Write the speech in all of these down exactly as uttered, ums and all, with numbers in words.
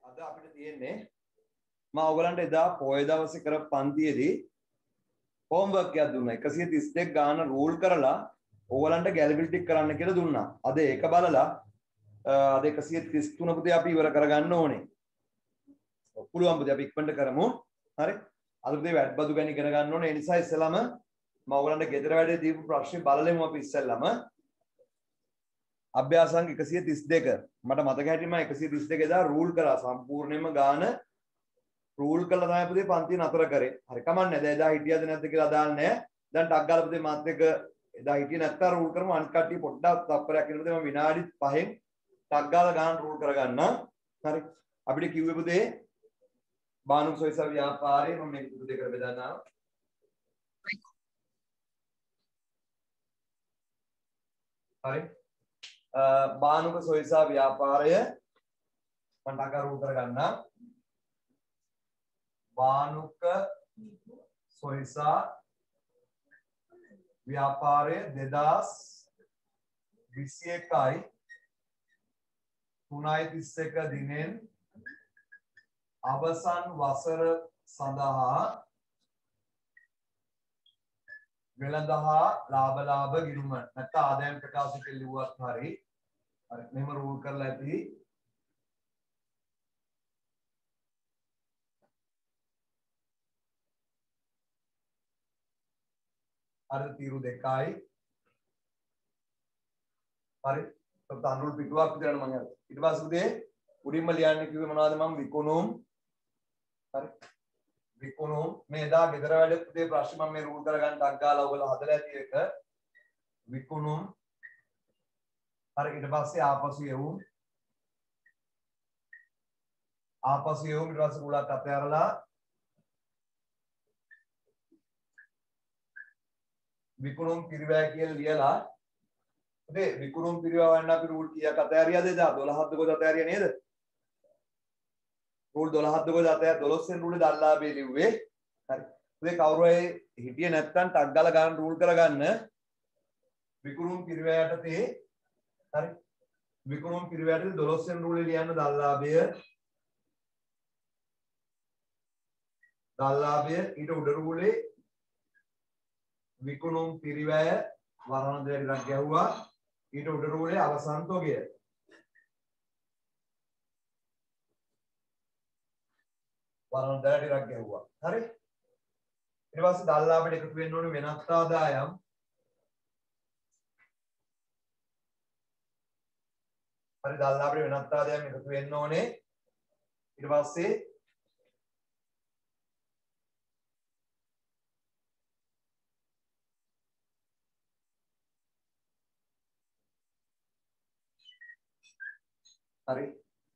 අද අපිට තියෙන්නේ මම ඔයගලන්ට එදා පොය දවසේ කරපු පන්තියේදී හෝම්වර්ක් එකක් දුන්නා. එකසිය තිස් දෙක ගාන රූල් කරලා ඔයගලන්ට ගැලබිලි ටික කරන්න කියලා දුන්නා. අද ඒක බලලා අද එකසිය තිස් තුන පුතේ අපි ඉවර කරගන්න ඕනේ. පුළුවන් පුතේ අපි ඉක්මනට කරමු. හරි. අද පුතේ වැඩ බදු ගැන ඉගෙන ගන්න ඕනේ. ඒ නිසා ඉස්සෙල්ලාම මම ඔයගලන්ට ගෙදර වැඩේ දීපු ප්‍රශ්නේ බලලෙමු අපි ඉස්සෙල්ලාම. අභ්‍යාසංග එකසිය තිස් දෙක මට මතක හැටියට මම එකසිය තිස් දෙක එදා රූල් කරා සම්පූර්ණයෙන්ම ගාන රූල් කළා තමයි පුතේ පන්ති නතර කරේ. හරි කමන්නේ. දැන් එදා හිටියද නැද්ද කියලා අදාළ නැහැ. දැන් ටක් ගාලා පුතේ මාත් එක්ක එදා හිටියේ නැත්තම් රූල් කරමු. අනිත් කට්ටිය පොඩ්ඩක් තප්පරයක් ඉන්න පුතේ මම විනාඩි පහෙන් ටක් ගාලා ගාන රූල් කරගන්න. හරි. අපිට කිව්වේ පුතේ බානුක සොයිසා ව්‍යාපාරේ මම මේක පුතේ කර බෙදන්නවා. හරි. බානුක සොයිසා ව්‍යාපාරය මම ටක් ගාලා රූල් කරගන්න. බානුක සොයිසා ව්‍යාපාරය දෙදාස් විසි එකයි තුනයි තිස් එක දිනෙන් අවසන් වසර සඳහා වෙළඳ හා ලාභ ලාභ ගිණුම නැත්නම් ආදායම් ප්‍රකාශ කෙල්ලුවත් හරි හරි මෙහෙම රූල් කරලා ඇති. අර තීරු දෙකයි හරි ඔබ අනුල් පිටුවක් විතරයි මම ඊට පස්සේ උදේ උඩින්ම ලියන්න කිව්වේ මොනවද මම විකුණුම් හරි විකුණුම් මේ එදා ගෙදර වැඩ පුතේ ප්‍රශ්න මම මේ රූල් කරගන්න ටක් ගාලා ඔයගොල්ලෝ හදලා ඇති එක විකුණුම් හරි ඊට පස්සේ ආපසු යවුම් ආපසු යවුම් ඊට පස්සේ උලක් අතහැරලා විකුණුම් පිරිවැය කියලා ලියලා පුතේ විකුණුම් පිරිවැය වන්න අපි රූල් කීයක් අතහැරියාද එදා දොළහක් දකොද අතහැරියා නේද රූල් දොළහක් දකොද අතහැර දොළොස් වෙනි රූලේ දල්ලාභය ලිව්වේ හරි පුතේ කවුරු හරි හිටියේ නැත්නම් ටක් ගාලා ගන්න රූල් කරගන්න විකුණුම් පිරිවැයට තේ හරි විකුණුම් පිරිවැයට දොළොස් වෙනි රූලේ ලියන්න දල්ලාභය දල්ලාභය ඊට උඩ රූලේ විකුණුම් පිරිවැය වරණ දෙකක් ගැහුවා ඊට උඩ රූලේ අවසන් තොගය වරණ දෙකක් ගැහුවා හරි ඊට පස්සේ දල්ලාභයට එකතු වෙන්න ඕනේ වෙනත් ආදායම් හරි දල්ලාභයට වෙනත් ආදායම් එකතු වෙන්න ඕනේ ඊට පස්සේ හරි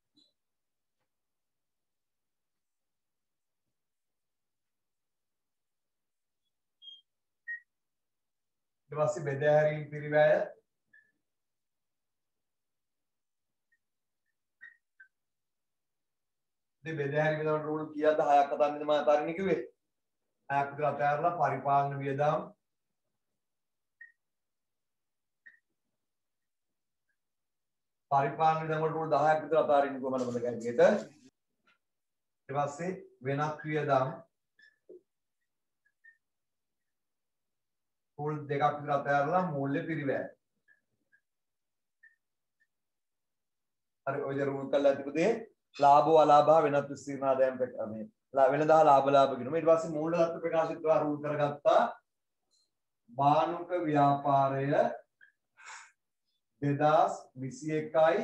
ඊට පස්සේ බෙදාහැරීම් පිරිවැය ඉතින් බෙදාහැරීම් විතර රූල් කීයක්ද හයක් අතරින්ද මම අතරින් කිව්වේ හයක් විතර අතහැරලා පරිපාලන වියදම් පරිපාලන වියදම් වල රූල් දහයක් විතර අතරින් කොහමද මතක හැටියට ඊට පස්සේ වෙනත් වියදම් රූල් දෙකක් විතර අතහැරලා මූල්‍ය පිරිවැය හරි ඔය රූල් කළා තිබුණේ ලාභ අලාභ වෙනත් විස්තීර්ණ ආදායම් මේ වෙනදා ලාභ ලාභ කියනවා ඊට පස්සේ මූල්‍ය දත්ත ප්‍රකාශිත රූල් කරගත්තා බානුක ව්‍යාපාරය දෙදාස් විසි එකයි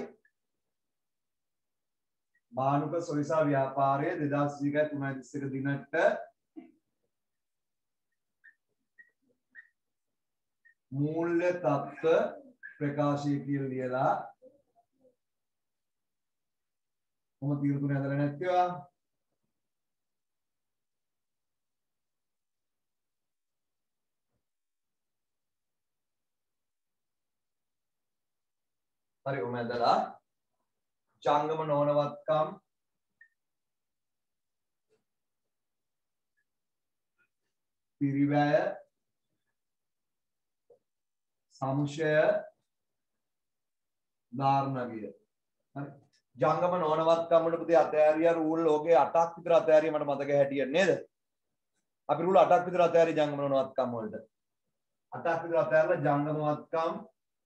බානුක සොයිසා ව්‍යාපාරය දෙදාස් විසි එකයි තුනයි තිස් එක දිනට මූල්‍ය තත්ත්ව ප්‍රකාශය කියලා ලියලා මොකද තීරු තුනේ හදලා නැත්තේවා හරි ඔම ඇදලා ජංගම නොවනවත්කම් පිරිවැය සමුෂය ධාරණවිය හරි ජංගම නොවනවත්කම් වල පුතේ අතෑරිය රූල් ලෝකේ අටක් විතර අතෑරිය මට මතක හැටියට නේද? අපි රූල් අටක් විතර අතෑරිය ජංගම නොවනවත්කම් වලට. අටක් විතර අතෑරලා ජංගමවත්කම්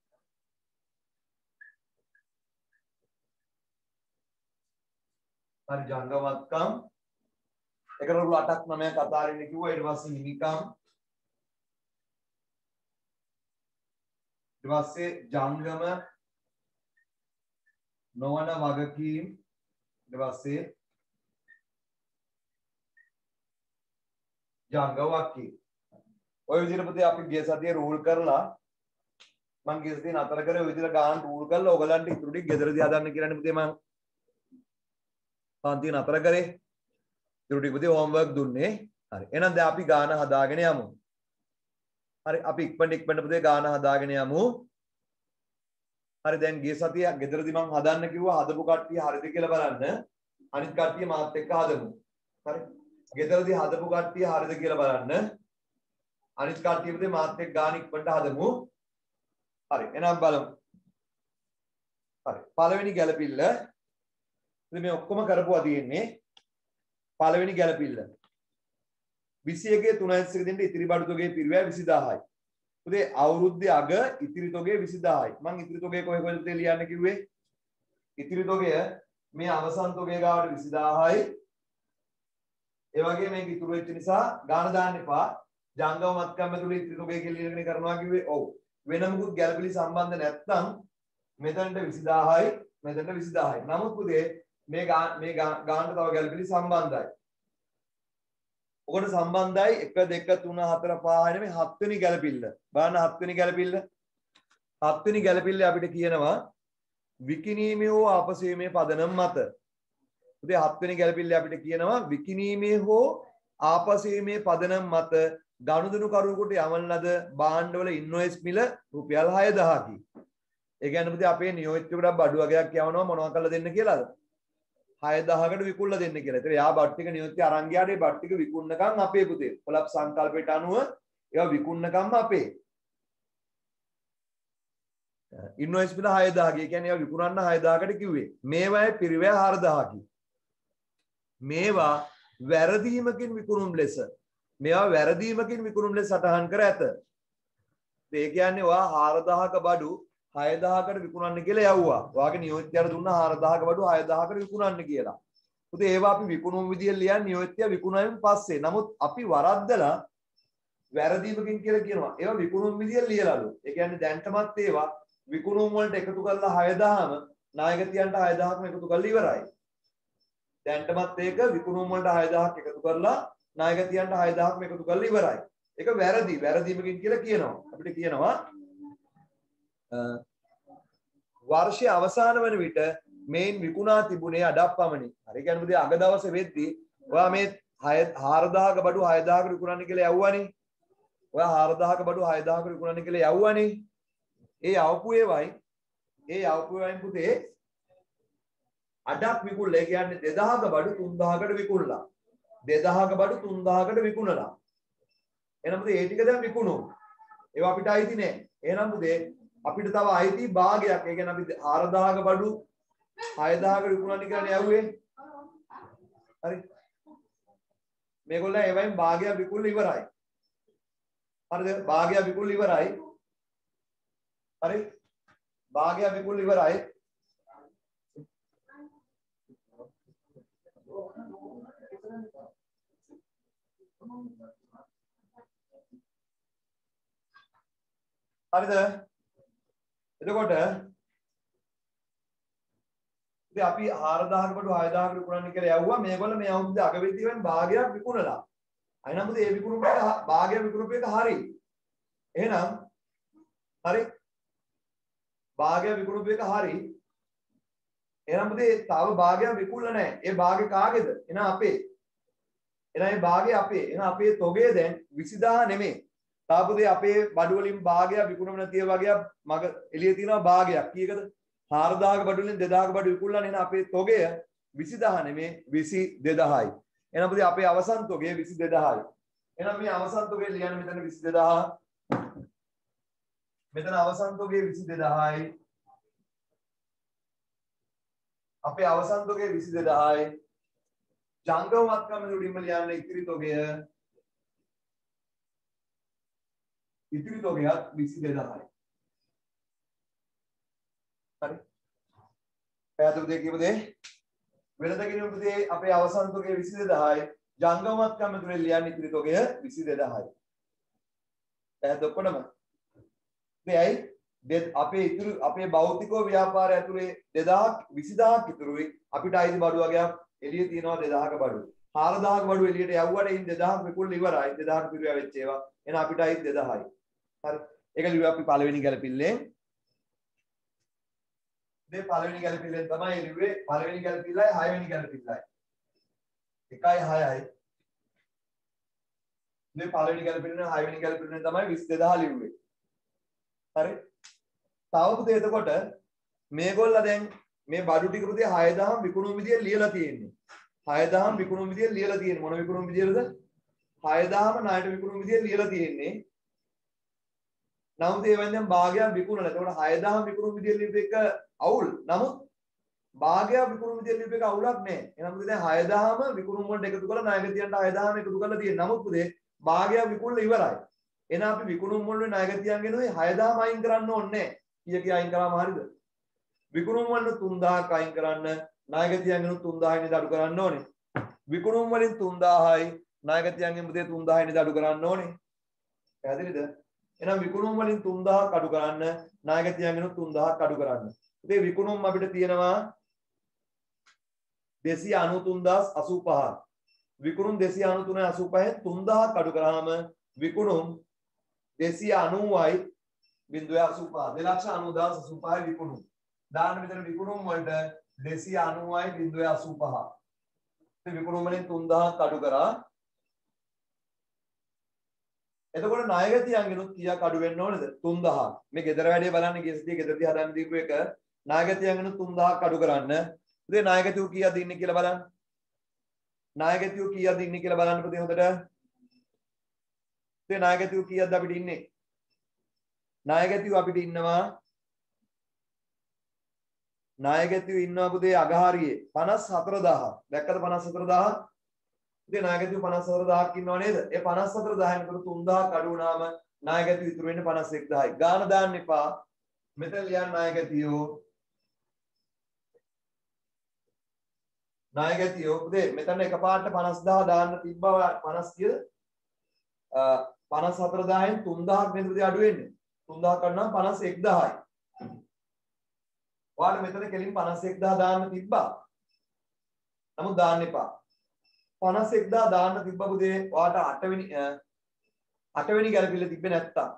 හරි ජංගමවත්කම් ඒක රූල් අටක් නවයක් අතාරින්න කිව්වා. ඊට පස්සේ හිමිකම් ඊට පස්සේ ජංගම නොවන වගකීම් ඊට පස්සේ ජංග වගකීම්. ඔය විදිහට පුතේ අපි ගිය සතියේ රූල් කරලා මම ගිය සතියේ නතර කරේ ඔය විදිහට ගාන රූල් කරලා ඔයගලන්ට ඉතුරු ටික ගෙදරදී හදන්න කියලානේ පුතේ මම පන්ති නතර කරේ. ඉතුරු ටික පුතේ හෝම්වර්ක් දුන්නේ. හරි. එහෙනම් දැන් අපි ගාන හදාගෙන යමු. හරි අපි ඉක්මනට ඉක්මනට පුතේ ගාන හදාගෙන යමු. හරි දැන් ගිය සතිය ගෙදරදී මම හදන්න කිව්වා හදපු කට්ටිය හරිද කියලා බලන්න. අනිත් කට්ටිය මාත් එක්ක හදමු. හරි. ගෙදරදී හදපු කට්ටිය හරිද කියලා බලන්න. අනිත් කට්ටිය පුතේ මාත් එක්ක ගාන ඉක්මනට හදමු. හරි. එහෙනම් බලමු. හරි. පළවෙනි ගැළපිල්ල. ඉතින් මේ ඔක්කොම කරපුවා තියෙන්නේ. පළවෙනි ගැළපිල්ල. විසි එකේ තුන දශමික දෙන්න ඉතිරි බඩු තොගේ පිරිවැය විසිදාහයි. පුතේ අවුරුද්දේ අග ඉතිරි තොගේ විසිදාහයි. මම ඉතිරි තොගේ කොහෙ කොහෙද පුතේ ලියන්න කිව්වේ? ඉතිරි තොගය මේ අවසන් තොගේ ගාවට විසිදාහයි. ඒ වගේ මේක ඉතුරු වෙච්ච නිසා ගාන දාන්න එපා. ජංගම මත්කම් ඇතුළේ ඉතිරි තොගේ කියලා ඉගෙන කරනවා කිව්වේ. ඔව්. වෙන මොකුත් ගැළපිලි සම්බන්ධ නැත්නම් මෙතනට විසිදාහයි මෙතනට විසිදාහයි. නමුත් පුතේ මේ මේ ගානට තව ගැළපිලි සම්බන්ධයි. ඔකට සම්බන්ධයි එක දෙක තුන හතර පහ නෙමෙයි හත් වෙනි ගැළපිල්ල. බලන්න හත් වෙනි ගැළපිල්ල. හත් වෙනි ගැළපිල්ල අපිට කියනවා විකිණීමේ හෝ ආපසුවීමේ පදනම මත. පුතේ හත් වෙනි ගැළපිල්ල අපිට කියනවා විකිණීමේ හෝ ආපසුවීමේ පදනම මත ගනුදෙනු කරුවෙකුට යවන ලද භාණ්ඩවල ඉන්වොයිස් මිල රුපියල් හය දහසකි. ඒ කියන්නේ පුතේ අපේ නියෝජිතයෙකුට බඩු වගේක් යවනවා මොනවා කරලා දෙන්න කියලාද? හය දහසකට විකුණලා දෙන්න කියලා. ඒතර යා බඩු ටික නියෝජිතය අරන් ගියාට ඒ බඩු ටික විකුණනකම් අපේ පුතේ. කොලප් සංකල්පයට අනුව ඒවා විකුණනකම් අපේ. ඉන්වොයිස් මිල හය දහසකි. ඒ කියන්නේ ඒවා විකුණන්න හය දහසකට කිව්වේ. මේවායේ පිරිවැය හාර දහසකි. මේවා වැරදීමකින් විකුණුම් ලෙස මේවා වැරදීමකින් විකුණුම් ලෙස සටහන් කර ඇත. ඒ කියන්නේ ඔයා හාර දහසක බඩු හය දහසකට විකුණන්න කියලා යවුවා. ඔයාගේ නියෝජිතයාට දුන්නා හාර දහසක බඩු හය දහසකට විකුණන්න කියලා. පුතේ ඒවා අපි විකුණුම් විදිය ලියන්නේ නියෝජිතයා විකුණුමින් පස්සේ. නමුත් අපි වරද්දලා වැරදීමකින් කියලා කියනවා. ඒවා විකුණුම් විදිය ලියලාලු. ඒ කියන්නේ දැන්ටමත් ඒවා විකුණුම් වලට එකතු කරලා හය දහසම නායකතියන්ට හය දහසක්ම එකතු කරලා ඉවරයි. දැන්ටමත් ඒක විකුණුම් වලට හය දහසක් එකතු කරලා නායකතියන්ට හය දහසක්ම එකතු කරලා ඉවරයි. ඒක වැරදි. වැරදීමකින් කියලා කියනවා. අපිට කියනවා වර්ෂයේ අවසාන වන විට මේන් විකුණා තිබුණේ අඩක් පමණි. හරි කියන්නේ පුතේ අග දවසේ වෙද්දී ඔයා මේ හාර දහසක බඩු හය දහසකට විකුණන්න කියලා යවුවානේ. ඔයා හාර දහසක බඩු හය දහසකට විකුණන්න කියලා යවුවානේ. ඒ යවපු ඒවයි ඒ යවපු ඒවයින් පුතේ අඩක් විකුණලා. ඒ කියන්නේ දෙදහසක බඩු තුන් දහසකට විකුණලා. දෙදහසක බඩු තුන් දහසකට විකුණලා. එහෙනම් පුතේ ඒ ටික දැන් විකුණුම්. ඒවා අපිට අයිති නෑ. එහෙනම් පුතේ අපිට තව අයිති භාගයක්. ඒ කියන්නේ අපි හාර දහසක බඩු හය දහසකට විකුණන්න කියලා යවුවේ. හරි. මේගොල්ලෝ ඒවයින් භාගයක් විකුණලා ඉවරයි. හරිද? භාගයක් විකුණලා ඉවරයි. හරි. භාගයක් විකුණලා ඉවරයි. හරිද? එතකොට ඉතින් අපි හාර දහසක බඩු හය දහසකට විකුණන්න කියලා යවුවා. මේගොල්ලෝ මේ අවුරුද්දේ අගවිදීවෙන් භාගයක් විකුණලා. අයිනම් ඒ විකුණුප එක භාගයක් විකුණුප එක හරි. එහෙනම් හරි. භාගයක් විකුණුප එක හරි. එහෙනම් පුතේ තව භාගයක් විකුණලා නැහැ. ඒ භාගේ කාගේද? එහෙනම් අපේ. එහෙනම් මේ භාගේ අපේ. එහෙනම් අපේ තොගේ දැන් විසිදාහ නෙමෙයි. තාපුතේ අපේ බඩු වලින් භාගයක් විකුණුම නැතිව වගේක් මග එළියේ තියෙනවා භාගයක්. කීයකද? හාර දහසක බඩු වලින් දෙදහසක බඩු විකුණලා එහෙනම් අපේ තොගය විසිදාහ නෙමෙයි විසි දෙදාහයි. එහෙනම් පුතේ අපේ අවසන් තොගය විසි දෙදාහයි. එහෙනම් මේ අවසන් තොගය ලියන්න මෙතන විසි දෙදාහ. මෙතන අවසන් තොගය විසි දෙදාහයි. අපේ අවසන් තොගය විසි දෙදහයි. ජංගම මත්කම උඩින්ම ලියන්න ඉතිරි තොගය ඉතිරි තොගයත් විසි දෙදහයි. හරි. පැහැදිලිද කියපු දේ? වෙනද කියපු දේ අපේ අවසන් තොගය විසි දෙදහයි. ජංගම මත්කම තුලින් ලියන්න ඉතිරි තොගය විසි දෙදහයි. පැහැදිලි ඔක්කොම? මෙයි අපේ ඉතුරු අපේ භෞතික ව්‍යාපාරය ඇතුලේ දෙදහස් විසිදහසක් ඉතුරුයි. අපිට අයිති බඩු වගේක් එළිය තියෙනවා දෙදහසක බඩු. හාරදහසක බඩු එළියට යවුවට ඉන් දෙදහස් විකුණලා ඉවරයි. දෙදහස් පිරුවා වෙච්ච ඒවා. එහෙනම් අපිට අයිති දෙදහසයි. හරි. ඒක ලියුවා අපි පළවෙනි ගැලපිල්ලෙන්. මේ පළවෙනි ගැලපිල්ලෙන් තමයි ලියුවේ. පළවෙනි ගැලපිල්ලයි හයවෙනි ගැලපිල්ලයි. එකයි හයයි. මේ පළවෙනි ගැලපිල්ලෙන් හයවෙනි ගැලපිල්ලෙන් තමයි විසි දෙදහස් ලියුවේ. හරි. තව පුතේ එතකොට මේගොල්ලෝ දැන් මේ බඩු ටික පුතේ හය දහස් විකුණුම් විදිය ලියලා තියෙන්නේ. හය දහස් විකුණුම් විදිය ලියලා තියෙන්නේ. මොන විකුණුම් විදියද? හය දහස් ණයට විකුණුම් විදිය ලියලා තියෙන්නේ. නමුත් ඒවෙන් දැන් භාගයක් විකුණලා. එතකොට හය දහස් විකුණුම් විදිය ලියපු එක අවුල්. නමුත් භාගයක් විකුණුම් විදිය ලියපු එක අවුලක් නෑ. එහෙනම් පුතේ දැන් හය දහස්ම විකුණුම් වලට එකතු කරලා ණයගතියන්ට හය දහස්ම එකතු කරලා තියෙන්නේ. නමුත් පුතේ භාගයක් විකුණලා ඉවරයි. එහෙනම් අපි විකුණුම් වල ණයගතියන්ගෙන් උයි හය දහස් අයින් කරන්න ඕනේ නෑ. කීය කී අයින් කරාම හරියද? විකුණුම් වල තුන් දහසක් අයින් කරන්න ණයගතියන්ගෙන් තුන් දහසයි නේද අඩු කරන්න ඕනේ. විකුණුම් වලින් තුන් දහසයි ණයගතියන්ගෙන් මුදේ තුන් දහසයි නේද අඩු කරන්න ඕනේ. පැහැදිලිද? එහෙනම් විකුණුම් වලින් තුන් දහසක් අඩු කරන්න ණයගතියන්ගෙන් තුන් දහසක් අඩු කරන්න. ඉතින් විකුණුම් අපිට තියෙනවා දෙසිය අනූ තුන් දහස් අසූ පහ. විකුණුම් දෙසිය අනූ තුනයි අසූ පහෙන් තුන් දහසක් අඩු කරාම විකුණුම් දෙසිය අනූවයි බිංදුව අසූ පහ. දෙලක්ෂ අනූ දහස් අසූ පහයි විකුණුම්. දාන්න මෙතන විකුණුම් වලට දෙසිය අනූවයි බිංදුව අසූ පහ. ඉතින් විකුණුම් වලින් තුන් දහසක් අඩු කරා. එතකොට ණයගතියන්ගෙනුත් කීයක් අඩු වෙන්න ඕනද? තුන් දහස්. මේ ගෙදර වැඩේ බලන්න ගියසදී ගෙදරදී හදන්න දීපු එක ණයගතියන්ගෙනුත් තුන් දහසක් අඩු කරන්න. ඉතින් ණයගතියෝ කීයක්ද ඉන්නේ කියලා බලන්න. ණයගතියෝ කීයක්ද ඉන්නේ කියලා බලන්න පුතේ හොඳට. ඉතින් ණයගතියෝ කීයක්ද අපිට ඉන්නේ? ණයගතියෝ අපිට ඉන්නවා ණයගතියෝ ඉන්නවා පුතේ අගහරියේ පනස් හතර දහස්. දැක්කද පනස් හතර දහස්? ඉතින් ණයගතියෝ පනස් හතර දහසක් ඉන්නව නේද? ඒ පනස් හතර දහසෙන් තුන තුන් දහසක් අඩු වුණාම ණයගතියෝ ඉතුරු වෙන්නේ පනස් එක් දහසයි. ගාන දාන්න එපා. මෙතන ලියන්න ණයගතියෝ ණයගතියෝ පුතේ මෙතන එකපාරට පනස් දහස් දාන්න තිබ්බා පනස් කීයද? පනස් හතර දහසෙන් තුන් දහසක් නේද පුතේ අඩු වෙන්නේ. තුන් දහසක් අඩු නම් පනස් එක් දහසයි. ඔයාලා මෙතන කෙලින් පනස් එක් දහස් දාන්න තිබ්බා. නමුත් දාන්න එපා. පනස් එක් දහස් දාන්න තිබ්බ පුතේ ඔයාට අට වෙනි අට වෙනි ගැලපිල්ල තිබ්බේ නැත්තම්.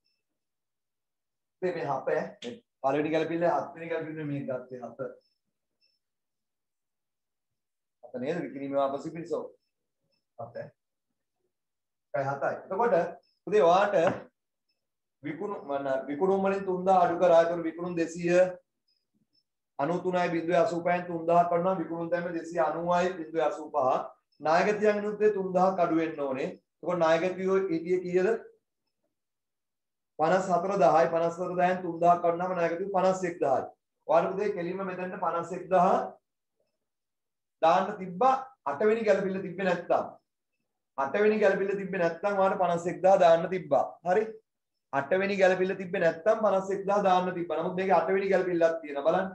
මේ මේ හත ඈ පළවෙනි ගැලපිල්ල හත් වෙනි ගැලපිල්ල මේක ගත්තේ හත. හත නේද විකිණීමේ වාපසි පිරිසෝ. හත ඈ. කයි හතයි. එතකොට පුතේ ඔයාට විකුණු මන විකුණුම් වලින් තුන් දහස් අඩු කරා. ඒතකොට විකුණුම් දෙසිය අනූ තුනයි බිංදුව අසූ පහෙන් තුන් දහස් කරනවා. විකුණුම් දැම්මේ දෙසිය අනූවයි බිංදුව අසූ පහ. ණයගතියන්ගෙනුත් තුන් දහසක් අඩු වෙන්න ඕනේ. එතකොට ණයගතියෝ හිටියේ කීයද? පනස් හතර දහසයි. පනස් හතර දහසෙන් තුන් දහසක් කරනම ණයගතියෝ පනස් එක් දහසයි. ඔයාලා පුතේ කෙලින්ම මෙතනට පනස් එක් දහස් දාන්න තිබ්බා අට වෙනි ගැලපිල්ල තිබ්බේ නැත්තම්. අට වෙනි ගැලපිල්ල තිබ්බේ නැත්තම් ඔයාලට පනස් එක් දහස් දාන්න තිබ්බා. හරි? අට වෙනි ගැලපිල්ල තිබ්බේ නැත්තම් පනස් එක් දහස් දාන්න තිබ්බා. නමුත් මේකේ අට වෙනි ගැලපිල්ලක් තියෙනවා බලන්න.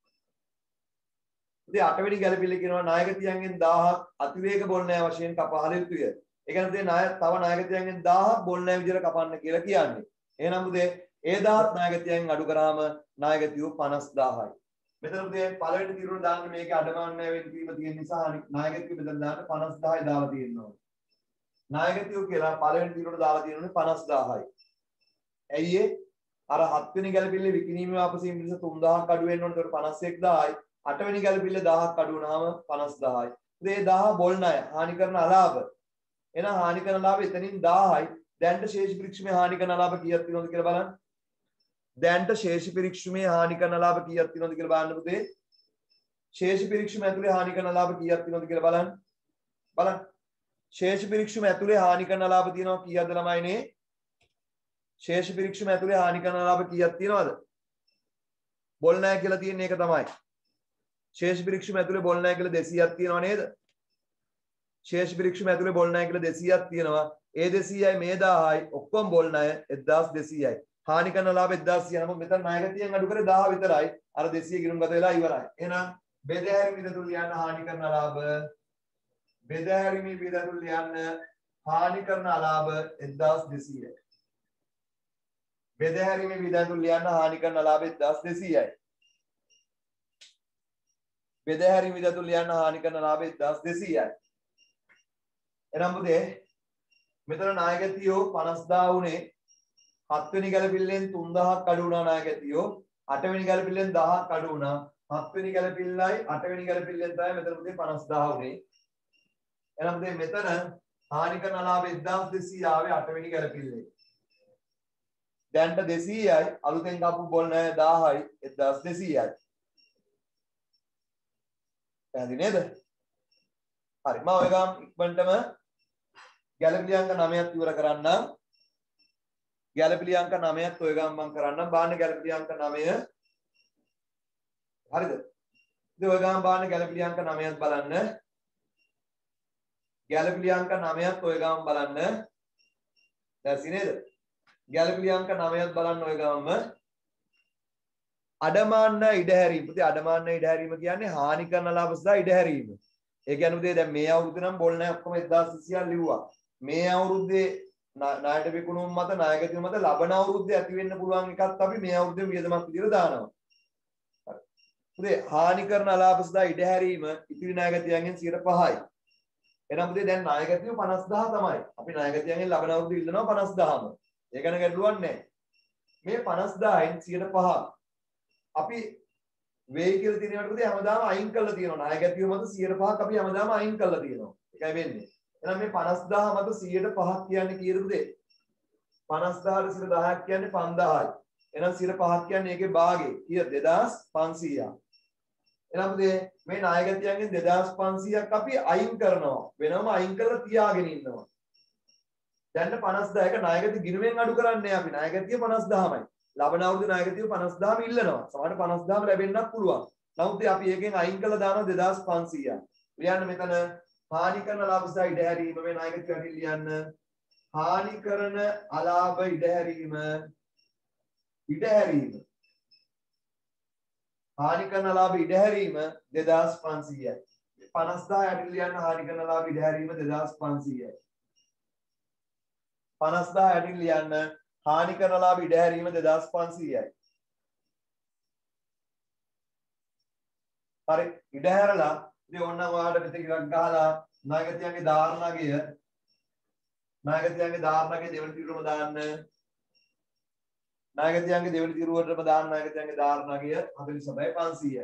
ඉතින් අට වෙනි ගැලපිල්ල කියනවා ණයගතියන්ගෙන් දහසක් අතිවේග බොල් ණය වශයෙන් කපහල යුතුය. ඒ කියන්නේ පුතේ ණය තව ණයගතියන්ගෙන් දහසක් බොල් ණය විදිහට කපන්න කියලා කියන්නේ. එහෙනම් පුතේ ඒ දහස් ණයගතියන් අඩු කරාම ණයගතියෝ පනස් දහසයි. මෙතන පුතේ පළවෙනි තීරුවට දාන්න මේකේ අඩමාන ණය වෙන තීම තියෙන නිසා ණයගතියෝ මෙතන දාන්න පනස් දහසයි දාලා තියෙනවා. ණයගතියෝ කියලා පළවෙනි තීරුවට දාලා තියෙන්නේ පනස් දහසයි. ඇයි ඒ? අර හත් වෙනි ගැලපිල්ලේ විකිණීමේ වාපසීම් නිසා තුන් දහසක් අඩු වෙන්න ඕනේ. ඒකට පනස් එක් දහසයි. අට වෙනි ගැලපිල්ල දහසක් අඩු වුණාම පනස් දහසයි. ඉතින් මේ දහස බොල් ණය හානි කරන අලාභ. එහෙනම් හානි කරන ලාභ එතනින් දහසයි. දැන්ට ශේෂ පරීක්ෂමේ හානි කරන ලාභ කීයක් තියෙනවද කියලා බලන්න. දැන්ට ශේෂ පරීක්ෂමේ හානි කරන ලාභ කීයක් තියෙනවද කියලා බලන්න පුතේ. ශේෂ පරීක්ෂම ඇතුලේ හානි කරන ලාභ කීයක් තියෙනවද කියලා බලන්න. බලන්න. ශේෂ පරීක්ෂම ඇතුලේ හානි කරන ලාභ තියෙනවා කීයක්ද ළමයිනේ? ශේෂ පරීක්ෂම ඇතුලේ හානි කරන ලාභ කීයක් තියෙනවද? බොල් ණය කියලා තියෙන එක තමයි. ශේෂ පිරික්ෂම ඇතුලේ බොල් නැහැ කියලා දෙසීයක් තියෙනව නේද? ශේෂ පිරික්ෂම ඇතුලේ බොල් නැහැ කියලා දෙසීයක් තියෙනවා. ඒ දෙසීයයි මේ දහයයි ඔක්කොම බොල් නැහැ එක්දාස් දෙසීයයි. හානි කරන ලාභ එක්දාස් සීයයි. නමුත් මෙතන ණයගතියෙන් අඩු කරේ දහ විතරයි. අර දෙසීය ගිණුම් ගත වෙලා ඉවරයි. එහෙනම් බෙදහැරීම විදතුල් ලියන්න හානි කරන ලාභ බෙදහැරීම විදතුල් ලියන්න හානි කරන ලාභ එක්දාස් දෙසීයයි. බෙදහැරීම විදතුල් ලියන්න හානි කරන ලාභ එක්දාස් දෙසීයයි. බෙදහැරීම විදතුල් ලියන්න හානි කරන ලාභ එක්දාස් දෙසීයයි. එනම් පුතේ මෙතන ණයගතියෝ පනස්දාහ උනේ හත් වෙනි ගැලපිල්ලෙන් තුන්දාහක් අඩු වුණා ණයගතියෝ අට වෙනි ගැලපිල්ලෙන් දහයක් අඩු වුණා හත් වෙනි ගැලපිල්ලයි අට වෙනි ගැලපිල්ලෙන් තමයි මෙතන පුතේ පනස්දාහ උනේ. එහෙනම් පුතේ මෙතන හානි කරන ලාභ එක්දාස් දෙසීය ආවේ අට වෙනි ගැලපිල්ලේ. දැන්ට දෙසීයයි අලුතෙන් ගාපු බොල් නැහැ දහයයි එක්දාස් දෙසීයයි. පැහැදිලි නේද? හරි මම ඔය ගාම් ඉක්මනටම ගැලපිලි අංක නවයක් ඉවර කරන්නම්. ගැලපිලි අංක නවයක් ඔය ගාම් මම කරන්නම්. බාන්න ගැලපිලි අංක නවය. හරිද? ඉතින් ඔය ගාම් බාන්න ගැලපිලි අංක නවයක් බලන්න. ගැලපිලි අංක නවයක් ඔය ගාම් බලන්න. දැසි නේද? ගැලපිලි අංක නවයක් බලන්න ඔය ගාම. අඩමාන්න ඉඩහැරීම. පුතේ අඩමාන්න ඉඩහැරීම කියන්නේ හානි කරන ලාභ සහ ඉඩහැරීම. ඒ කියන්නේ උදේ දැන් මේ අවුරුද්දේ නම් බොල් නැහැ ඔක්කොම එක්දාස් දෙසීයක් ලිව්වා. මේ අවුරුද්දේ ණයට විකුණුම් මත ණයගැතිය මත ලබන අවුරුද්දේ ඇති වෙන්න පුළුවන් එකත් අපි මේ අවුරුද්දේ වියදමක් විදිහට දානවා. හරි. උදේ හානි කරන ලාභ සහ ඉඩහැරීම ඉතිරි ණයගැතියන්ගෙන් සියයට පහයි. එහෙනම් උදේ දැන් ණයගැතිය පනස්දාහ තමයි. අපි ණයගැතියන්ගෙන් ලබන අවුරුද්දේ ඉල්ලනවා පනස්දාහම. ඒ ගැන ගැටලුවක් නැහැ. මේ පනස්දාහෙන් සියයට පහ අපි වෙයි කියලා තියෙනවට පුතේ හැමදාම අයින් කරලා තියෙනවා. ණයගැතිය මත සියයට පහක් අපි හැමදාම අයින් කරලා තියෙනවා. ඒකයි වෙන්නේ. එහෙනම් මේ පනස්දාහ මත සියයට පහක් කියන්නේ කීයද පුතේ? පනස්දාහට සියයට දහයක් කියන්නේ පන්දාහයි. එහෙනම් සියයට පහක් කියන්නේ ඒකේ භාගය. කීයද? දෙදාස් පන්සීයක්. එහෙනම් පුතේ මේ ණයගැතියන්ගෙන් දෙදාස් පන්සීයක් අපි අයින් කරනවා. වෙනම අයින් කරලා තියාගෙන ඉන්නවා. දැන් පනස්දාහක ණයගැති ගිණුමෙන් අඩු කරන්නේ අපි. ණයගැතිය පනස්දාහමයි. ලබන අවුරුදු ණයගැතිය පනස්දාහම ඉල්ලනවා. සමහරට පනස්දාහම ලැබෙන්නත් පුළුවන්. නමුත් අපි එකෙන් අයින් කළා දානවා දෙදාස් පන්සීයක්. ලියන්න මෙතන හානි කරන ලාභ සහ ඉඩහැරීම මේ ණයගැතිය අටින් ලියන්න. හානි කරන අලාභ ඉඩහැරීම ඉඩහැරීම හානි කරන ලාභ ඉඩහැරීම දෙදාස් පන්සීයයි. පනස්දාහ අටින් ලියන්න හානි කරන ලාභ ඉඩහැරීම දෙදාස් පන්සීයයි. පනස්දාහ අටින් ලියන්න හානි කරන ලාභ ඉඩහැරීම දෙදාස් පන්සීයයි. හරි ඉඩහැරලා ඉතින් ඕන්න ඔයාලට මෙතන ඉලක්ක ගහලා ණයගැතියන්ගේ ධාරණගය ණයගැතියන්ගේ ධාරණගය දෙවෙනි තීරුවම දාන්න. ණයගැතියන්ගේ දෙවෙනි තීරුවටම දාන්න ණයගැතියන්ගේ ධාරණගය හතළිස් හතයි පන්සීයයි.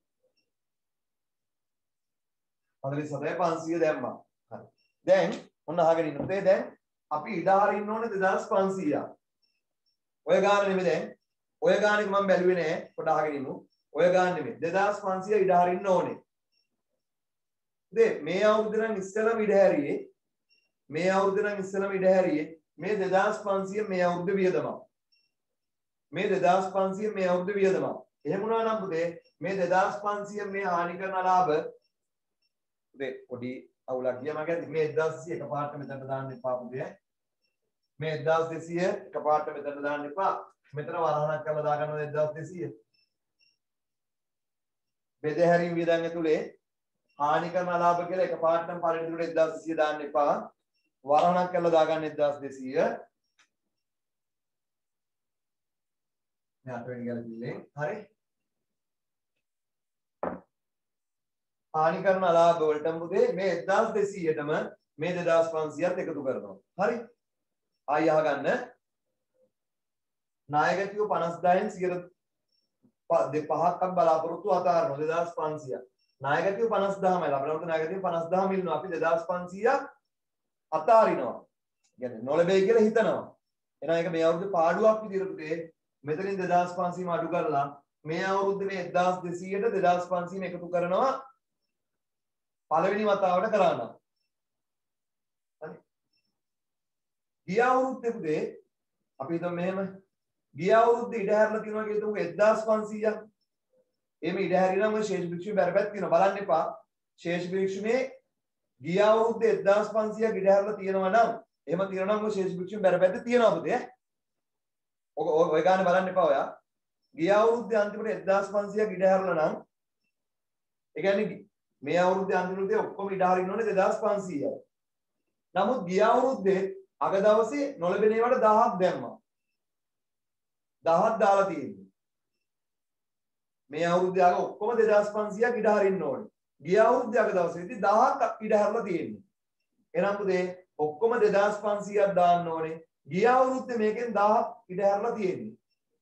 හතළිස් හතයි පන්සීය දැම්මා. හරි. දැන් ඔන්න අහගෙන ඉන්න. පුතේ දැන් අපි ඉඩ හරින්න ඕනේ දෙදාස් පන්සීයක්. ඔය ගාන නෙමෙයි දැන්. ඔය ගානෙක මම බැලුවේ නෑ. පොඩ අහගෙන ඉමු. ඔය ගාන නෙමෙයි. දෙදාස් පන්සීය ඉඩ හරින්න ඕනේ. දේ මේ අවුරුද්දේ නම් ඉස්සෙල්ලාම ඉඩ හැරියේ. මේ අවුරුද්දේ නම් ඉස්සෙල්ලාම ඉඩ හැරියේ. මේ දෙදාස් පන්සීය මේ අවුරුද්දේ වියදමක්. මේ දෙදාස් පන්සීය මේ අවුරුද්දේ වියදමක්. එහෙම වුණා නම් පුතේ මේ දෙදාස් පන්සීය මේ හානි කරන ලාභ පුතේ පොඩි අවුලක් ගියා මගේ මේ එක්දාස් දෙසීය එකපාරට මෙතනට දාන්න එපා පුතේ. මේ එක්දාස් දෙසීය එකපාරට මෙතනට දාන්න එපා. මෙතන වරහණක් කරලා දාගන්නවා එක්දාස් දෙසීය. බෙදහැරීම් වියදම් ඇතුලේ හානි කරන ලාභ කියලා එකපාරටම පරිදිවට එක්දාස් දෙසීය දාන්න එපා. වරහණක් කරලා දාගන්න එක්දාස් දෙසීය. මේ අට වෙනි ගැලපිල්ලෙන් හරි. හානි කරන ලාභ වලටම පුතේ මේ එක්දාස් දෙසීයටම මේ දෙදාස් පන්සීයත් එකතු කරනවා. හරි. ආයි අහගන්න. ණයගැතිව පනස්දාහෙන් සියයට පහක් අපි බලාපොරොත්තු අතාරනවා දෙදාස් පන්සීයක්. ණයගැතිව පනස්දාහමයි ලබන අවුරුද්දේ ණයගැතිව පනස්දාහම ඉල්ලනවා. අපි දෙදාස් පන්සීයක් අතාරිනවා. කියන්නේ නොලැබෙයි කියලා හිතනවා. එහෙනම් ඒක මේ අවුරුද්දේ පාඩුවක් විදිහට පුතේ මෙතනින් දෙදාස් පන්සීයම අඩු කරලා මේ අවුරුද්දේ මේ එක්දාස් දෙසීයට දෙදාස් පන්සීයම එකතු කරනවා පළවෙනි වතාවට කරන්න. හරි. ගිය අවුරුද්දේ පුතේ අපි හිතමු මෙහෙම ගිය අවුරුද්දේ ඉඩ හැරලා තියෙනවා කියලා හිතමුකෝ එක්දාස් පන්සීයක්. එහෙම ඉඩ හැරිනම් ඔය ශේෂ භික්ෂුවේ බැරපැත් තියෙනවා. බලන්න එපා. ශේෂ භික්ෂුනේ ගිය අවුරුද්දේ එක්දාස් පන්සියයක් ඉඩ හැරලා තියෙනවා නම් එහෙම තියෙනවා නම් ඔය ශේෂ භික්ෂුවේ බැරපැත් තියෙනවා පුතේ. ඔක ඔය ගානේ බලන්න එපා ඔයා. ගිය අවුරුද්දේ අන්තිමට එක්දාස් පන්සියයක් ඉඩ හැරලා නම් ඒ කියන්නේ මේ අවුරුද්දේ අන්තිමට ඔක්කොම ඉඩ හරින්න ඕනේ දෙදාස් පන්සීයයි. නමුත් ගිය අවුරුද්දේ අග දවසේ නොලැබෙන ඒවාට දහයක් දැම්මා. දහයක් දාලා තියෙන්නේ. මේ අවුරුද්දේ අග ඔක්කොම දෙදාස් පන්සීයක් ඉඩ හරින්න ඕනේ. ගිය අවුරුද්දේ අග දවසේදී දහයක් ඉඩ හැරලා තියෙන්නේ. එහෙනම් පුතේ ඔක්කොම දෙදාස් පන්සීයක් දාන්න ඕනේ. ගිය අවුරුද්දේ මේකෙන් දහයක් ඉඩ හැරලා තියෙන්නේ.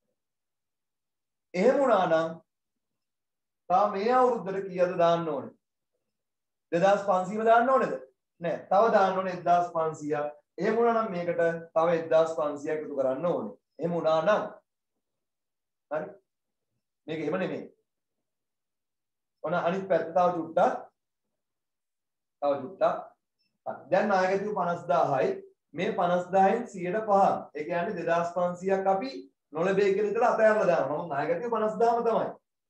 එහෙම වුණා නම් තා මේ අවුරුද්දට කීයද දාන්න ඕනේ? දෙදාස් පන්සීයම දාන්න ඕනේද? නෑ. තව දාන්න ඕනේ එක්දාස් පන්සීයක්. එහෙම වුණා නම් මේකට තව එක්දාස් පන්සීයක් එකතු කරන්න ඕනේ. එහෙම වුණා නම් හරි. මේක එහෙම නෙමෙයි. ඔන්න අනිත් පැත්ත තව චුට්ටක්. තව චුට්ටක්. දැන් නායකතුරු පනස්දාහයි. මේ පනස්දාහෙන් සියයට පහක්. ඒ කියන්නේ දෙදාස් පන්සීයක් අපි නොලැබේ කියලා හිතලා අතහැරලා දානවා. නමුත් නායකතුරු පනස්දාහම තමයි.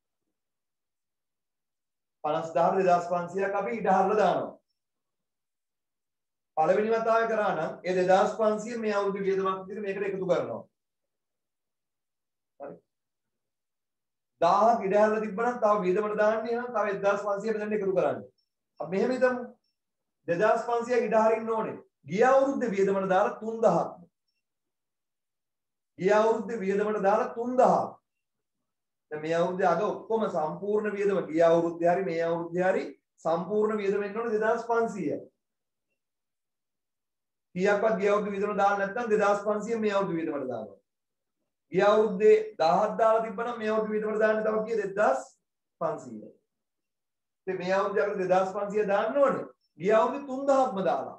පනස්දාහට දෙදාස් පන්සීයක් අපි ඉඩ හරලා දානවා. පළවෙනි වතාවේ කරා නම් ඒ දෙදාස් පන්සීය මේ අවුරුදු වියදමක් විදිහට මේකට එකතු කරනවා. හරි. දහයක් ඉඩ හැරලා තිබ්බනම් තව වියදමට දාන්නේ නම් තව එක්දාස් පන්සීය මෙතන එකතු කරන්නේ. අපි මෙහෙම හිතමු. දෙදාස් පන්සීයක් ඉඩ හරින්න ඕනේ. ගිය අවුරුද්දේ වියදමට දාලා තුන්දහක්. ගිය අවුරුද්දේ වියදමට දාලා තුන්දහක්. දැන් මේ අවුරුද්දේ අග ඔක්කොම සම්පූර්ණ වියදම ගිය අවුරුද්දේ හරි මේ අවුරුද්දේ හරි සම්පූර්ණ වියදම එන්න ඕනේ දෙදාස් පන්සීයයි. කීයක්වත් ගිය අවුරුද්දේ වියදම දාන්න නැත්නම් දෙදාස් පන්සීය මේ අවුරුද්දේ වියදමට දානවා. ගිය අවුරුද්දේ දහයක් දාලා තිබ්බනම් මේ අවුරුද්දේ වියදමට දාන්න තව කීයද දෙදාස් පන්සීයයි. ඉතින් මේ අවුරුද්දේ අපිට දෙදාස් පන්සීය දාන්න ඕනේ. ගිය අවුරුද්දේ තුන්දහක්ම දාලා.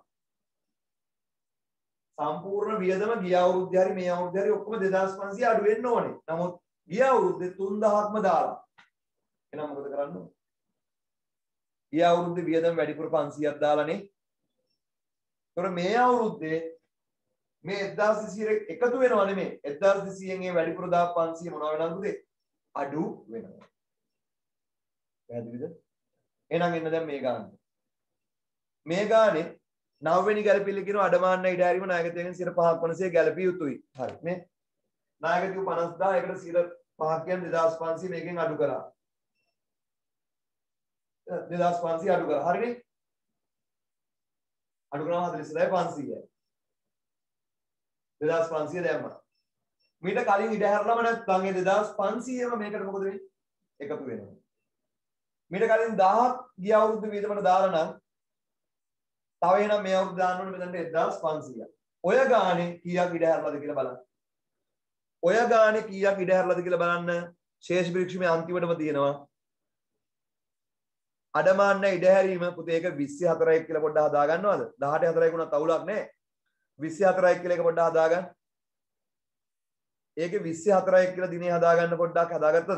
සම්පූර්ණ වියදම ගිය අවුරුද්දේ හරි මේ අවුරුද්දේ හරි ඔක්කොම දෙදාස් පන්සීය අඩු වෙන්න ඕනේ. නමුත් ගිය අවුරුද්දේ තුන්දහක්ම දාලා. එහෙනම් මොකද කරන්න ඕනේ? ගිය අවුරුද්දේ වියදම වැඩිපුර පන්සීයක් දාලානේ. ඒතර මේ අවුරුද්දේ මේ එක්දාස් දෙසීය එකතු වෙනවා නෙමෙයි. එක්දාස් දෙසීයෙන් ඒ වැඩිපුර දා පන්සීය මොනවා වෙනවද පුතේ? අඩු වෙනවා. පැහැදිලිද? එහෙනම් එන්න දැන් මේ ගාන. මේ ගානේ නවවෙනි ගැළපිල්ල කියනවා අඩමාන්න ඉඩ හැරීම නායකත්වයෙන් සියයට පහක් වනසේ ගැළපිය යුතුයි. හරි නේ? නායකත්ව පනස්දාහ එකට සියයට පහක් කියන්නේ දෙදාස් පන්සීය මේකෙන් අඩු කරා. දෙදාස් පන්සීය අඩු කරා. හරිනේ? අඩු කරනවා හතළිස් හතයි පන්සීයයි. දෙදාස් පන්සීය දැම්මා. මීට කලින් ඉඩ හැරලම නැත්නම් ඒ දෙදාස් පන්සීයම මේකට මොකද වෙන්නේ? එකතු වෙනවා. මීට කලින් දහයක් ගිය අවුරුද්ද වියදමට දාලා නම් තව එහෙනම් මේ අවුරුද්ද දාන්න ඕනේ මෙතනට එක්දාස් පන්සීයක්. ඔය ගානේ කීයක් ඉඩ හැරලාද කියලා බලන්න. ඔය ගානේ කීයක් ඉඩ හැරලාද කියලා බලන්න. ශේෂ භික්ෂුමේ අන්තිමටම තියෙනවා. අඩමාන්න ඉඩ හැරීම පුතේ ඒක විස්සි හතරයි කියලා පොඩ්ඩක් හදා ගන්නවද? දහඅට හතරයි වුණත් අවුලක් නැහැ. විස්සි හතරයි කියලා එක පොඩ්ඩක් හදා ගන්න. ඒකේ විස්සි හතරයි කියලා දිනේ හදා ගන්න පොඩ්ඩක් හදාගත්තද?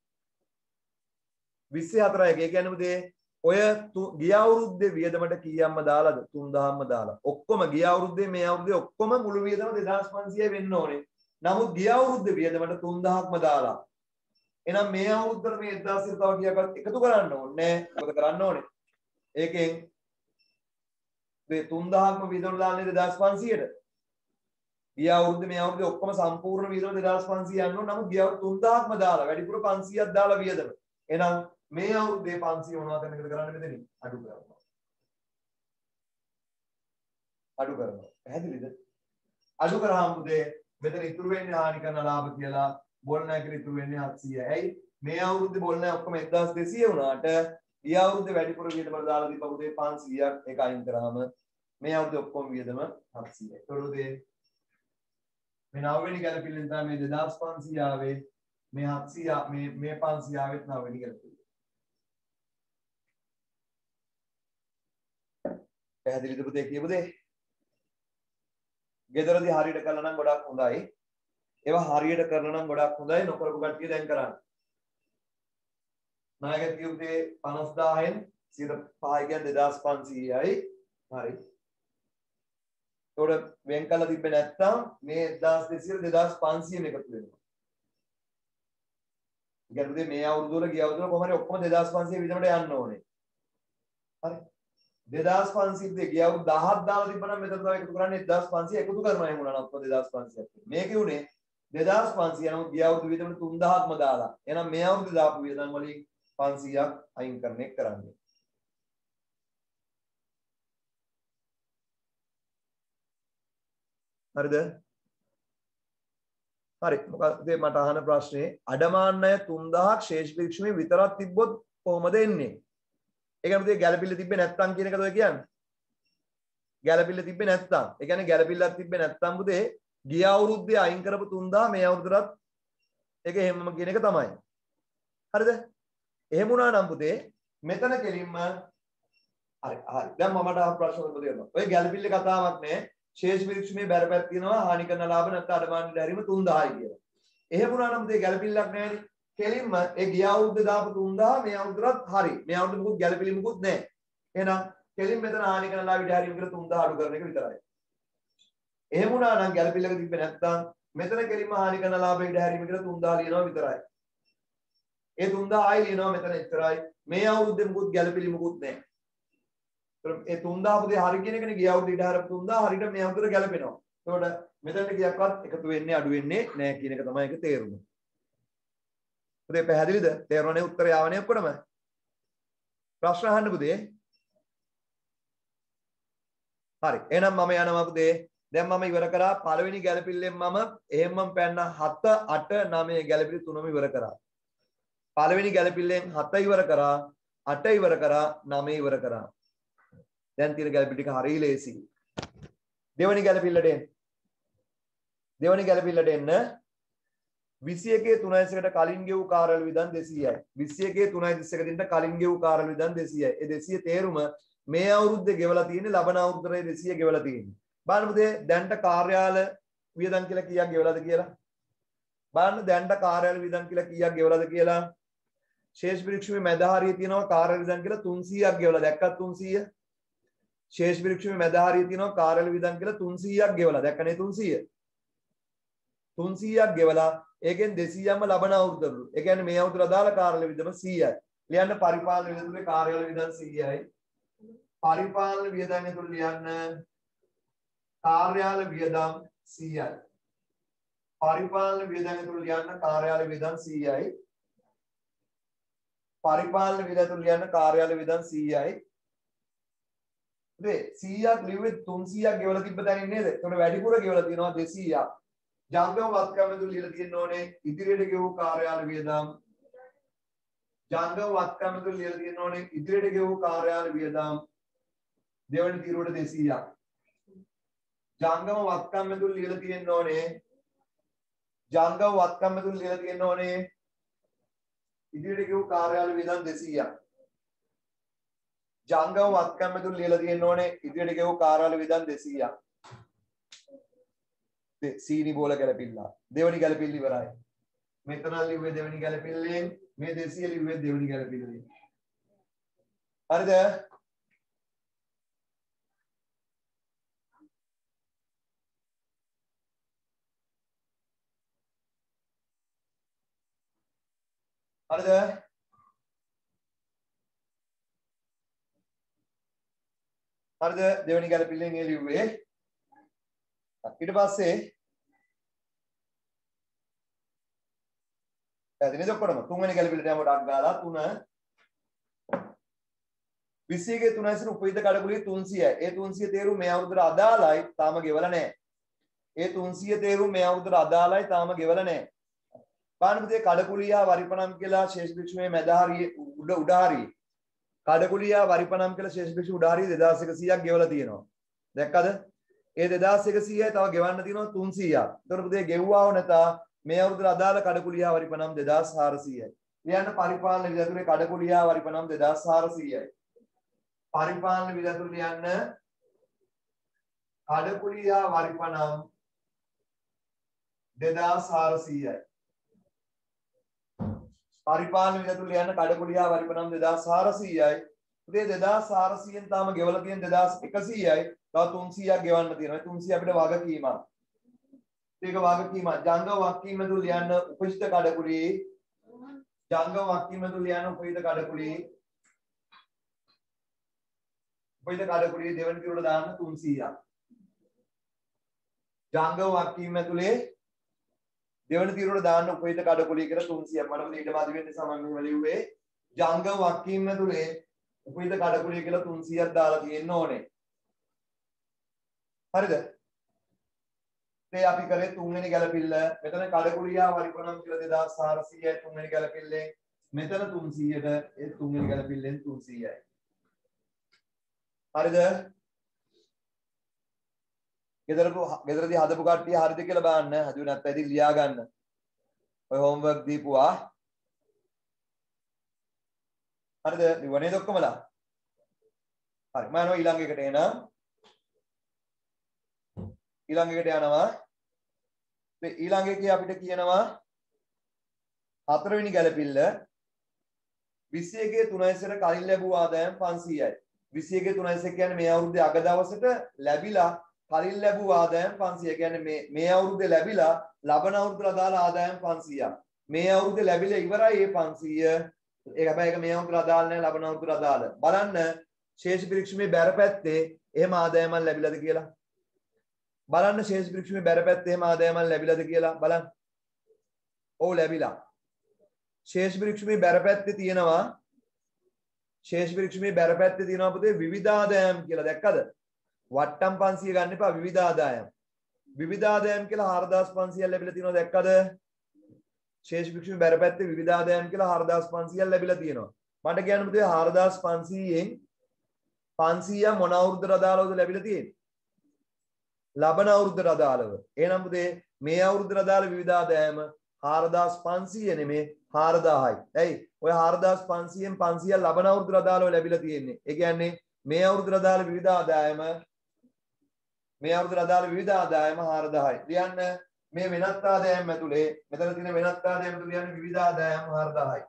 විස්සි හතරයි ඒ කියන්නේ පුතේ ඔය ගිය අවුරුද්දේ වියදමට කීයක්ම දාලාද? තුන්දහක්ම දාලා. ඔක්කොම ගිය අවුරුද්දේ මේ අවුරුද්දේ ඔක්කොම මුළු වියදම දෙදාස් පන්සීයයි වෙන්න ඕනේ. නමුත් ගිය අවුරුද්දේ වියදමට තුන්දහක්ම දාලා. එහෙනම් මේ අවුරුද්දට මේ එක්දාස් තව කීයක්වත් එකතු කරන්න ඕනේ. මොකද කරන්න ඕනේ? ඒකෙන් මේ තුන්දහක්ම වියදම දාන්නේ දෙදාස් පන්සීයට. ගිය අවුරුද්දේ මේ අවුරුද්දේ ඔක්කොම සම්පූර්ණ වියදම දෙදාස් පන්සීය යන්න ඕනේ. නමුත් ගිය අවුරුද්ද තුන්දහක්ම දාලා වැඩිපුර පන්සීයක් දාලා වියදම. එහෙනම් මේ අවුරුද්දේ පන්සීය මොනවද කරන්නද කරන්නේ මෙතනින්? අඩු කරනවා. අඩු කරනවා. පැහැදිලිද? අඩු කරාම පුතේ මෙතන ඉතුරු වෙන්නේ හානි කරන ලාභ කියලා බොල් නැහැ කියලා ඉතුරු වෙන්නේ හත්සියයි. ඇයි? මේ අවුරුද්දේ බොල් නැහැ ඔක්කොම එක්දාස් දෙසීය වුණාට ගිය අවුරුද්දේ වැඩිපුර වියදම දාලා දීපු පුතේ පන්සීයක් ඒක අයින් කරාම මේ අවුරුද්දේ ඔක්කොම වියදම හත්සියයි. ඒතකොට මේ නවවෙනි ගැළපිල්ලෙන් තමයි මේ දෙදාස් පන්සීය ආවේ. මේ හත්සිය මේ මේ පන්සීය ආවෙත් නවවෙනි ගැළපිල්ල. පැහැදිලිද පුතේ කියපු දේ? ගෙදරදී හරියට කළා නම් ගොඩක් හොඳයි. ඒවා හරියට කරලා නම් ගොඩක් හොඳයි. නොකරපු කට්ටිය දැන් කරන්න. නායක කියුවේ පනස්දාහෙන් සියයට පහයි කියන්නේ දෙදාස් පන්සීයයි. හරි. ඒකට වෙන් කළා තිබ්බේ නැත්නම් මේ එක්දාස් දෙසීය දෙදාස් පන්සීයම එකතු වෙනවා. කියන්නේ පුතේ මේ අවුරුදු වල ගිය අවුරුදු වල කොහොම හරි ඔක්කොම දෙදාස් පන්සිය විතරට යන්න ඕනේ. හරි. දෙදාස් පන්සිය ද ගිය අවුරුදු දහයක් දාලා තිබ්බනම් මෙතන තව එකතු කරන්නේ එක්දාස් පන්සිය එකතු කරනවා එහෙම වුණා නම් දෙදාස් පන්සියක්. මේකේ උනේ දෙදාස් පන්සිය නමුත් ගිය අවුරුදු විතරට තුන් දහයක්ම දාලා. එහෙනම් මේ අවුරුදු දාපු වියදම් වලින් පන්සියයක් අයින් කරන එක කරන්නේ. හරිද? හරි. මොකද මට අහන ප්‍රශ්නේ අඩමාන ණය තුන් දහයක් ශේෂ පිරික්සීමේ විතරක් තිබ්බොත් කොහොමද එන්නේ? ඒ කියන්නේ ගැළපිල්ල තිබ්බේ නැත්තම් කියන එකද ඔය කියන්නේ? ගැළපිල්ල තිබ්බේ නැත්තම්. ඒ කියන්නේ ගැළපිල්ලක් තිබ්බේ නැත්තම් පුතේ ගිය අවුරුද්දේ අයින් කරපු තුන් දහය මේ අවුරුද්දට ඒක එහෙමම කියන එක තමයි. හරිද? එහෙම වුණා නම් පුතේ මෙතන කෙලින්ම හරි හරි. දැන් මමට අහ ප්‍රශ්න වලට දෙනවා. ඔය ගැළපිල්ලේ කතාවක් නෑ. ශේෂ පිරික්සීමේ බැරපැත් තියෙනවා හානි කරන ලාභ නැත්නම් අඩමාන දැරීම තුන් දහයයි කියලා. එහෙම වුණා නම් පුතේ ගැළපිල්ලක් නෑනේ. කෙලින්ම ඒ ගිය අවුරුද්දේ දාපු තුන් දහය මේ අවුරුද්දට හරි. මේ අවුරුද්දේ මොකුත් ගැළපිලි මොකුත් නෑ. එහෙනම් කෙලින් මෙතන හානි කරන ලාභ හැරීම කියලා තුන් දහය අඩු කරන එක විතරයි. එහෙම වුණා නම් ගැළපිල්ලක තිබ්බේ නැත්නම් මෙතන කෙලින්ම හානි කරන ලාභ හැරීම කියලා තුන් දහය ලියනවා විතරයි. ඒ තුන් දහයයි ලියනවා මෙතන විතරයි. මේ අවුරුද්දේ මොකුත් ගැළපිලි මොකුත් නෑ. ඒ තුන් දහය පුතේ හරි කියන එකනේ ගිය අවුරුද්දේ ඊට හරපු තුන් දහය හරියට මේ අවුරුද්දට ගැළපෙනවා. එතකොට මෙතනට ගියක්වත් එකතු වෙන්නේ අඩු වෙන්නේ නෑ කියන එක තමයි ඒක තේරුම. පුතේ පැහැදිලිද? තේරුණානේ උත්තරය ආවනේ ඔක්කොටම. ප්‍රශ්න අහන්න පුතේ. හරි. එහෙනම් මම යනවා පුතේ. දැන් මම ඉවර කරා පළවෙනි ගැළපිල්ලෙන් මම එහෙම්මම පැන්න හත අට නවය ගැළපිලි තුනම ඉවර කරා. පළවෙනි ගැළපිල්ලෙන් හත ඉවර කරා, අට ඉවර කරා, නවය ඉවර කරා. දැන් තියෙන ගැළපිලි ටික හරිය ලේසියි. දෙවෙනි ගැළපිල්ලට එන්න. දෙවෙනි ගැළපිල්ලට එන්න විසි එකේ තුනයි තිස් එකට කලින් ගෙවූ කාර්යාල වියදම් දෙසීයයි. විසි එකේ තුනයි තිස් එක දිනට කලින් ගෙවූ කාර්යාල වියදම් දෙසීයයි. ඒ දෙසීය තේරුම මේ අවුරුද්දේ ගෙවලා තියෙන්නේ ලබන අවුරුද්දේ දෙසීය ගෙවලා තියෙන්නේ. බලන්න පුතේ දැන්ට කාර්යාල වියදම් කියලා කීයක් ගෙවලාද කියලා. බලන්න දැන්ට කාර්යාල වියදම් කියලා කීයක් ගෙවලාද කියලා. ශේෂ පිරික්සීමේ මැද හරිය තියෙනවා කාර්යාල වියදම් කියලා තුන්සීයක් ගෙවලා දැක්කත් තුන්සීය. ශේෂ පිරික්සීමේ මැද හරිය තියෙනවා කාර්යාල වියදම් කියලා තුන්සීයක් ගෙවලා දැක්කනේ තුන්සීය. තුන්සීයක් ගෙවලා ඒකෙන් දෙසීයක්ම ලබන අවුරුද්දවලු. ඒ කියන්නේ මේ අවුරුද්දට අදාළ කාර්යාල වියදම සීයයි. ලියන්න පරිපාලන වියදමේ කාර්යාල වියදම් සීයයි. පරිපාලන වියදම් ඇතුළේ ලියන්න කාර්යාල වියදම් සීයයි. පරිපාලන වියදම් ඇතුළේ ලියන්න කාර්යාල වියදම් සීයයි. පරිපාලන වියදම් ඇතුළේ ලියන්න කාර්යාල වියදම් සීයයි. ඉතින් සීයක් ලිව්වේ තුන්සීයක් ගෙවලා තිබ්බ තැනින් නේද? ඒකට වැඩිපුර ගෙවලා තියෙනවා දෙසීයක්. ජංගම වත්කම් ඇතුළේ ලියලා තියෙන්න ඕනේ ඉදිරියට ගෙවූ කාර්යාල වියදම්. ජංගම වත්කම් ඇතුළේ ලියලා තියෙන්න ඕනේ ඉදිරියට ගෙවූ කාර්යාල වියදම්. දෙවන තීරුවට දෙසීයක්. ජංගම වත්කම් ඇතුළේ ලියලා තියෙන්න ඕනේ ජංගම වත්කම් ඇතුළේ ලියලා තියෙන්න ඕනේ ඉදිරියට ගෙවූ කාර්යාල වියදම් දෙසීයක්. ජංගම වත්කම් ඇතුළේ ලියලා තියෙන්න ඕනේ ඉදිරියට ගෙවූ කාර්යාල වියදම් දෙසීයක්. සීනි බෝල ගැලපිල්ල. දෙවනි ගැලපිල්ල ඉවරයි. මෙතන ලිව්වේ දෙවනි ගැලපිල්ලෙන් මේ දෙසීය ලිව්වේ දෙවනි ගැලපිල්ලෙන්. හරිද? හරිද? හරිද? දෙවනි ගැලපිල්ලෙන් ඒ ලිව්වේ. ඊට පස්සේ පැහැදිලිද ඔක්කොම තුන්වෙනි ගැළපිල්ලට යමුඩ අක් ගාලා තුන විසි එකේ තුනයි තිස් උපවිධ කඩකුලිය තුන්සීයයි. ඒ තුන්සීය තේරුම මේ අවුරුද්දට අදාළයි තාම ගෙවලා නැහැ. ඒ තුන්සීය තේරුම මේ අවුරුද්දට අදාළයි තාම ගෙවලා නැහැ. බලන්න පුතේ කඩකුලියා වරිපනම් කියලා ශේෂ පිරික්සීමේ මැද හරියේ උඩ උඩ හරියේ කඩකුලියා වරිපනම් කියලා ශේෂ පිරික්සීම උඩ හරියේ දෙදාස් එකසීයක් ගෙවලා තියෙනවා. දැක්කද? ඒ දෙදාස් එකසීයයි තව ගෙවන්න තියෙනවා තුන්සීයක්. ඒතකොට පුතේ ගෙව්වා නැතා මේ අවුරුද්දට අදාළ කඩකුලියා වරිපනම් දෙදාස් හාරසීයයි. ලියන්න පරිපාලන විදුලේ කඩකුලියා වරිපනම් දෙදාස් හාරසීයයි. පරිපාලන විදුලේ ලියන්න කඩකුලියා වරිපනම් දෙදාස් හාරසීයයි. පරිපාලන විදුලේ ලියන්න කඩකුලියා වරිපනම් දෙදාස් හාරසීයයි. පුතේ දෙදාස් හාරසීයෙන් තාම ගෙවලා තියෙන දෙදාස් එකසීයයි. තව තුන්සීයක් ගෙවන්න තියෙනවා. තුන්සීය අපිට වගකීමක්. ඒක වගකීමක්. ජංගම වගකීම ඇතුළේ ලියන්න උපජිත කඩකුලියේ ජංගම වක්කීම තුල යන උපවිත කඩකුලේ උපවිත කඩකුලේ දෙවන තිරුවට දාන්න තුන්සීයක්. ජංගම වක්කීම තුලේ දෙවන තිරුවට දාන්න උපවිත කඩකුලේ කියලා තුන්සීයක්. මට ඊට මාදි වෙන නිසා මම මෙහෙම ලිව්වේ ජංගම වක්කීම තුලේ උපවිත කඩකුලේ කියලා තුන්සීයක් දාලා තියෙන්න ඕනේ. හරිද? ඒ අපි කරේ තුන්වෙනි ගැලපිල්ල. මෙතන කඩකුලියා වරිපණම් කියලා දෙදාස් හාරසීයයි තුන්වෙනි ගැලපිල්ලෙන්. මෙතන තුන්සීයට ඒ තුන්වෙනි ගැලපිල්ලෙන් තුන්සීයයි. හරිද? ගෙදරපු ගෙදරදී හදපු කට්ටිය හරිද කියලා බලන්න. හදුවේ නැත්නම් ඉතින් ලියා ගන්න. ඔය හෝම්වර්ක් දීපුවා. හරිද? ලිවන්නේ ඔක්කොමලා. හරි. මම යනවා ඊළඟ එකට එනවා. ඊළඟ එකට යනවා. මේ ඊළඟ එකේ අපිට කියනවා හතරවෙනි ගැලපිල්ල විසි එකේ තුනයිසට කලින් ලැබූ ආදායම් පන්සීයයි. විසි එකේ තුනයිස කියන්නේ මේ අවුරුද්දේ අග දවසට ලැබිලා කලින් ලැබූ ආදායම් පන්සීය. කියන්නේ මේ මේ අවුරුද්දේ ලැබිලා ලබන අවුරුද්දට අදාළ ආදායම් පන්සීයක්. මේ අවුරුද්දේ ලැබිලා ඉවරයි මේ පන්සීය. ඒක හැබැයි ඒක මේ අවුරුද්දට අදාළ නැහැ ලබන අවුරුද්දට අදාළ. බලන්න ශේෂ පිරික්සීමේ බැර පැත්තේ එහෙම ආදායමක් ලැබිලාද කියලා. බලන්න ශේෂ පිරික්සීමේ බැර පැත්තේ එහෙම ආදායමක් ලැබිලාද කියලා බලන්න. ඔව් ලැබිලා. ශේෂ පිරික්සීමේ බැර පැත්තේ තියෙනවා ශේෂ පිරික්සීමේ බැර පැත්තේ තියෙනවා පුතේ විවිධ ආදායම් කියලා දැක්කද? වට්ටම් පන්සීය ගන්න එපා විවිධ ආදායම්. විවිධ ආදායම් කියලා හාරදාස් පන්සීයක් ලැබිලා තියෙනවා දැක්කද? ශේෂ පිරික්සීමේ බැර පැත්තේ විවිධ ආදායම් කියලා හාරදාස් පන්සීයක් ලැබිලා තියෙනවා. මට කියන්න පුතේ හාරදාස් පන්සීයෙන් පන්සීය මොන අවුරුද්දට අදාළවද ලැබිලා තියෙන්නේ? ලබන අවුරුද්දට අදාළව. එහෙනම් පුතේ මේ අවුරුද්දට අදාළ විවිධ ආදායම හාරදාස් පන්සීය නෙමේ හාරදාහයි. ඇයි? ඔය හාරදාස් පන්සීයෙන් පන්සීයක් ලබන අවුරුද්දට අදාළව ලැබිලා තියෙන්නේ. ඒ කියන්නේ මේ අවුරුද්දට අදාළ විවිධ ආදායම මේ අවුරුද්දට අදාළ විවිධ ආදායම හාරදාහයි. ලියන්න මේ වෙනත් ආදායම් ඇතුලේ මෙතන තියෙන වෙනත් ආදායම් ඇතුලේ ලියන්න විවිධ ආදායම් හාරදාහයි.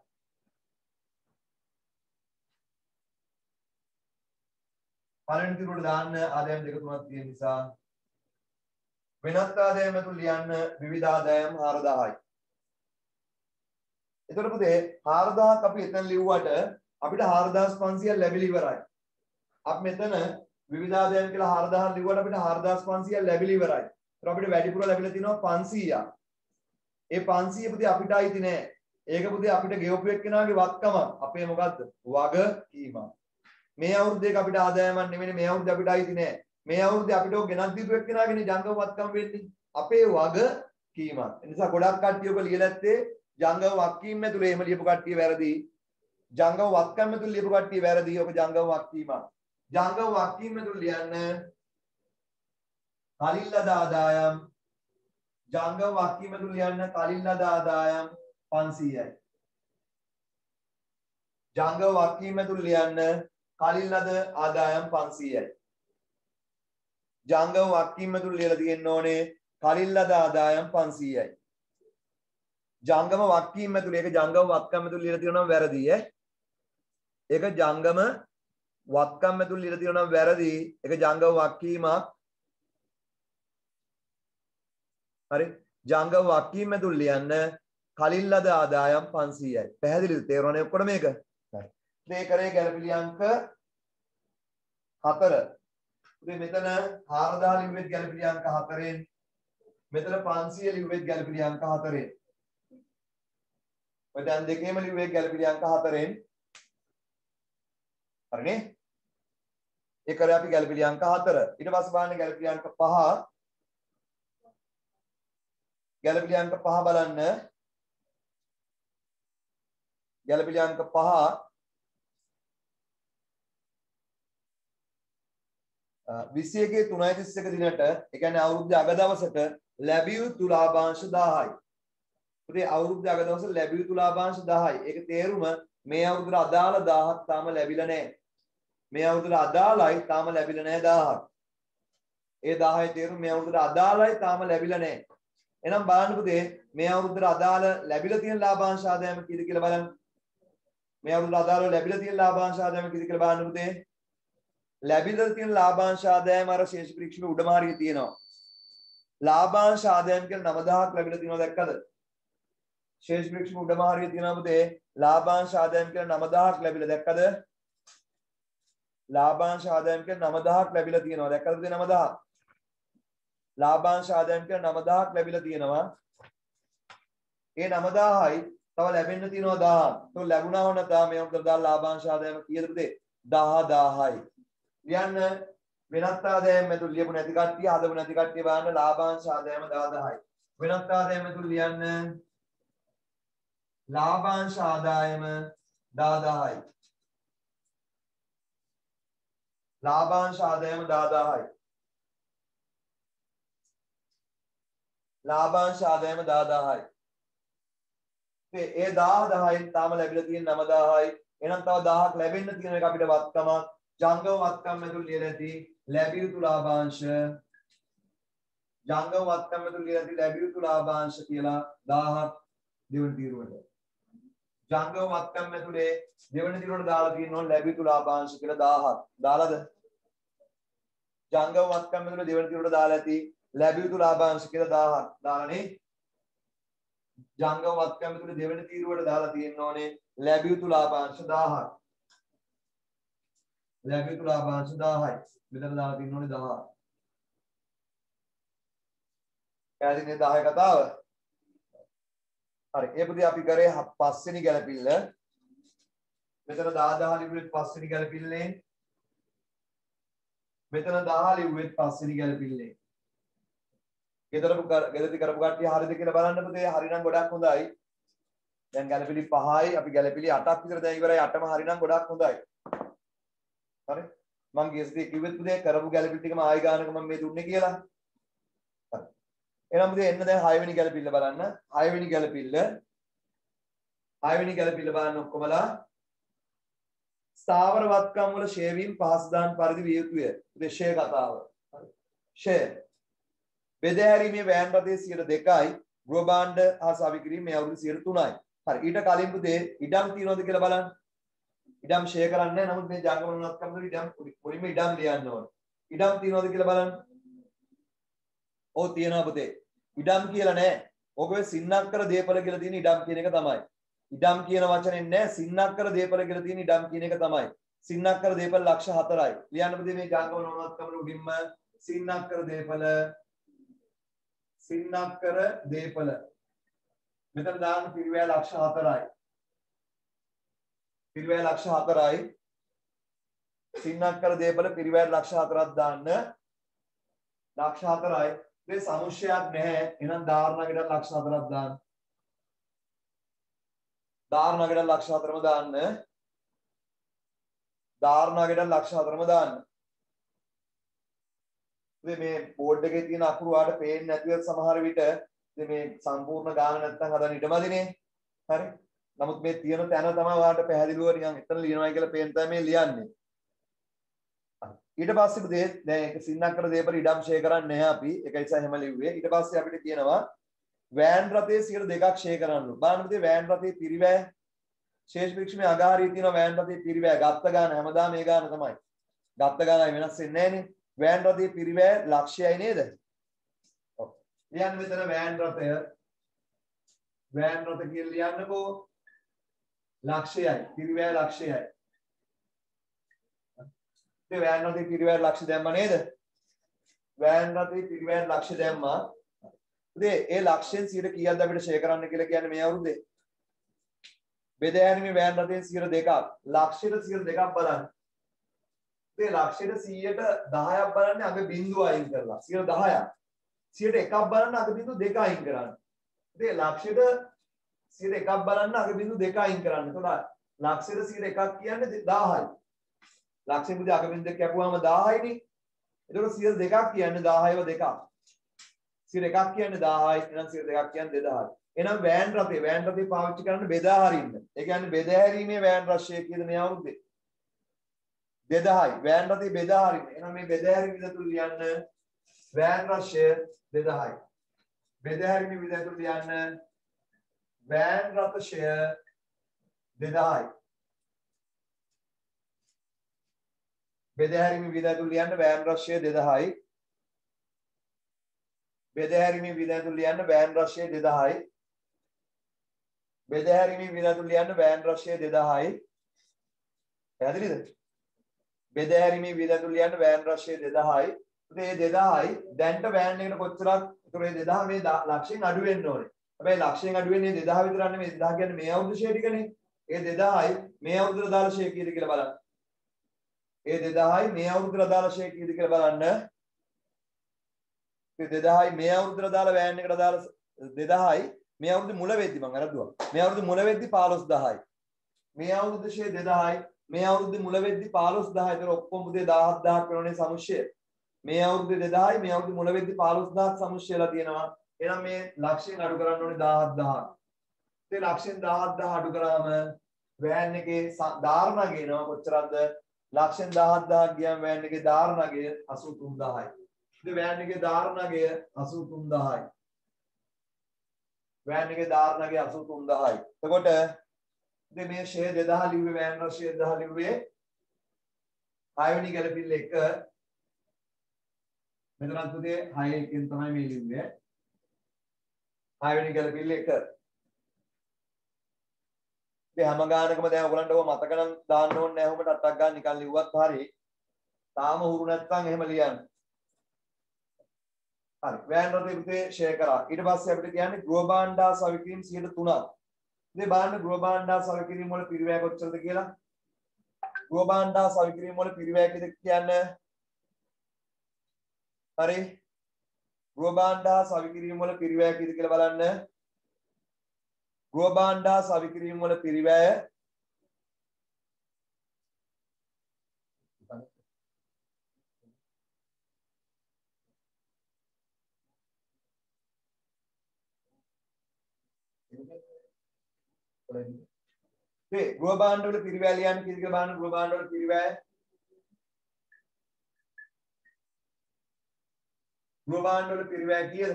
පළවෙනි තිරුවට දාන්න ආදායම් දෙක තුනක් තියෙන නිසා වෙනත් ආදායම් ඇතුළේ ලියන්න විවිධ ආදායම් හාරදාහයි. එතකොට පුතේ හාරදාහක් අපි එතන ලිව්වට අපිට හාරදාස් පන්සීයක් ලැබිලා ඉවරයි. අපි මෙතන විවිධ ආදායම් කියලා හාරදාහක් ලිව්වට අපිට හාරදාස් පන්සීයක් ලැබිලා ඉවරයි. ඒතර අපිට වැඩිපුර ලැබිලා තියෙනවා පන්සීයක්. ඒ පන්සීය පුතේ අපිට අයිති නෑ. ඒක පුතේ අපිට ගෙවපු එක්කෙනාගේ වත්කම. අපේ මොකද්ද? වගකීමක්. මේ අවුරුද්දේක අපිට ආදායමක් නෙමෙයි මේ අවුරුද්දේ අපිට අයිති නෑ. මේ අවුරුද්දේ අපිට ඔය ගෙනත් දීපු එක්කෙනාගේ ජංගම වත්කම් වෙන්නේ. අපේ වගකීමක්. ඒ නිසා ගොඩක් කට්ටිය ඔක ලියලා ඇත්තේ ජංගම වත්කීම් ඇතුලේ එහෙම ලියපු කට්ටිය වැරදි. ජංගම වත්කම් ඇතුලේ ලියපු කට්ටිය වැරදි. ඔක ජංගම වත්කීමක්. ජංගම වත්කීම් ඇතුලේ ලියන්න කලින් ලද ආදායම් ජංගම වත්කීම් ඇතුලේ ලියන්න කලින් ලද ආදායම් පන්සීයයි. ජංගම වත්කීම් ඇතුලේ ලියන්න කලින් ලද ආදායම් පන්සීයයි. ජංගම වත්කීම් ඇතුළේ ලියලා තියෙන්න ඕනේ කලින් ලද ආදායම් පන්සීයයි. ජංගම වත්කීම් ඇතුළේ ඒක ජංගම වත්කම් ඇතුළේ ලියලා තියෙනවා නම් වැරදි ඈ. ඒක ජංගම වත්කම් ඇතුළේ ලියලා තියෙනවා නම් වැරදි. ඒක ජංගම වත්කීමක්. හරි. ජංගම වත්කීම් ඇතුළේ ලියන්න කලින් ලද ආදායම් පන්සීයයි. පැහැදිලිද? තේරුණානේ ඔක්කොම මේක? හරි. මේ කරේ ගැළපිලි අංක හතර. ඉතින් මෙතන හාරදාහ ලිව්වෙත් ගැළපිලි අංක හතරෙන් මෙතන පන්සීය ලිව්වෙත් ගැළපිලි අංක හතරෙන් ඔය දැන් දෙකේම ලිව්වේ ගැළපිලි අංක හතරෙන් හරිනේ ඒ කරේ අපි ගැළපිලි අංක හතර ඊට පස්සේ බලන්න ගැළපිලි අංක පහ ගැළපිලි අංක පහ බලන්න ගැළපිලි අංක පහ විසි එකේ තුනයි තිස් එක දිනට ඒ කියන්නේ අවුරුද්දේ අග දවසට ලැබිය යුතු ලාභාංශ දාහයි. ඉතින් අවුරුද්දේ අග දවසට ලැබිය යුතු ලාභාංශ දාහයි. ඒක තේරුම මේ අවුරුද්දට අදාළ දාහක් තාම ලැබිලා නැහැ. මේ අවුරුද්දට අදාළයි තාම ලැබිලා නැහැ දාහක්. ඒ දාහයි තේරුම මේ අවුරුද්දට අදාළයි තාම ලැබිලා නැහැ. එහෙනම් බලන්න පුතේ මේ අවුරුද්දට අදාළ ලැබිලා තියෙන ලාභාංශ ආදායම කීයද කියලා බලන්න. මේ අවුරුද්දට අදාළව ලැබිලා තියෙන ලාභාංශ ආදායම කීයද කියලා බලන්න පුතේ. ලැබිලා තියෙන ලාභාංශ ආදායම අර ශේෂ පරීක්ෂණයේ උඩම හරිය තියෙනවා. ලාභාංශ ආදායම කියලා නවදහයක් ලැබිලා තියෙනවා දැක්කද? ශේෂ වෘක්ෂ උඩම හරිය තියෙනවා පුතේ ලාභාංශ ආදායම් කියලා නව දහයක් ලැබිලා දැක්කද? ලාභාංශ ආදායම් කියලා නව දහයක් ලැබිලා තියෙනවා දැක්කද පුතේ නව දහයක්? ලාභාංශ ආදායම් කියලා නව දහයක් ලැබිලා තියෙනවා. ඒ නව දහයයි තව ලැබෙන්න තියෙනවා දහයක්. તો ලැබුණා වුණා තා මේ උන්ට දාලා ලාභාංශ ආදායම කීයද පුතේ? දහ දහයයි. ලියන්න වෙනත් ආදායම් මෙතුළු ලියපු නැති කට්ටිය හදපු නැති කට්ටිය බලන්න ලාභාංශ ආදායම දහ දහයයි. වෙනත් ආදායම මෙතුළු ලියන්න ලාභාංශ ආදායම දහ දහයයි. ලාභාංශ ආදායම දහ දහයයි. ලාභාංශ ආදායම දහ දහයයි. ඒ දහ දහයෙන් තාම ලැබිලා තියෙන නව දහයයි. එහෙනම් තව දහයක් ලැබෙන්න තියෙන එක අපිට වත්කමක්. ජංගම වත්කම් මෙතුළු ලියලා ඇති ලැබිය යුතු ලාභාංශ. ජංගම වත්කම් මෙතුළු ලියලා ඇති ලැබිය යුතු ලාභාංශ කියලා දහයක් දෙවන තීරුවට. ජංගම වත්කම් මෙතුළේ දෙවන තීරුවට දාලා තියෙනවා ලැබිය යුතු ලාභාංශ කියලා දහයක්. දාලාද? ජංගම වත්කම් මෙතුළේ දෙවන තීරුවට දාලා ඇති ලැබිය යුතු ලාභාංශ කියලා දහයක්. දාලානේ? ජංගම වත්කම් මෙතුළේ දෙවන තීරුවට දාලා තියෙන්න ඕනේ ලැබිය යුතු ලාභාංශ දහයක්. ලැබිය යුතු ලාභාංශ දහයයි. මෙතන දාලා තියෙන්න ඕනේ දහයක්. පැහැදිලිනේ දහය කතාව? හරි. ඒ පුතේ අපි කරේ පස්වෙනි ගැලපිල්ල. මෙතන දහ දහ ලිව්වෙත් පස්වෙනි ගැලපිල්ලේ. මෙතන දහ ලිව්වෙත් පස්වෙනි ගැලපිල්ලේ. ගෙදරපු ගෙදරදි කරපු කට්ටිය හරියද කියලා බලන්න පුතේ. හරිනම් ගොඩක් හොඳයි. දැන් ගැලපිලි පහයි අපි ගැලපිලි අටක් විතර දැන් ඉවරයි. අටම හරිනම් ගොඩක් හොඳයි. හරි මම ගියස්දී කිව්වෙත් පුතේ කරපු ගැලපිලි ටිකම ආයි ගානක මම මේ දුන්නේ කියලා. හරි එහෙනම් පුතේ එන්න දැන් හය වෙනි ගැලපිල්ල බලන්න. හය වෙනි ගැලපිල්ල හය වෙනි ගැලපිල්ල බලන්න ඔක්කොමලා. ස්ථාවර වත්කම් වල ෂේ වීම පහසුදාන් පරිදි විය යුතුය. පුතේ ෂේ කතාව. හරි ෂේ බෙදහැරීමේ වෑන් රටේ සියයට දෙකයි ගෘහ භාණ්ඩ හා සවි කිරීම මේ අවුරුදු සියයට තුනයි. හරි ඊට කලින් පුතේ ඉඩම් තියනවද කියලා බලන්න. ඉඩම් ෂේ කරන්නේ නැහැ. නමුත් මේ ජංගම වත්කම් වල ඉඩම් මුලින්ම ඉඩම් ලියන්න ඕනේ. ඉඩම් තියනවද කියලා බලන්න. ඔව් තියනවා පුතේ. ඉඩම් කියලා නැහැ. ඔකේ සින්නක්කර දීපල කියලා තියෙන ඉඩම් කියන එක තමයි. ඉඩම් කියන වචනේ නැහැ. සින්නක්කර දීපල කියලා තියෙන ඉඩම් කියන එක තමයි. සින්නක්කර දීපල ලක්ෂ හතරයි. ලියන්න පුතේ මේ ජංගම වත්කම් වල උඩින්ම සින්නක්කර දීපල සින්නක්කර දීපල මෙතන දාන්න පිරිවැය ලක්ෂ හතරයි. පිරිවැය ලක්ෂ හතරයි. සින්නක්කර දීපල පිරිවැය ලක්ෂ හතරක් දාන්න. ලක්ෂ හතරයි. මේ සමුච්චයක් නැහැ. එහෙනම් ධාරණගෙට ලක්ෂ හතරක් දාන්න. ධාරණගෙට ලක්ෂ හතරම දාන්න. ධාරණගෙට ලක්ෂ හතරම දාන්න. මේ බෝඩ් එකේ තියෙන අකුරු වලට පේන්නේ නැතිව සමහර විට මේ සම්පූර්ණ ගාන නැත්තම් හදන්න ඉඩමදිනේ. හරි. නමුත් මේ තියෙන තැන තමයි ඔයාලට පැහැදිලිව නිකන් එතන ලියනවා කියලා පේන තමයි මේ ලියන්නේ. ඊට පස්සේ පුතේ දැන් ඒක සින්නක්කර දීපල ඉඩම් ෂේ කරන්නේ නැහැ අපි. ඒක නිසා එහෙම ලිව්වේ. ඊට පස්සේ අපිට කියනවා වෑන් රථයේ සියයට දෙකක් ෂේ කරන්නලු. බලන්න පුතේ වෑන් රථයේ පිරිවැය ශේෂ වික්ෂමේ අගාරිය තියෙනවා වෑන් රථයේ පිරිවැය. ගත්ත ගාන හැමදාම මේ ගාන තමයි. ගත්ත ගානයි වෙනස් වෙන්නේ නැහනේ. වෑන් රථයේ පිරිවැය ලක්ෂයයි නේද? ඔව්. ලියන්න මෙතන වෑන් රථය වෑන් රථ කියලා ලියන්නකෝ. ලක්ෂයයි පිරිවැය ලක්ෂයයි. මේ වෑන් රථයේ පිරිවැය ලක්ෂ දැම්මා නේද? වෑන් රථයේ පිරිවැය ලක්ෂ දැම්මා. ඉතින් ඒ ලක්ෂයෙන් සියයට කීයක්ද අපිට ෂේ කරන්න කියලා කියන්නේ මේ අවුරුද්දේ? බෙදෑරීමේ වෑන් රථයෙන් සියයට දෙකක්. ලක්ෂයට සියයට දෙකක් බලන්න. මේ ලක්ෂයට සියයට දහයක් බලන්නේ අග බිංදුව අයින් කරලා. සියයට දහයක්. සියයට එකක් බලන්න අග බිංදුව දෙක අයින් කරන්න. ඉතින් ලක්ෂයට සියයට එකක් බලන්න අග බිංදුව දෙක අයින් කරන්න. එතකොට ලක්ෂයට සියයට එකක් කියන්නේ දහයයි. ලක්ෂෙ පුතේ අග බිංදුව කැපුවාම දහයයිනේ. එතකොට සියයට දෙකක් කියන්නේ දහයව දෙකක්. සියයට එකක් කියන්නේ දහයයි. එහෙනම් සියයට දෙකක් කියන්නේ දෙදහයයි. එහෙනම් වෑන් රථේ වෑන් රථේ පාවිච්චි කරන්න බෙදා හරින්න. ඒ කියන්නේ බෙදහැරීමේ වෑන් රශ්‍ය කීයද මේ අවුරුද්දේ? දෙදහයයි. වෑන් රථේ බෙදා හරින්න. එහෙනම් මේ බෙදහැරීම විදතුරු ලියන්න වෑන් රශ්‍ය දෙදහයයි. බෙදහැරීම විදතුරු ලියන්න වෑන් රථය දෙදහයයි. බෙදහැරීම විදතුරු ලියන්න වෑන් රශ්‍ය දෙදහයයි. බෙදහැරීම විදතුරු ලියන්න වෑන් රශ්‍ය දෙදහයයි. බෙදහැරීමේ වියදම් ලියන්න වෑන් රශ්මිය දෙදාහයි. පැහැදිලිද? බෙදහැරීමේ වියදම් ලියන්න වෑන් රශ්මිය දෙදාහයි. මේ දෙදාහයි දැන්ට වෑන් එකට කොච්චරක් ඒතර මේ දෙදාහ මේ ලක්ෂයෙන් අඩු වෙන්න ඕනේ. හැබැයි ලක්ෂයෙන් අඩු වෙන්නේ දෙදාහ විතර නෙමෙයි. දෙදාහ කියන්නේ මේ අවුරුදු ෂෙයා ටිකනේ. ඒ දෙදාහයි මේ අවුරුද්දට දාලා ෂෙයා කීයද කියලා බලන්න. ඒ දෙදාහයි මේ අවුරුද්දට දාලා ෂෙයා කීයද කියලා බලන්න. ඒ දෙදාහයි මේ අවුරුද්දට දාලා වෑන් එකට දාලා දෙදාහයි මේ අවුරුදු මුල වෙද්දි මම අරදුවා. මේ අවුරුදු මුල වෙද්දි පහළොස් දහයි. මේ අවුරුදු ෂෙයා දෙදාහයි මේ අවුරුදු මුල වෙද්දි පහළොස් දහයි. ඒතර ඔක්කොම පුතේ දහහක් දහහක් වෙනෝනේ සමුච්චය. මේ අවුරුද්දේ දෙදාහයි මේ අවුරුදු මුල වෙද්දි පහළොස් දහහක් සමුච්චයලා තියෙනවා. එහෙනම් මේ ලක්ෂයෙන් අඩු කරන්න ඕනේ දහහක් දහහක්. ඒ ලක්ෂයෙන් දහහක් දහහ අඩු කරාම වෑන් එකේ ධාරණගය එනවා කොච්චරද? ලක්ෂයෙන් දහහක් දහහක් ගියාම වෑන් එකේ ධාරණගය අසූ තුන් දහයි. ඉතින් වෑන් එකේ ධාරණගය අසූ තුන් දහයි. වෑන් එකේ ධාරණගය අසූ තුන් දහයි. එතකොට ඉතින් මේ ෂෙයා දෙදාහ ලිව්වේ වෑන් රශ්මිය දෙදාහ ලිව්වේ හය වෙනි ගැලපිල්ල එක මෙතනත් පුතේ හය එකෙන් තමයි මේ ලිව්වේ. හය වෙනි ගැලපිල්ල එක. ඉතින් හැම ගානකම දැන් ඔයගලන්ට ඔය මතක නම් දාන්න ඕනේ නැහැ. ඔබ ටට්ටක් ගන්න නිකන් ලිව්වත් හරි. තාම හුරු නැත්නම් එහෙම ලියන්න. හරි. වෑන් රථය පුතේ ෂෙයා කරා. ඊට පස්සේ අපිට කියන්නේ ගෘහ භාණ්ඩ හා සවිකිරීම සියයට තුනක්. ඉතින් බලන්න ගෘහ භාණ්ඩ හා සවිකිරීම වල පිරිවැය කොච්චරද කියලා. ගෘහ භාණ්ඩ හා සවිකිරීම වල පිරිවැය කීයද කියන්නේ? හරි. ගෘහ භාණ්ඩ හා සවිකිරීම වල පිරිවැය කීයද කියලා බලන්න. ගෘහ භාණ්ඩ හා සවිකිරීම වල පිරිවැය මේ ගෘහ භාණ්ඩ වල පිරිවැය ලියන්න කීයද කියලා බලන්න. ගෘහ භාණ්ඩ වල පිරිවැය ගෘහ භාණ්ඩ වල පිරිවැය කීයද?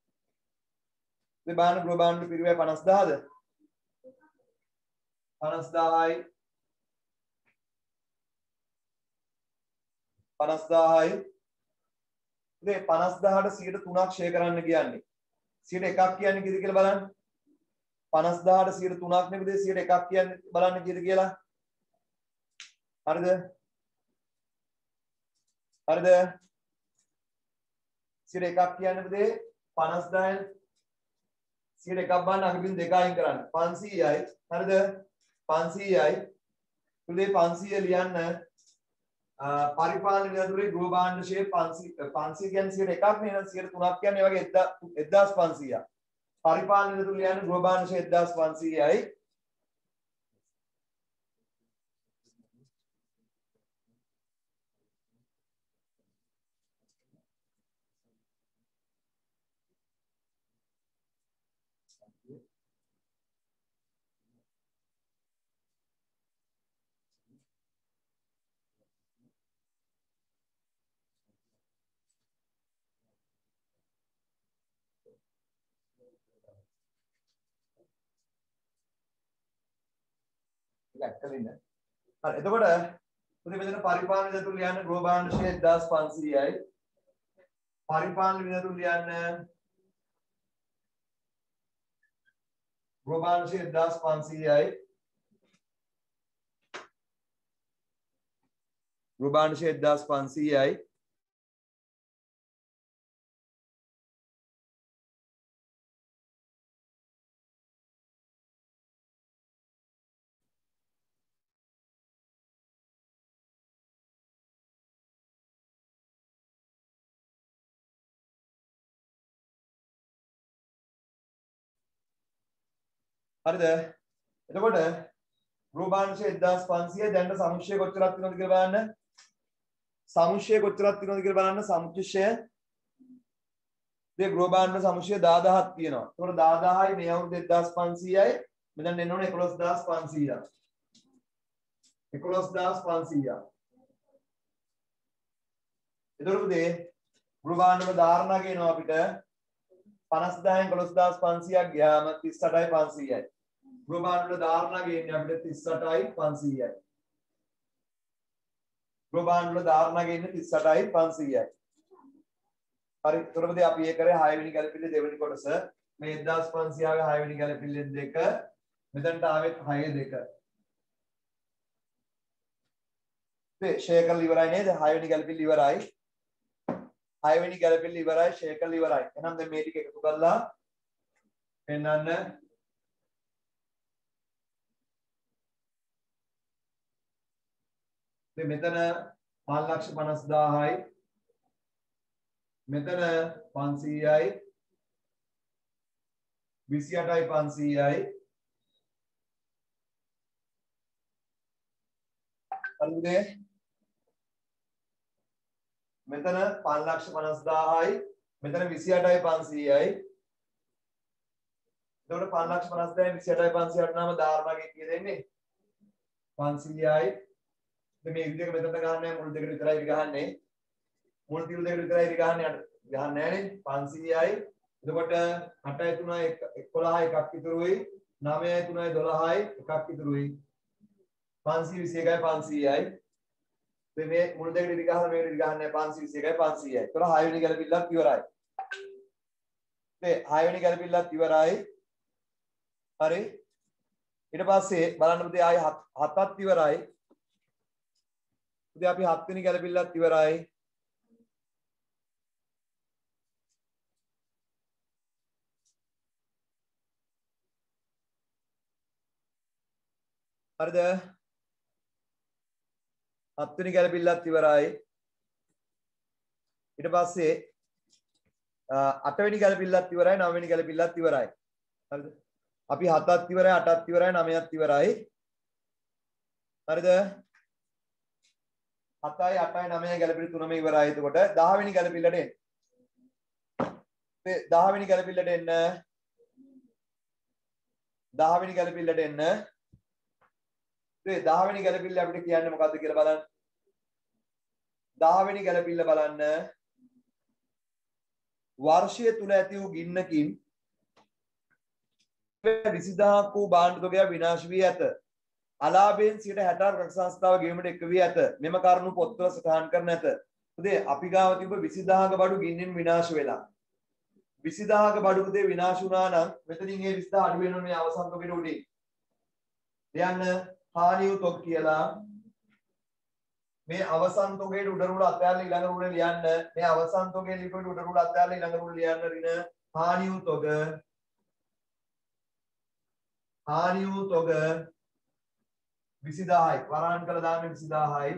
මේ බලන්න ගෘහ භාණ්ඩ වල පිරිවැය පනස් දහයද? පනස් දහයයි පනස් දහයයි. ඉතින් පනස් දහයට සියයට තුනක් ෂෙයා කරන්න කියන්නේ. සියයට එකක් කියන්නේ කීයද කියලා බලන්න. පනස් දහයට සියයට තුනක් නෙමෙයි සියයට එකක් කියන්නේ බලන්න කීයද කියලා. හරිද? හරිද? සියයට එකක් කියන්නේ පුතේ පනස් දහයෙන් සියයට එකක් බලන්න අගබින් දෙක අයින් කරන්න. පන්සීයයි. හරිද? පන්සීයයි. පුතේ පන්සීය ලියන්න පරිපාලන විදුලේ ගෘහ භාණ්ඩ ෂෙයා පන්සීය පන්සීය කියන්නේ සියයට එකක් නේ. එහෙනම් සියයට තුනක් කියන්නේ ඒ වගේ එක්දාස් පන්සීයක්. පරිපාලන විදුලේ ලියන්න ගෘහ භාණ්ඩ ෂෙයා එක්දාස් පන්සීයයි. ඒක ඇක්කලින්න. හරි. එතකොට පුතේ මෙතන පරිපාලන විදුලේ ලියන්න ගෘහ භාණ්ඩ ෂෙයා එක්දාස් පන්සීයයි. පරිපාලන විදුලේ ලියන්න ගෘහ භාණ්ඩ ෂෙයා එක්දාස් පන්සීයයි. ගෘහ භාණ්ඩ ෂෙයා එක්දාස් පන්සීයයි. හරිද? එතකොට ගෘහ භාණ්ඩ ෂෙයා එක්දාස් පන්සීයයි දැන් සමුච්චය කොච්චරක් තියෙනවද කියලා බලන්න. සමුච්චය කොච්චරක් තියෙනවද කියලා බලන්න. සමුච්චය මේ ගෘහ භාණ්ඩ සමුච්චය දහදහක් තියෙනවා. එතකොට දහදහයි මේ අවුරුදු එක්දාස් පන්සීයයි මෙතන එන්න ඕනේ එකොළොස් දහස් පන්සීයක්. එකොළොස් දහස් පන්සීයක්. එතකොට පුතේ ගෘහ භාණ්ඩවල ධාරණා කියනවා අපිට පනස් දහයෙන් එකොළොස් දහස් පන්සීයක් ගියාම තිස් අටයි පන්සීයයි. ගෘහ භාණ්ඩවල ධාරණා ගේන්නේ අපිට තිස් අටයි පන්සීයයි. ගෘහ භාණ්ඩවල ධාරණා ගේන්නේ තිස් අටයි පන්සීයයි. හරි. එතකොට අපි ඒ කරේ හය වෙනි ගැලපිල්ලේ දෙවෙනි කොටස. මේ එක්දාස් පන්සීයගේ හය වෙනි ගැලපිල්ලෙන් දෙක මෙතනට ආවෙත් හය දෙක. ඒ ෂෙයා කරලා ඉවරයි නේද? හය වෙනි ගැලපිල්ල ඉවරයි. හය වෙනි ගැලපිල්ල ඉවරයි, ෂෙයා කරලා ඉවරයි. එහෙනම් දැන් මේ ටික එකතු කරලා පෙන්නන්න. ඉතින් මෙතන පන්ස් ලක්ෂ පනස් දාහයි. මෙතන පන්සීයයි. විසි අටයි පන්සීයයි. හරිද? මෙතන පන්ස් ලක්ෂ පනස් දාහයි. මෙතන විසි අටයි පන්සීයයි. එතකොට පන්ස් ලක්ෂ පනස් දාහයි විසි අටයි පන්සීයට නම් ධාරණාවේ කීයද එන්නේ? පන්සීයයි. ඉතින් මේ විදිහට මෙතන ගහන්නේ මුල් දෙකට විතරයි ගහන්නේ. මුල් තිරු දෙකට විතරයි ගහන්නේ. ගහන්නේ නැහනේ. පන්සීයයි. එතකොට අටයි තුනයි එකොළහයි එකක් ඉතුරුයි. නවයයි තුනයි දොළහයි එකක් ඉතුරුයි. පන්සීය විසි එකයි පන්සීයයි. ඉතින් මේ මුල් දෙකට ඉරි ගහලා මේකට ඉරි ගහන්නේ පන්සීය විසි එකයි පන්සීයයි. ඒතර හය වෙනි ගැලපිල්ලත් ඉවරයි. ඉතින් හය වෙනි ගැලපිල්ලත් ඉවරයි. හරි. ඊට පස්සේ බලන්න පුතේ ආයි හතත් ඉවරයි. පුතේ අපි හත් වෙනි ගැලපිල්ලත් ඉවරයි. හරිද? හත් වෙනි ගැලපිල්ලත් ඉවරයි. ඊට පස්සේ අට වෙනි ගැලපිල්ලත් ඉවරයි, නව වෙනි ගැලපිල්ලත් ඉවරයි. හරිද? අපි හතත් ඉවරයි, අටත් ඉවරයි, නවයත් ඉවරයි. හරිද? හතයි අටයි නවයයි ගැලපිලි තුනම ඉවරයි. එතකොට දහ වෙනි ගැලපිල්ලට එන්න. මේ දහ වෙනි ගැලපිල්ලට එන්න. දහ වෙනි ගැලපිල්ලට එන්න. මේ දහ වෙනි ගැලපිල්ල අපිට කියන්නේ මොකද්ද කියලා බලන්න. දහ වෙනි ගැලපිල්ල බලන්න. වර්ෂය තුල ඇති වූ ගින්නකින් විසිදහක් වූ භාණ්ඩ තොගයක් විනාශ වී ඇත. අලාභයෙන් සියයට හැටක් රට සංස්ථාව ගෙවීමට එක් වී ඇත. මෙම කරුණු පොත්වල සටහන් කර නැත. පුතේ අපි ගාව තිබ්බ විසිදහක බඩු ගින්නෙන් විනාශ වෙලා. විසිදහක බඩු පුතේ විනාශ වුණා නම් මෙතනින් ඒ විසිදහ අඩු වෙනවා මේ අවසන් තොගෙට උඩින්. ලියන්න හානි වූ තොග කියලා. මේ අවසන් තොගේට උඩ රුල අතහැරලා ඊළඟ රුල ලියන්න. මේ අවසන් තොගේ ලිපිට උඩ රුල අතහැරලා ඊළඟ රුල ලියන්න රින හානි වූ තොග. හානි වූ තොග විසිදහයි. වරහන් කළ දාන්නේ විසිදහයි.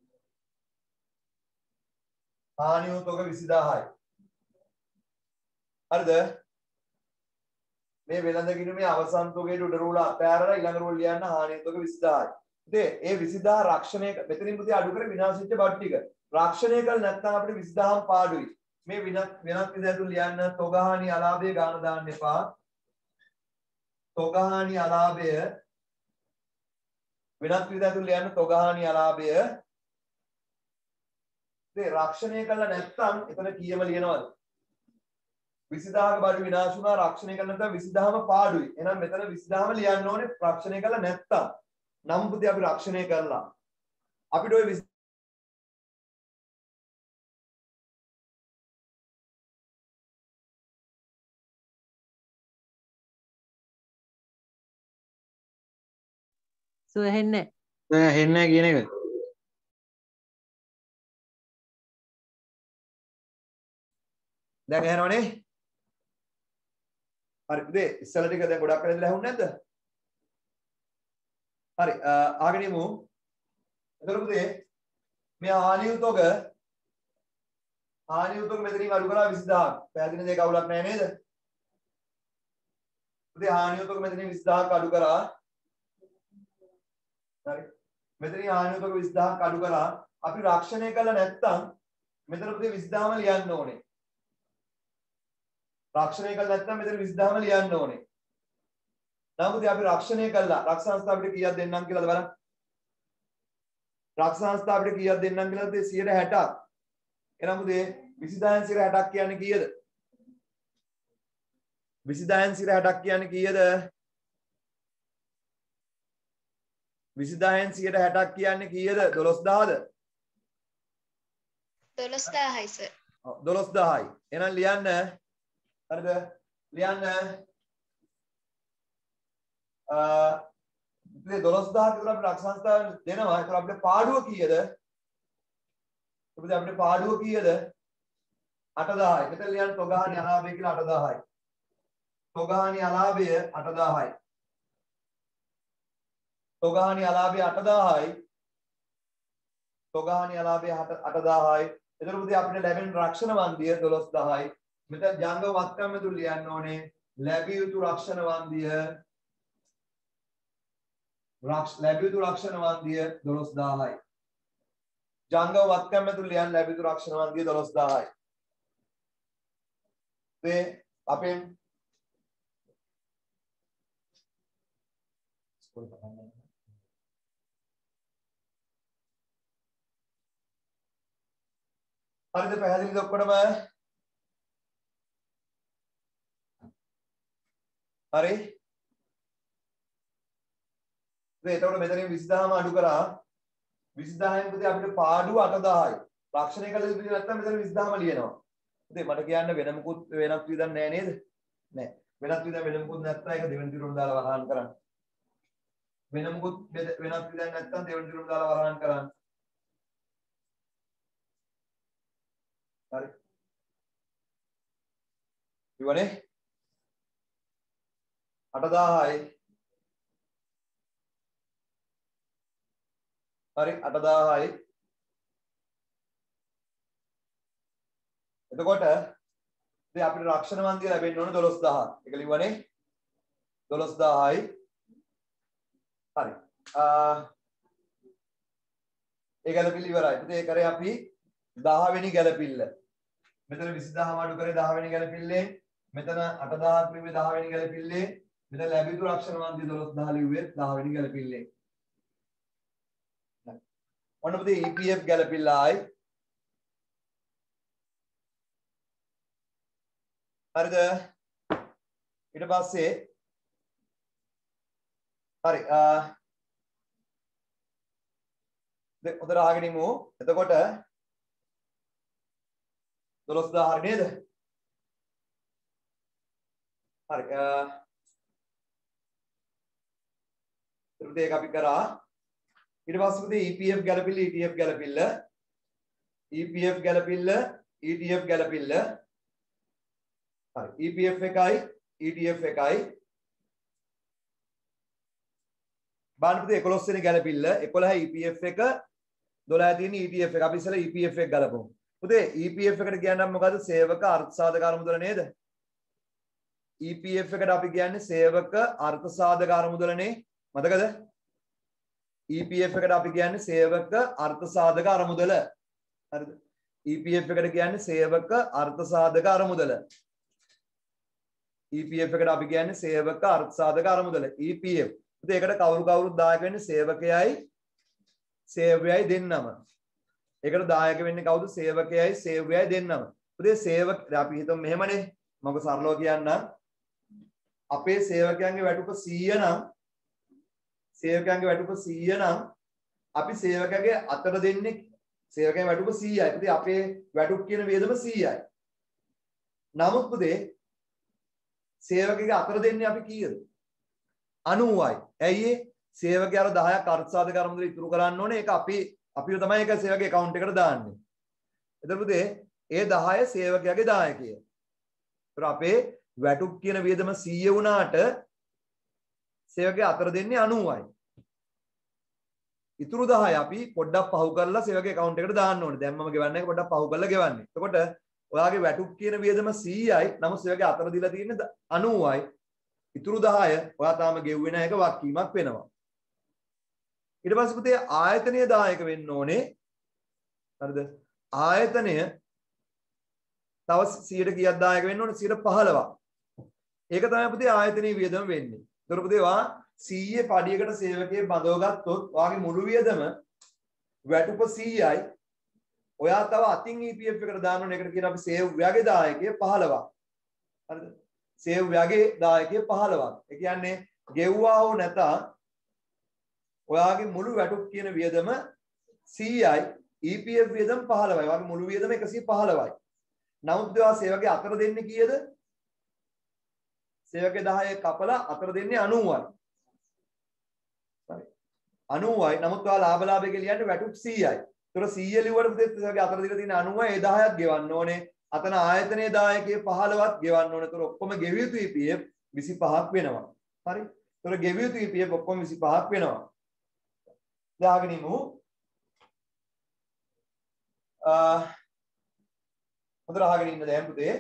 හානි වූ තොග විසිදහයි. හරිද? මේ වෙළඳ ගිණුමේ අවසන් තොගේට උඩ රුල අතහැරලා ඊළඟ රුල ලියන්න හානි වූ තොග විසිදහයි. ඉතින් ඒ විසිදහ රක්ෂණය මෙතනින් පුතේ අඩු කර විනාශ වෙච්ච බඩු ටික රක්ෂණය කළ නැත්නම් අපිට විසිදහම පාඩුයි. මේ වෙනත් වෙනත් විදිහට ලියන්න තොගහානි අලාභය ගාන දාන්න එපා. තොගහානි අලාභය වෙනත් විදිහට ලියන්න තොගහානි අලාභය. ඒ රක්ෂණය කළා නැත්නම් එතන කීයම ලියනවද? විසිදහක බඩු විනාශ වුණා රක්ෂණය කළා නැත්නම් විසිදහම පාඩුයි. එහෙනම් මෙතන විසිදහම ලියන්න ඕනේ රක්ෂණය කළා නැත්නම්. නම් පුතේ අපි රක්ෂණය කරලා අපිට ඔය සෝ ඇහෙන්නේ නැහැ ඇහෙන්නේ නැහැ කියන එක දැන් ඇහෙනවනේ හරි පුතේ ඉස්සල ටික දැන් ගොඩක් වෙලා ඉඳලා ඇහුන්නේ නැද්ද හරි ආගෙන යමු එතකොට පුතේ මේ හානිය උතෝග හානිය උතෝග මෙතනින් අඩු කරලා විසිදහක් පැහැදිලි දෙයක් අවුලක් නැහැ නේද පුතේ හානිය උතෝග මෙතනින් විසිදහක් අඩු කරා හරි මෙතනින් හානිය උතෝග විසිදහක් අඩු කරා අපි රක්ෂණය කළා නැත්නම් මෙතන පුතේ විසිදහම ලියන්න ඕනේ රක්ෂණය කළා නැත්නම් මෙතන විසිදහම ලියන්න ඕනේ නම් පුතේ අපි රක්ෂණය කළා රක්ෂ සංස්ථාවට කීයක් දෙන්නම් කියලාද බලන්න රක්ෂ සංස්ථාවට කීයක් දෙන්නම් කියලාද සියයට හැටක් එහෙනම් පුතේ විසිදහෙන් සියයට හැටක් කියන්නේ කීයද විසිදහෙන් සියයට හැටක් කියන්නේ කීයද විසිදහෙන් සියයට හැටක් කියන්නේ කීයද දොළොස්දහද දොළොස්දහයි සර් දොළොස්දහයි එහෙනම් ලියන්න හරිද ලියන්න ඉතින් දොළොස් දහසක් විතර අපිට රක්ෂණ සංස්ථාවෙන් දෙනවා. ඒතර අපිට පාඩුව කීයද? ඉතින් අපිට පාඩුව කීයද? අට දහසයි. මෙතන ලියන්න තොගාහනි අලාභය කියලා අට දහසයි. තොගාහනි අලාභය අට දහසයි. තොගාහනි අලාභය අට දහසයි. තොගාහනි අලාභය අට දහසයි. එතකොට පුතේ අපිට ලැබෙන රක්ෂණ වන්දිය දොළොස් දහසයි. මෙතන ජංගම වත්කම් මෙතුළු ලියන්න ඕනේ. ලැබිය යුතු රක්ෂණ වන්දිය රක්ෂ ලැබිය යුතු රක්ෂණ වන්දිය දොළොස් දහසයි. ජංගම වත්කම් මෙතුළු ලියන්න ලැබිය යුතු රක්ෂණ වන්දිය දොළොස් දහසයි. මේ අපෙන් හරිද පැහැදිලිද ඔක්කොටම? හරි. ඉතින් එතකොට මෙතනින් විසි දහසම අඩු කරා විසි දහසෙන් පුතේ අපිට පාඩුව අට දහසයි. රක්ෂණය කළ යුතු නැත්නම් මෙතන විසි දහසම ලියනවා. ඉතින් මට කියන්න වෙන මොකුත් වෙනක් විදක් නැහැ නේද? නැහැ. වෙනත් විදක් වෙන මොකුත් නැත්නම් ඒක දෙවෙනි දිරුවට දාලා වරහන් කරන්න. වෙන මොකුත් වෙනත් විදක් නැත්නම් දෙවෙනි දිරුවට දාලා වරහන් කරන්න. හරි. ඉවනේ අට දහසයි. හරි අට දහසයි. එතකොට ඉතින් අපිට රක්ෂණ වන්දිය ලැබෙන්න ඕන දොළොස් දහසක්. ඒක ලිව්වනේ දොළොස් දහසයි. හරි. ඒ ගැලපිල්ල ඉවරයි. ඉතින් ඒ කරේ අපි දහ වෙනි ගැලපිල්ල. මෙතන විසි දහසම අඩු කරේ දහ වෙනි ගැලපිල්ලේ. මෙතන අට දහසක් ලිව්වේ දහ වෙනි ගැලපිල්ලේ. මෙතන ලැබිය යුතු රක්ෂණ වන්දිය දොළොස් දහස ලිව්වේ දහ වෙනි ගැලපිල්ලේ. ඔන්න පුතේ E P F ගැලපිල්ල ආයි. හරිද? ඊට පස්සේ හරි අ දෙ උදේ අහගෙන ඉමු. එතකොට දොළොස් දහස හරි නේද? හරි අ ඊට ඒක අපි කරා. ඊට පස්සේ පුතේ E P F ගැලපිල්ල E T F ගැලපිල්ල E P F ගැලපිල්ල E T F ගැලපිල්ල හරි E P F එකයි E T F එකයි බලන්න පුතේ එකොළොස් වෙනි ගැලපිල්ල එකොළහ E P F එක දොළහ තියෙන E T F එක අපි ඉස්සෙල්ලා E P F එක ගලපමු පුතේ E P F එකට කියන්නේ මොකද්ද සේවක අර්ථ සාධක අරමුදල නේද E P F එකට අපි කියන්නේ සේවක අර්ථ සාධක අරමුදලනේ මතකද E P F එකට අපි කියන්නේ සේවක අර්ථ සාධක අරමුදල හරිද E P F එකට කියන්නේ සේවක අර්ථ සාධක අරමුදල E P F එකට අපි කියන්නේ සේවක අර්ථ සාධක අරමුදල E P F ඉතින් ඒකට කවුරු කවුරුත් දායක වෙන්නේ සේවකයයි සේවයයි දෙන්නම ඒකට දායක වෙන්නේ කවුද සේවකයයි සේවයයි දෙන්නම ඉතින් සේවක අපි හිතමු මෙහෙමනේ මම සරලව කියන්නම් අපේ සේවකයන්ගේ වැටුප සීය නම් සේවකයන්ගේ වැටුප සීය නම් අපි සේවකයාගේ අතට දෙන්නේ සේවකයන් වැටුප සීයයි. ඉතින් අපේ වැටුප් කියන වියදම සීයයි. නමුත් පුතේ සේවකයාගේ අතට දෙන්නේ අපි කීයද? අනූවයි. ඇයි ඒ? සේවකයා අර දහයක් අර්ථ සාධක අරමුදල ඉතුරු කරන්න ඕනේ. ඒක අපි අපිව තමයි ඒක සේවකගේ account එකට දාන්නේ. එතකොට පුතේ ඒ දහය සේවකයාගේ දායකය. ඒතර අපේ වැටුප් කියන වියදම සීය වුණාට සේවකයා අතර දෙන්නේ අනූවයි. ඉතුරු දහය අපි පොඩ්ඩක් පහු කරලා සේවකගේ account එකට දාන්න ඕනේ. දැන් මම ගෙවන්නේ පොඩ්ඩක් පහු කරලා ගෙවන්නේ. එතකොට ඔයාගේ වැටුප් කියන වියදම සීයයි. නමුත් සේවකයා අතර දීලා තියෙන්නේ අනූවයි. ඉතුරු දහය ඔයා තාම ගෙව්වේ නැහැ. ඒක වක්කීමක් වෙනවා. ඊට පස්සේ පුතේ ආයතනීය දායක වෙන්න ඕනේ. හරිද? ආයතනය තව සීයට කීයක් දායක වෙන්න ඕනේ? සීයට පහළොවක්. ඒක තමයි පුතේ ආයතනීය වියදම වෙන්නේ. ඒතර පුතේ වා සීයේ පඩියකට සේවකයෙක් බඳව ගත්තොත් ඔයාගේ මුළු වියදම වැටුප සීයයි. ඔයා තව අතින් E P F එකට දාන්න ඕනේ. ඒකට කියන අපි සේව් ව්‍යාගේ දායකය පහළොවක්. හරිද? සේව් ව්‍යාගේ දායකය පහළොවක්. ඒ කියන්නේ ගෙව්වා හෝ නැත ඔයාගේ මුළු වැටුප් කියන වියදම සීයයි. E P F වියදම පහළොවයි. ඔයාගේ මුළු වියදම එකසිය පහළොවයි. නමුත් ඔයා සේවකගේ අතර දෙන්නේ කීයද? සේවකගේ දහය කපලා අතර දෙන්නේ අනූවයි. අනූවයි. නමුත් ඔයා ලාභ ලාභය කියලා ලියන්නේ වැටුප් සීයයි. ඒතර සීය ලිව්වට පුතේ ඔයාගේ අතර දීලා තියෙන අනූවයි ඒ දහයක් ගෙවන්න ඕනේ. අතන ආයතනයේ දායකයේ පහළොවක් ගෙවන්න ඕනේ. ඒතර ඔක්කොම ගෙවිය යුතු E P F විසිපහක් වෙනවා. හරි. ඒතර ගෙවිය යුතු E P F ඔක්කොම විසිපහක් වෙනවා. දාගෙන ඉමු. අ හොඳට අහගෙන ඉන්න දැන් පුතේ.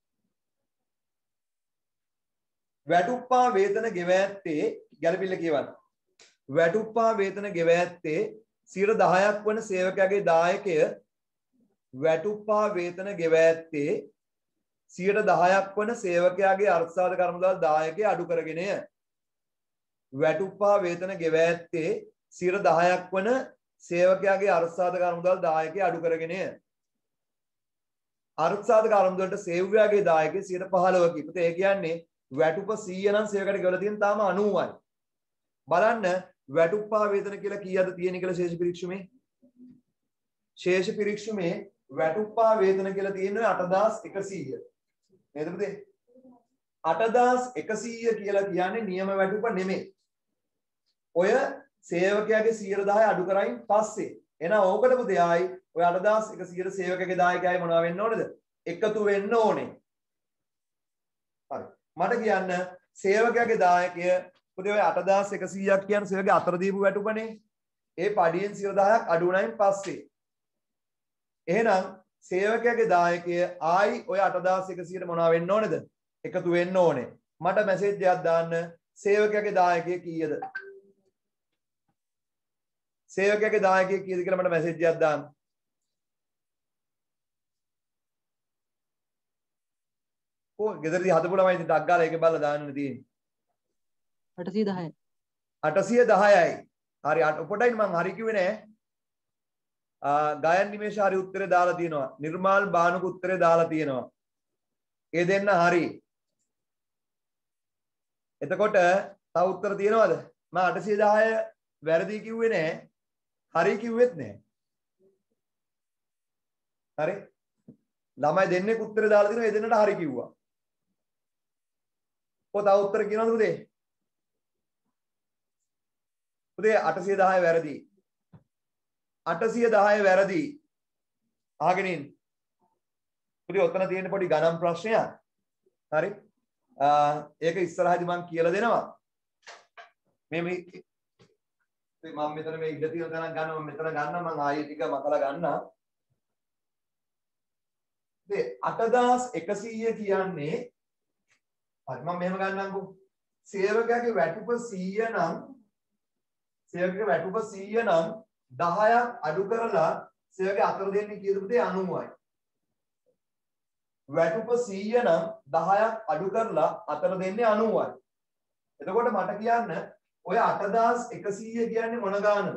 වැටුප්පා වේතන ගෙව ඇත්තේ ගැළපිල්ල කියවන්න. වැටුප්පා වේතන ගෙව ඇත්තේ සියයට දහයක් වන සේවකයාගේ දායකය වැටුප්පා වේතන ගෙව ඇත්තේ සියයට දහයක් වන සේවකයාගේ අර්ථසාධක කර්මදාල දායකය අඩු කරගෙනය. වැටුප්පා වේතන ගෙව ඇත්තේ සියයට දහයක් වන සේවකයාගේ අර්ථසාධක කර්මදාල දායකය අඩු කරගෙනය. අර්ථසාධක කර්මදාලට සේවකයාගේ දායකය සියයට පහළොවකි. පුතේ ඒ කියන්නේ වැටුප සීය නම් සේවකයට ගෙවලා තියෙන තාම අනූවයි. බලන්න වැටුප්පා වේතන කියලා කීයද තියෙන්නේ කියලා ශේෂ පිරික්සුමේ. ශේෂ පිරික්සුමේ වැටුප්පා වේතන කියලා තියෙන්නේ අටදාස් එකසීය. නේද පුතේ? අටදාස් එකසීය කියලා කියන්නේ නියම වැටුප නෙමෙයි. ඔය සේවකයාගේ සියයට දහය අඩු කරයින් පස්සේ එහෙනම් ඕකට පුතේ ආයි ඔය අටදාස් එකසීයට සේවකයාගේ දායකයයි මොනවා වෙන්න ඕනේද? එකතු වෙන්න ඕනේ. හරි. මට කියන්න සේවකයාගේ දායකය පුතේ ඔය අටදාස් එකසීයක් කියන්නේ සේවකගේ අතර දීපු වැටුපනේ. ඒ පඩියෙන් සියයට දහයක් අඩු වුණායින් පස්සේ. එහෙනම් සේවකයාගේ දායකය ආයි ඔය අටදාස් එකසීයට මොනවා වෙන්න ඕනේද? එකතු වෙන්න ඕනේ. මට මැසේජ් එකක් දාන්න සේවකයාගේ දායකය කීයද? සේවකයාගේ දායකය කීයද කියලා මට මැසේජ් එකක් දාන්න. කො ගෙදරදී හදපු ළමයි ඉතින් ටක් ගාලා ඒකේ බලලා දාන්න තියෙන්නේ. අටසිය දහයයි. අටසිය දහයයි. හරි පොඩ්ඩයි මං හරි කිව්වේ නෑ. ගායන් නිමේෂ හරි උත්තරේ දාලා තියෙනවා. නිර්මාල් බානුක උත්තරේ දාලා තියෙනවා. ඒ දෙන්න හරි. එතකොට තව උත්තර තියෙනවද? මම අටසිය දහය වැරදි කිව්වේ නෑ. හරි කිව්වෙත් නෑ. හරි. ළමයි දෙන්නෙක් උත්තරේ දාලා තිනවා. ඒ දෙන්නට හරි කිව්වා. ඔය තව උත්තර කියනවද පුතේ? පුතේ අටසිය දහය වැරදි. අටසිය දහය වැරදි. අහගෙන ඉන්න. පුතේ ඔතන තියෙන පොඩි ගණන් ප්‍රශ්නයක්. හරි. ඒක ඉස්සරහදී මම කියලා දෙනවා. මේ මේ මම මෙතන මේ ඉඳ තියෙන ගණන් ගන්නවා මම මෙතන ගන්නවා මම ආයෙ ටික මකලා ගන්නවා. ඉතින් අටදාස් එකසීය කියන්නේ හරි මම මෙහෙම ගන්නම්කෝ. සේවකයාගේ වැටුප සීය නම් සේවකයාගේ වැටුප සීය නම් දහයක් අඩු කරලා සේවකයා අතර දෙන්නේ කීයද පුතේ අනූවයි. වැටුප සීය නම් දහයක් අඩු කරලා අතර දෙන්නේ අනූවයි. එතකොට මට කියන්න ඔය අටදාස් එකසීය කියන්නේ මොන ගානද?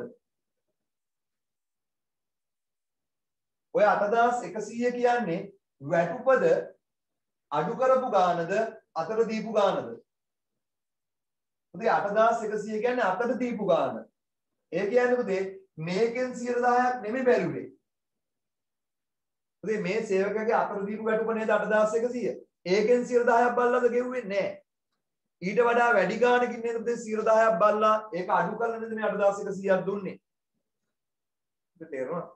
ඔය අටදාස් එකසීය කියන්නේ වැටුපද අඩු කරපු ගානද අතර දීපු ගානද? පුතේ අටදාස් එකසීය කියන්නේ අතර දීපු ගාන. ඒ කියන්නේ පුතේ මේකෙන් සියයට දහයක් නෙමෙයි බැලුවේ. පුතේ මේ සේවකයාගේ අතර දීපු වැටුප නේද අටදාස් එකසීය. ඒකෙන් සියයට දහයක් බල්ලාද ගෙව්වේ නැහැ. ඊට වඩා වැඩි ගානකින් නේද පුතේ සියයට දහයක් බල්ලා ඒක අඩු කරලා නේද මේ අටදාස් එකසීයක් දුන්නේ. ඒක තේරෙනවද?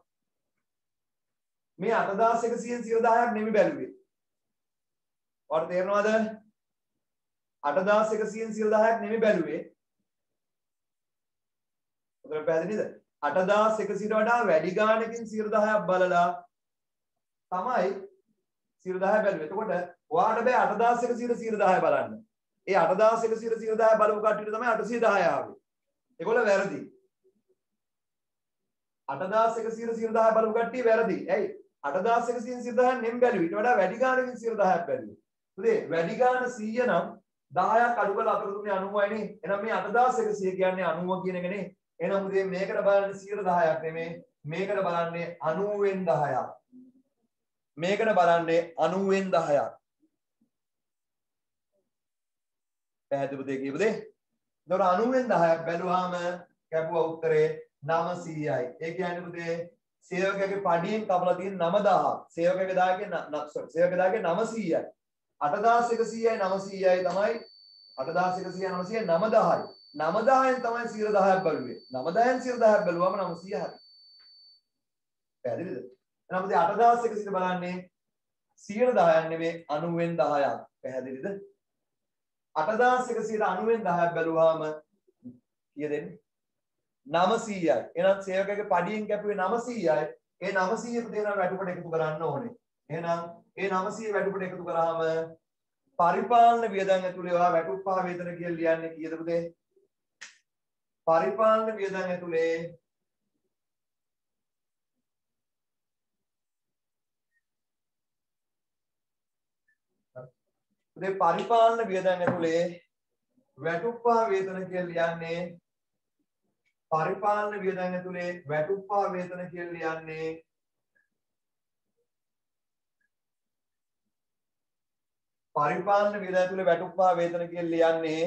මේ අටදාස් එකසීයෙන් සියයට දහයක් නෙමෙයි බැලුවේ. ඔයාලට තේරෙනවද? අටදාස් එකසීයෙන් සියයට දහයක් නෙමෙයි බැලුවේ. උතන පැහැදිලිද? අටදාස් එකසීයට වඩා වැඩි ගානකින් සියයට දහයක් බලලා තමයි සියයට දහය බැලුවේ. එතකොට ඔයාලට බෑ අටදාස් එකසීයට සියයට දහය බලන්න. ඒ අටදාස් එකසීයට සියයට දහය බලපු කට්ටියට තමයි අටසිය දහය ආවේ. ඒගොල්ලෝ වැරදි. අටදාස් එකසීයට සියයට දහය බලපු කට්ටිය වැරදි. ඇයි? අටදාස් එකසීයෙන් සියයට දහයක් නෙමෙයි බැලුවේ. ඊට වඩා වැඩි ගානකින් සියයට දහයක් බැලුවේ. පුතේ වැඩි ගාන සීය නම් දහයක් අඩු කරලා අතර දුන්නේ අනූවයිනේ. එහෙනම් මේ අටදාස් එකසීය කියන්නේ අනූව කියන එකනේ. එහෙනම් මුදේ මේකට බලන්නේ සියයට දහයක් නෙමෙයි. මේකට බලන්නේ අනූවෙන් දහයක්. මේකට බලන්නේ අනූවෙන් දහයක්. පැහැදිලිද කියපු දේ? ඒතකොට අනූවෙන් දහයක් බැලුවාම කැපුවා උත්තරේ නවසීයයි. ඒ කියන්නේ පුතේ සේවකයාගේ පඩියෙන් කපලා තියෙන නවදාහක්. සේවකයාගේ දායකගේ සේවකයාගේ දායකගේ නවසීයයි. අටදාස් එකසීයයි නවසීයයි තමයි අටදාස් එකසීයයි නවසීයයි නවදාහයි. නවදාහෙන් තමයි සියයට දහයක් බැලුවේ. නවදාහෙන් සියයට දහයක් බැලුවම නවසිය හරි. පැහැදිලිද? එහෙනම් අපි අටදාස් එකසිය බලන්නේ සියයට දහයක් නෙමෙයි අනූවෙන් දහයක්. පැහැදිලිද? අටදාස් එකසියට අනූවෙන් දහයක් බැලුවාම කීයද එන්නේ? නවසීයයි. එහෙනම් සේවකගේ පඩියෙන් කැපුවේ නවසීයයි. ඒ නවසීය පුතේන වැටුපට එකතු කරන්න ඕනේ. එහෙනම් ඒ නවසීය වැටුපට එකතු කරාම පරිපාලන වියදම් ඇතුලේ ඔයා වැටුප් පහ වේතන කියලා ලියන්නේ කීයද පුතේ? පරිපාලන වියදම් ඇතුලේ පුතේ පරිපාලන වියදම් ඇතුලේ වැටුප් පහ වේතන කියලා ලියන්නේ පරිපාලන වියදම් ඇතුලේ වැටුප් පහ වේතන කියලා ලියන්නේ පරිපාලන වියදම් ඇතුලේ වැටුප් පහ වේතන කියලා ලියන්නේ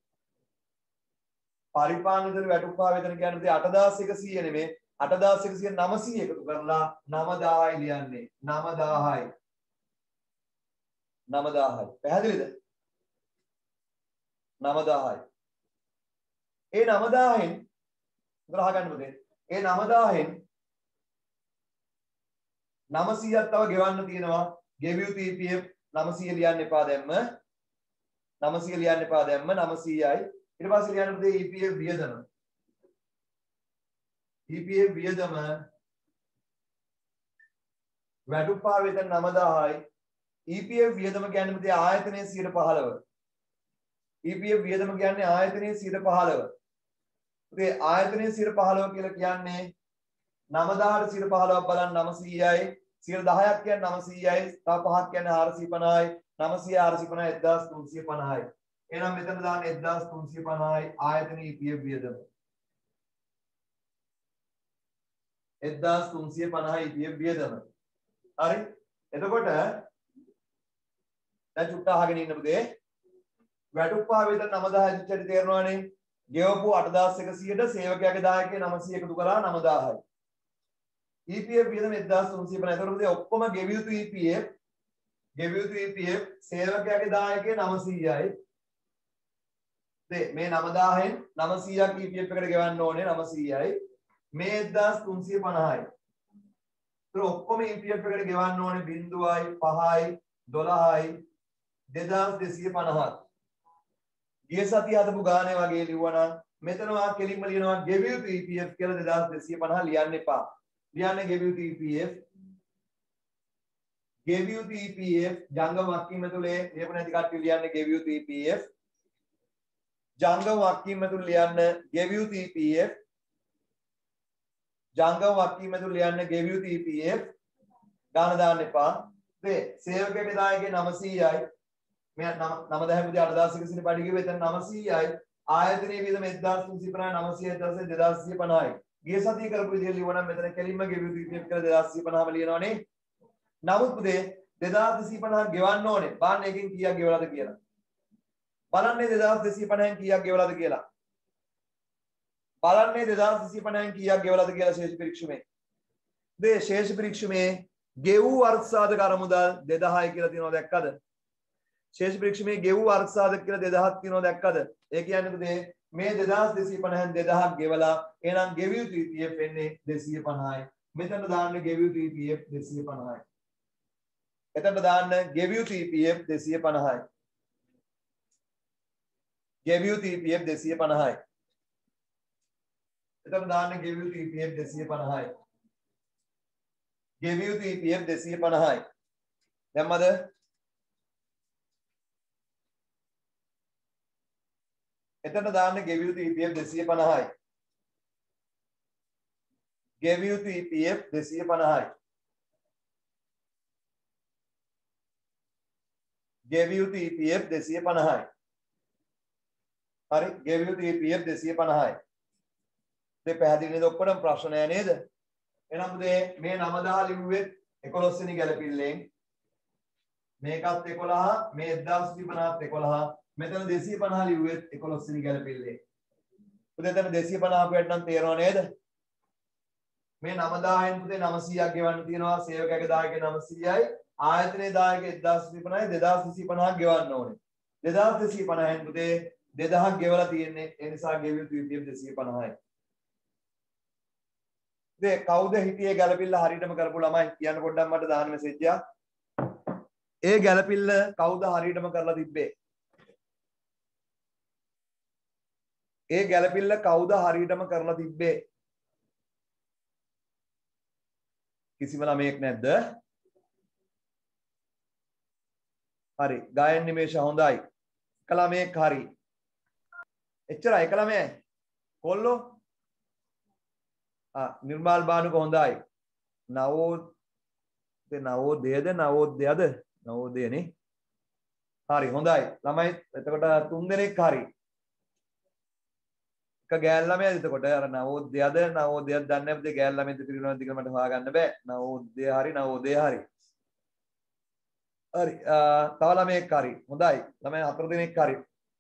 පරිපාලන වියදම් වැටුප් පහ වේතන කියන්නේ අටදාස් එකසිය නෙමෙයි අටදාස් එකසිය නවසිය එකතු කරලා නවදාහයි ලියන්නේ නවදාහයි නවදාහයි පැහැදිලිද නවදාහයි ඒ නවදාහෙන් උදලා අහගන්න පුතේ ඒ නවදාහෙන් නවසියක් තව ගෙවන්න තියෙනවා ගෙවියු T P F නවසිය ලියන්න එපා දැම්ම නවසිය ලියන්න එපා දැම්ම නවසියයි ඊට පස්සේ ලියන්න පුතේ E P F වියදම E P F වියදම වැටුප් පහ වේතන නවදාහයි E P F වියදම කියන්නේ පුතේ ආයතනයේ සියයට පහළව E P F වියදම කියන්නේ ආයතනයේ සියයට පහළව පුතේ ආයතනයේ සියයට පහළව කියලා කියන්නේ නවදාහට සියයට පහළවක් බලන්න නවසීයයි සියයට දහයක් කියන්නේ නවසීයයි තව පහක් කියන්නේ හාරසිය පනහයි නවසිය හාරසිය පනහ එක්දාස් තුන්සිය පනහයි එහෙනම් මෙතන දාන්න එක්දාස් තුන්සිය පනහයි ආයතනයේ E P F වියදම එක්දාස් තුන්සිය පනහයි E P F වියදම හරි එතකොට දැන් චුට්ටක් අහගෙන ඉන්න පුතේ වැටුප් පහ වේතන නවදාහයි දිච්චට තේරෙනවනේ ගෙවපු අටදාස් එකසියට සේවකයාගේ දායකයේ නවසිය එකතු කරා නවදාහයි E P F වියදම එක්දාස් තුන්සිය පනහ එතකොට පුතේ ඔක්කොම ගෙවිය යුතු E P F ගෙවිය යුතු E P F සේවකයාගේ දායකයේ නවසීයයි මේ නවදාහෙන් නවසීයක් E P F එකට ගෙවන්න ඕනේ නවසීයයි මේ එක්දාස් තුන්සිය පනහයි ඒතර ඔක්කොම E P F එකට ගෙවන්න ඕනේ බිංදුවයි පහයි දොළහයි දෙදාස් දෙසිය පනහක් ගිය සතිය හදපු ගානේ වගේ ලිව්වනම් මෙතන වා කෙලින්ම ලියනවා ගෙවිය යුතු E P F කියලා දෙදාස් දෙසිය පනහ ලියන්න එපා ලියන්නේ ගෙවිය යුතු E P F ගෙවිය යුතු E P F ජංගම වක්කීම ඇතුලේ ලියපු නැති කට්ටිය ලියන්නේ ගෙවිය යුතු E P F ජංගම වක්කීම ඇතුලේ ලියන්න ගෙවිය යුතු E P F ජංගම වක්කීම ඇතුලේ ලියන්න ගෙවිය යුතු E P F ගාන දාන්න එපා මේ සේවකගේ දායකයේ නවසීයයි මේ නවදාහයි පුතේ අටදාස් එකසිය පඩි කිව්වෙ එතන නවසීයයි ආයතනයේ වියදම එක්දාස් තුන්සිය පනහයි නවසිය එක්දාස් දෙදාස් සිය පනහයි ගිය සතිය කරපු විදිහට ලියවනම් මෙතන කෙලින්ම ගෙවියු E P F කියලා දෙදාස් සිය පනහම ලියනවනේ නමුත් පුතේ දෙදාස් දෙසිය පනහ ගෙවන්න ඕනේ බලන්න එකෙන් කීයක් ගෙවලාද කියලා බලන්නේ දෙදාස් දෙසිය පනහෙන් කීයක් ගෙවලාද කියලා බලන්නේ දෙදාස් දෙසිය පනහෙන් කීයක් ගෙවලාද කියලා ශේෂ පරීක්ෂමේ දේ ශේෂ පරීක්ෂමේ ගෙවූ අර්ථසාධක අරමුදල් දෙදාහයි කියලා තියෙනවා දැක්කද ශේෂ පරීක්ෂමේ ගෙවූ අර්ථසාධක කියලා දෙදාහක් තියෙනවා දැක්කද ඒ කියන්නේ පුතේ මේ දෙදාස් දෙසිය පනහෙන් දෙදාහක් ගෙවලා එහෙනම් ගෙවිය යුතු E P F එන්නේ දෙසිය පනහයි මෙතන දාන්න ගෙවිය යුතු E P F දෙසිය පනහයි එතන දාන්න ගෙවිය යුතු E P F දෙසිය පනහයි ගෙවිය යුතු E P F දෙසිය පනහයි එතන දාන්න ගෙවිය යුතු E P F දෙසිය පනහයි ගෙවිය යුතු E P F දෙසිය පනහයි දැම්මද එතන දාන්න ගෙවිය යුතු E P F දෙසිය පනහයි ගෙවිය යුතු E P F දෙසිය පනහයි ගෙවිය යුතු E P F දෙසිය පනහයි හරි ගෙවිය යුතු E P F දෙසිය පනහයි මේ පැහැදිලි නේද ඔක්කොටම ප්‍රශ්න නෑ නේද එහෙනම් පුතේ මේ නවදාහ ලිව්වෙත් එකොළොස් වෙනි ගැලපිල්ලෙන් මේකත් එකොළහ මේ එක්දාස් පනහත් එකොළහ මෙතන දෙසිය පනහ ලිව්වෙත් එකොළොස් වෙනි ගැලපිල්ලේ පුතේ එතන දෙසිය පනහ අපිට නම් තේරෙනව නේද මේ නවදාහෙන් පුතේ නවසීයක් ගෙවන්න තියෙනවා සේවකයාගේ දායකයේ නවසීයයි ආයතනයේ දායකයේ එක්දාස් පනහයි දෙදාස් දෙසිය පනහක් ගෙවන්න ඕනේ දෙදාස් දෙසිය පනහෙන් පුතේ දෙදහස් ගෙවලා තියෙන්නේ. ඒ නිසා ගෙවිය යුතු E T F දෙසිය පනහයි. දේ කවුද හිටියේ ගැළපිල්ල හරියටම කරපු ළමයි කියන්න පොඩ්ඩක් මට දාන්න මෙසේජ් එකක්. ඒ ගැළපිල්ල කවුද හරියටම කරලා තිබ්බේ? ඒ ගැළපිල්ල කවුද හරියටම කරලා තිබ්බේ? කිසිම ළමයෙක් නැද්ද? හරි. ගායන නිමේෂ හොඳයි. එක ළමයෙක් හරි. එච්චරයි එක ළමයයි. කොල්ලෝ? ආ නිර්මාල් බානුක හොඳයි. නවෝදය නවෝදයද නවෝදයද? නවෝදයනේ. හරි හොඳයි. ළමයි එතකොට තුන් දෙනෙක් හරි. එක ගෑල් ළමයාද එතකොට අර නවෝදයද නවෝදයද දන්නේ නැද්ද ගෑල් ළමෙන්ද පිරිනවද කියලා මට හොයාගන්න බෑ. නවෝදය හරි නවෝදය හරි. හරි තව ළමයෙක් හරි. හොඳයි. ළමයි හතර දෙනෙක් හරි.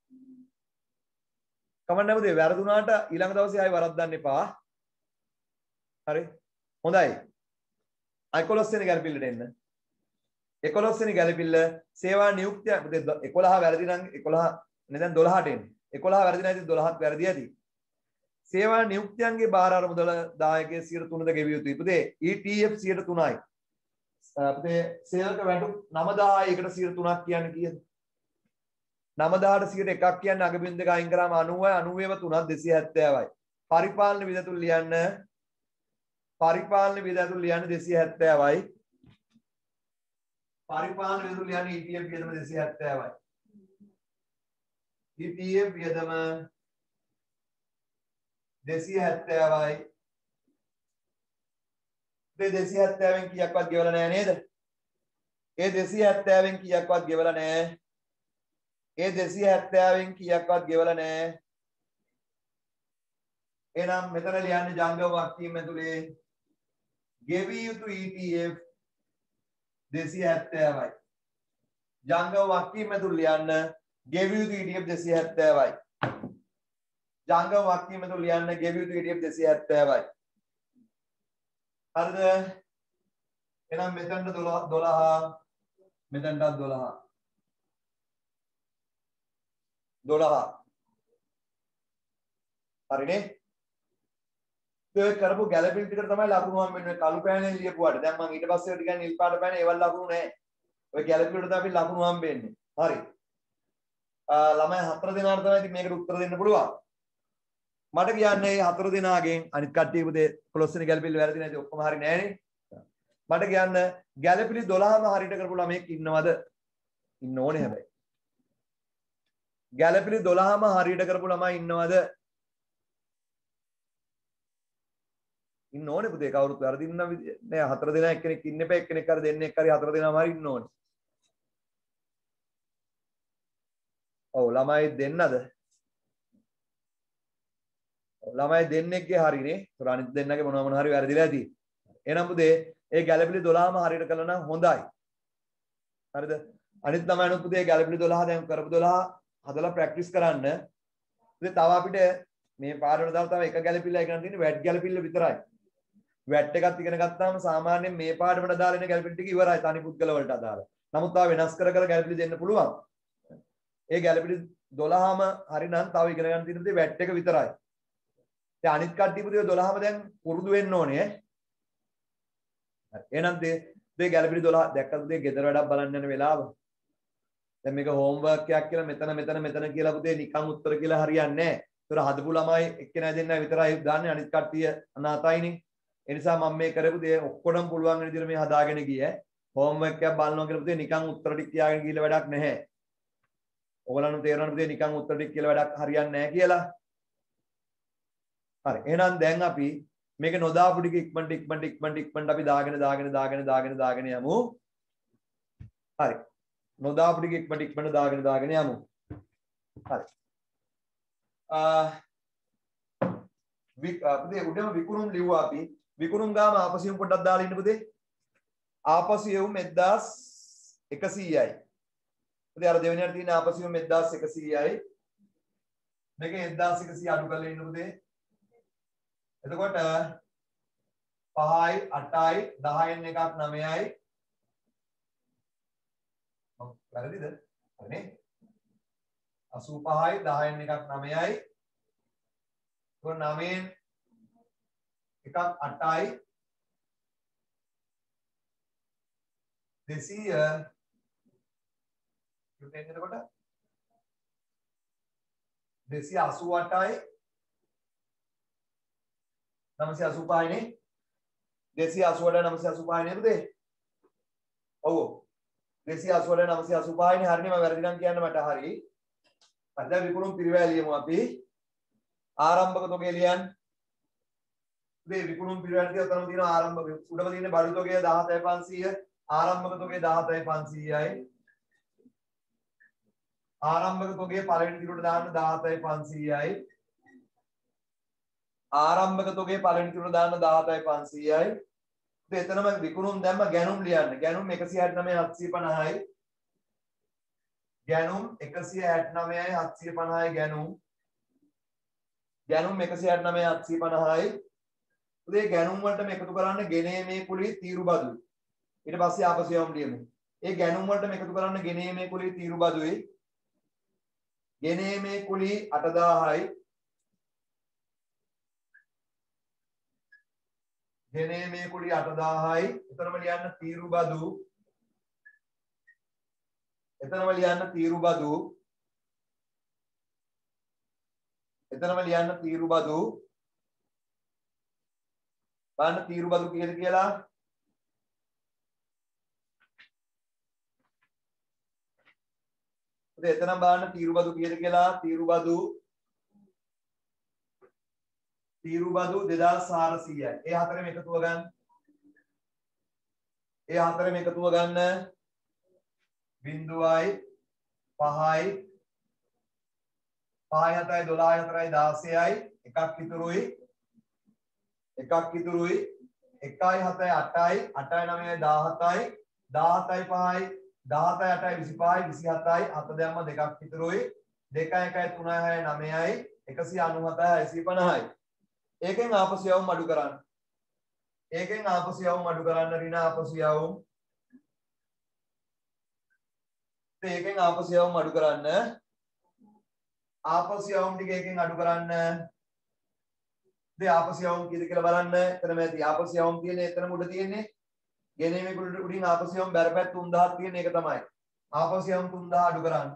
කමන්න නැවතේ වැරදුනාට ඊළඟ දවසේ ආයි වරද්දන්න එපා. හරි. හොඳයි. එකොළොස් වෙනි ගැළපිල්ලට එන්න. එකොළොස් වෙනි ගැළපිල්ල සේවා නියුක්තිය එකොළහ වැරදි නම් එකොළහ නේ දැන් දොළහට එන්නේ. එකොළහ වැරදි නැති දොළහත් වැරදි ඇති. සේවා නියුක්තියන්ගේ බාර අරමුදල දායකයේ සියයට තුනද ගෙවිය යුතුයි. පුතේ E T F සියයට තුනයි. පුතේ සේවක වැටු නවදාහයි එකට සියයට තුනක් කියන්නේ කීයද? නවදාහට සියයට එකක් කියන්නේ අගබින්ද දෙක අයින් කරාම අනූවයි අනූවේව තුනක් දෙසිය හැත්තෑවයි. පරිපාලන විදතුන් ලියන්න පරිපාලන විදතුන් ලියන්න දෙසිය හැත්තෑවයි. පරිපාලන විදතුන් ලියන්න E T F වියදම දෙසිය හැත්තෑවයි. E T F වියදම දෙසිය හැත්තෑවයි. මේ දෙසිය හැත්තෑවෙන් කීයක්වත් ගෙවලා නැහැ නේද? ඒ දෙසිය හැත්තෑවෙන් කීයක්වත් ගෙවලා නැහැ. ඒ දෙසිය හැත්තෑවෙන් කීයක්වත් ගෙවලා නැහැ. එහෙනම් මෙතන ලියන්නේ ජංගම වක්කීම් ඇතුලේ ගෙවිය යුතු E T F දෙසිය හැත්තෑවයි. ජංගම වක්කීම් ඇතුලේ ලියන්න ගෙවිය යුතු E T F දෙසිය හැත්තෑවයි. ජංගම වක්කීම් ඇතුලේ ලියන්න ගෙවිය යුතු E T F දෙසිය හැත්තෑවයි. හරිද? එහෙනම් මෙතනට දොළහ මෙතනටත් දොළහ දොළහ හරිනේ? ඒ කරපු ගැළපිලි ටිකට තමයි ලකුණු හම්බෙන්නේ. කළු පෑනේ ලියපුවාට. දැන් මම ඊට පස්සේ ටිකක් නිල් පාට පෑනේ ඒවල් ලකුණු නැහැ. ඔය ගැළපිලි වලට තමයි ලකුණු හම්බෙන්නේ. හරි. ළමයි හතර දෙනාට තමයි ඉතින් මේකට උත්තර දෙන්න පුළුවන්. මට කියන්නේ මේ හතර දෙනාගෙන් අනිත් කට්ටිය පුතේ එකොළොස් වෙනි ගැළපිලි වැරදි නැති ඔක්කොම හරි නෑනේ. මට කියන්න ගැළපිලි දොළහම හරියට කරපු ළමයෙක් ඉන්නවද? ඉන්න ඕනේ හැබැයි. ගැළපිලි දොළහම හරියට කරපු ළමයි ඉන්නවද? ඉන්න ඕනේ පුතේ කවුරුත් වැරදින්න නෑ. හතර දෙනා එක්කෙනෙක් ඉන්න එපා. එක්කෙනෙක් හරි දෙන්නෙක් හරි හතර දෙනාම හරි ඉන්න ඕනේ. ඔව් ළමයි දෙන්නද? ළමයි දෙන්නෙක්ගේ හරිනේ. ඒතර අනිත් දෙන්නගේ මොනවා මොනවා හරි වැරදිලා ඇති. එහෙනම් පුතේ ඒ ගැළපිලි දොළහම හරියට කළා නම් හොඳයි. හරිද? අනිත් ළමයිනුත් පුතේ ගැළපිලි දොළහ දැන් කරපු දොළහ හදලා ප්‍රැක්ටිස් කරන්න. ඉතින් තව අපිට මේ පාඩවල දාලා තව එක ගැළපිල්ලයි ගන්න තියෙන්නේ වැට් ගැළපිල්ල විතරයි. වැට් එකත් ඉගෙන ගත්තාම සාමාන්‍යයෙන් මේ පාඩමට දාලා ඉන්න ගැළපිලි ටික ඉවරයි තනි පුද්ගල වලට අදාළ. නමුත් තව වෙනස් කර කර ගැළපිලි දෙන්න පුළුවන්. ඒ ගැළපිලි දොළහම හරිනම් තව ඉගෙන ගන්න තියෙන දේ වැට් එක විතරයි. දැන් අනිත් කට්ටිය පුතේ දොළහම දැන් පුරුදු වෙන්න ඕනේ. එහෙනම් මේ ගැළපිලි දොළහ දැක්කද පුතේ ගෙදර වැඩක් බලන්න යන වෙලාව. දැන් මේක හෝම්වර්ක් එකක් කියලා මෙතන මෙතන මෙතන කියලා පුතේ නිකන් උත්තර කියලා හරියන්නේ නැහැ. ඒතර හදපු ළමයි එක්කෙනා දෙන්නා විතරයි දාන්නේ අනිත් කට්ටිය අනාතයිනේ. ඒ නිසා මම මේ කරපු දේ ඔක්කොටම පුළුවන් වෙන විදිහට මේ හදාගෙන ගියේ. හෝම්වර්ක් එකක් බලනවා කියලා පුතේ නිකන් උත්තර ටික කියාගෙන ගිහලා වැඩක් නැහැ. ඔයගලන්ට තේරෙනවද පුතේ නිකන් උත්තර ටික කියලා වැඩක් හරියන්නේ නැහැ කියලා? හරි. එහෙනම් දැන් අපි මේක නොදාපු ටික ඉක්මනට ඉක්මනට ඉක්මනට ඉක්මනට අපි දාගෙන දාගෙන දාගෙන දාගෙන දාගෙන යමු. හරි. නොදාපු ටික ඉක්මනට ඉක්මනට දාගෙන දාගෙන යමු. හරි. ආ වි අපේ උඩම විකුණුම් ලිව්වා අපි. විකුණුම් ගාම ආපසියුම් පොඩ්ඩක් දාලා ඉන්න පුතේ. ආපසියුම් එක්දාස් එකසීයයි. පුතේ අර දෙවෙනියට තියෙන ආපසියුම් එක්දාස් එකසීයයි. මේක එක්දාස් එකසීය අඩු කරලා ඉන්න පුතේ. එතකොට පහයි අටයි දහයෙන් එකක් නවයයි. වැරදිද? හරිනේ. අසූ පහයි දහයෙන් එකක් නවයයි. તો නවයෙන් එකක් අටයි. දෙසීය යුටෙන් එතකොට දෙසීය අසූ අටයි නවසිය අසූ පහයි නේ. දෙසීය අසූ අටයි නවසිය අසූ පහයි නේද පුතේ? ඔව්. දෙසීය අසූ අටයි නවසිය අසූ පහයි නේ. හරිනේ. මම වැරදි නම් කියන්න මට හරි. හරි. දැන් විකුණුම් පිරිවැය ලියමු අපි. ආරම්භක තොගය ලියන්න. මේ විකුණුම් පිරිවැයට උතරම තියෙනවා ආරම්භක උඩම තියෙන බඩු තොගය දහසයි පන්සීය. ආරම්භක තොගය දහසයි පන්සීයයි. ආරම්භක තොගය පළවෙනි තිරුවට දාන්න දහසයි පන්සීයයි. ආරම්භක තොගය පළවෙනි තිරුවට දාන්න දහසයි පන්සීයයි. ඉතින් එතනම විකුණුම් දැම්ම ගැනුම් ලියන්න. ගැනුම් එකසිය හැත්තෑ නවය හත්සිය පනහයි. ගැනුම් එකසිය හැත්තෑ නවයයි හත්සිය පනහයි ගැනුම්. ගැනුම් එකසිය හැත්තෑ නවයයි හත්සිය පනහයි. උදේ ගැනුම් වලටම එකතු කරන්න ගෙනීමේ කුලී තීරු බදුයි. ඊට පස්සේ ආපසු යවමු ලියමු. ඒ ගැනුම් වලටම එකතු කරන්න ගෙනීමේ කුලී තීරු බදුයි. ගෙනීමේ කුලී අටදාහයි. ගෙනීමේ කුලී අටදාහයි. එතනම ලියන්න තීරු බදු. එතනම ලියන්න තීරු බදු. එතනම ලියන්න තීරු බදු. බලන්න තීරු බදු කීයද කියලා. ඉතින් එතනම බලන්න තීරු බදු කීයද කියලා. තීරු බදු තීරු බදු දෙදාස් හාරසීයයි. ඒ හතරෙම එකතුව ගන්න. ඒ හතරෙම එකතුව ගන්න. බිංදුවයි පහයි පහයි හතයි දොළහයි හතරයි දාසයයි එකක් ඉතුරුයි. එකක් ඉතුරුයි. එකයි හතයි අටයි අටයි නවයයි දාහතයි දාහතයි පහයි දාහතයි අටයි විසිපහයි විසිහතයි හත දැම්ම දෙකක් ඉතුරුයි. දෙකයි එකයි තුනයි හයයි නවයයි එකසිය අනූහතයි හයසිය පනහයි. ඒකෙන් ආපසු යවුම් අඩු කරන්න. ඒකෙන් ආපසු යවුම් අඩු කරන්න ඍණ ආපසු යවුම්. ඒකෙන් ආපසු යවුම් අඩු කරන්න. ආපසු යවුම් ටික එකෙන් අඩු කරන්න. ආපසු යවුම් කීයද කියලා බලන්න. එතනම ඇති ආපසු යවුම් තියෙන්නේ එතනම උඩ තියෙන්නේ. ගෙනීමේ කුලට උඩින් ආපසු යවුම් බැරපැත් තුන්දාහක් තියෙන එක තමයි. ආපසු යවුම් තුන්දාහ අඩු කරන්න.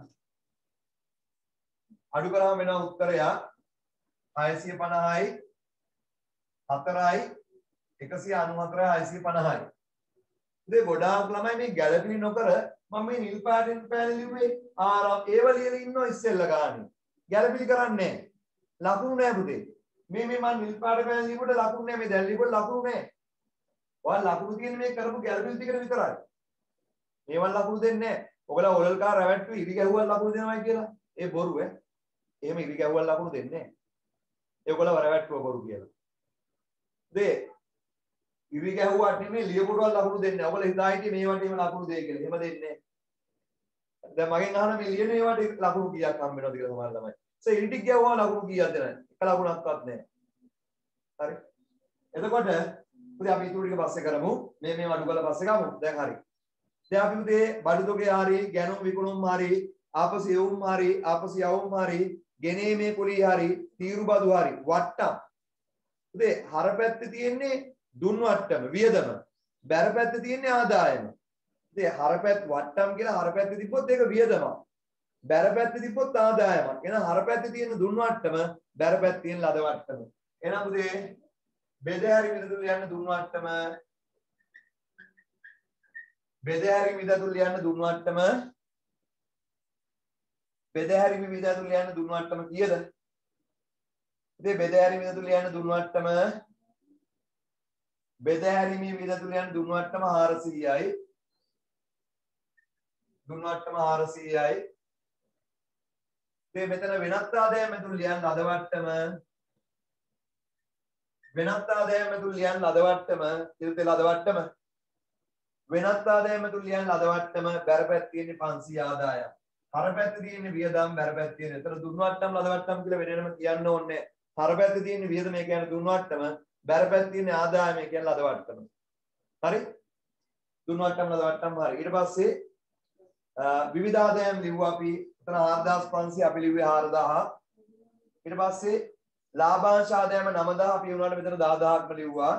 අඩු කරාම වෙන උත්තරය හයසිය පනහයි හතරයි එකසිය අනූහතරයි හයසිය පනහයි. ඉතින් ගොඩාක් ළමයි මේ ගැළපෙන්නේ නොකර මම මේ නිල් පාටින් පෑන ලිව්වේ ආරම් ඒව ලියලා ඉන්නව ඉස්සෙල්ලා ගානේ. ගැළපිලි කරන්නේ නැහැ. ලකුණු නැහැ පුතේ. මේ මේ මම නිල් පාට පෑන ලියුවට ලකුණු නැහැ. මේ දැන් ලියුවට ලකුණු නැහැ. ඔයාලා ලකුණු තියෙන්නේ මේ කරපු ගැළපිලි ටිකට විතරයි. මේවල් ලකුණු දෙන්නේ නැහැ. ඔයගොල්ලෝ ඔලල් කාර් රැවට්ටුවේ ඉරි ගැහුවා ලකුණු දෙනවයි කියලා. ඒ බොරු ඈ. එහෙම ඉරි ගැහුවා ලකුණු දෙන්නේ නැහැ. ඒගොල්ලෝ රැවට්ටුව බොරු කියලා. දේ ඉරි ගැහුවාට නෙමෙයි ලියපුවල් ලකුණු දෙන්නේ. ඔයගොල්ලෝ හිතා හිටියේ මේ වටේම ලකුණු දෙයි කියලා. එහෙම දෙන්නේ නැහැ. දැන් මගෙන් අහන මේ ලියන ඒවාට ලකුණු කීයක් හම්බ වෙනවද කියලා සමහර ළමයි. සෝ ඉරි ටික ගැහුවා ලකුණු කීයක්ද නැහැ. එක ලකුණක්වත් නැහැ. හරි. එතකොට පුතේ අපි ඊටු ටික පස්සේ කරමු. මේ මේ අඩු කරලා පස්සේ ගමු. දැන් හරි. දැන් අපි පුතේ බඩු තොගේ හරි ගැනුම් විකුණුම් හරි ආපසු යවුම් හරි ආපසු යවුම් හරි ගෙනීමේ කුලී හරි තීරු බදු හරි වට්ටම්. පුතේ හර පැත්තේ තියෙන්නේ දුන් වට්ටම වියදම. බැර පැත්තේ තියෙන්නේ ආදායම. ඉතින් හර පැත්ත වට්ටම් කියලා හර පැත්තේ තිබ්බොත් ඒක වියදමක්. බැර පැත්තේ තිබ්බොත් ආදායමක්. එහෙනම් හර පැත්තේ තියෙන දුන් වට්ටම බැර පැත්තේ තියෙන ලද වට්ටම. එහෙනම් පුතේ බෙදහැරි විදතුරු යන දුන් වට්ටම බෙදහැරි විදතුරු යන දුන් වට්ටම බෙදහැරි විදතුරු යන දුන් වට්ටම කීයද? ඉතින් බෙදහැරි විදතුරු යන දුන් වට්ටම බෙදහැරි විදතුරු යන දුන් වට්ටම හාරසීයයි දුන් වට්ටම හාරසීයයි. ඉතින් මෙතන වෙනත් ආදායම ඇතුළු ලියන්න ලද වට්ටම වෙනත් ආදායම ඇතුළු ලියන්න ලද වට්ටම ඉතින් ලද වට්ටම වෙනත් ආදායම ඇතුළු ලියන්න ලද වට්ටම බැරපැත් තියෙන්නේ පන්සීය ආදායම. හර පැත්තේ තියෙන්නේ වියදම් බැර පැත්තේ තියෙන්නේ. ඒතර දුන් වට්ටම ලද වට්ටම කියලා වෙනම කියන්න ඕනේ. හර පැත්තේ තියෙන්නේ වියදම ඒ කියන්නේ දුන් වට්ටම බැර පැත්තේ තියෙන්නේ ආදායම ඒ කියන්නේ ලද වට්ටම. හරි? දුන් වට්ටම ලද වට්ටම හරි. ඊට පස්සේ විවිධ ආදායම් ලිව්වා අපි එතන හාරදාස් පන්සිය අපි ලිව්වේ හාරදාහක්. ඊට පස්සේ ලාභාංශ ආදායම නවදාහ අපි උනාට මෙතන දහදාහක්ම ලිව්වා.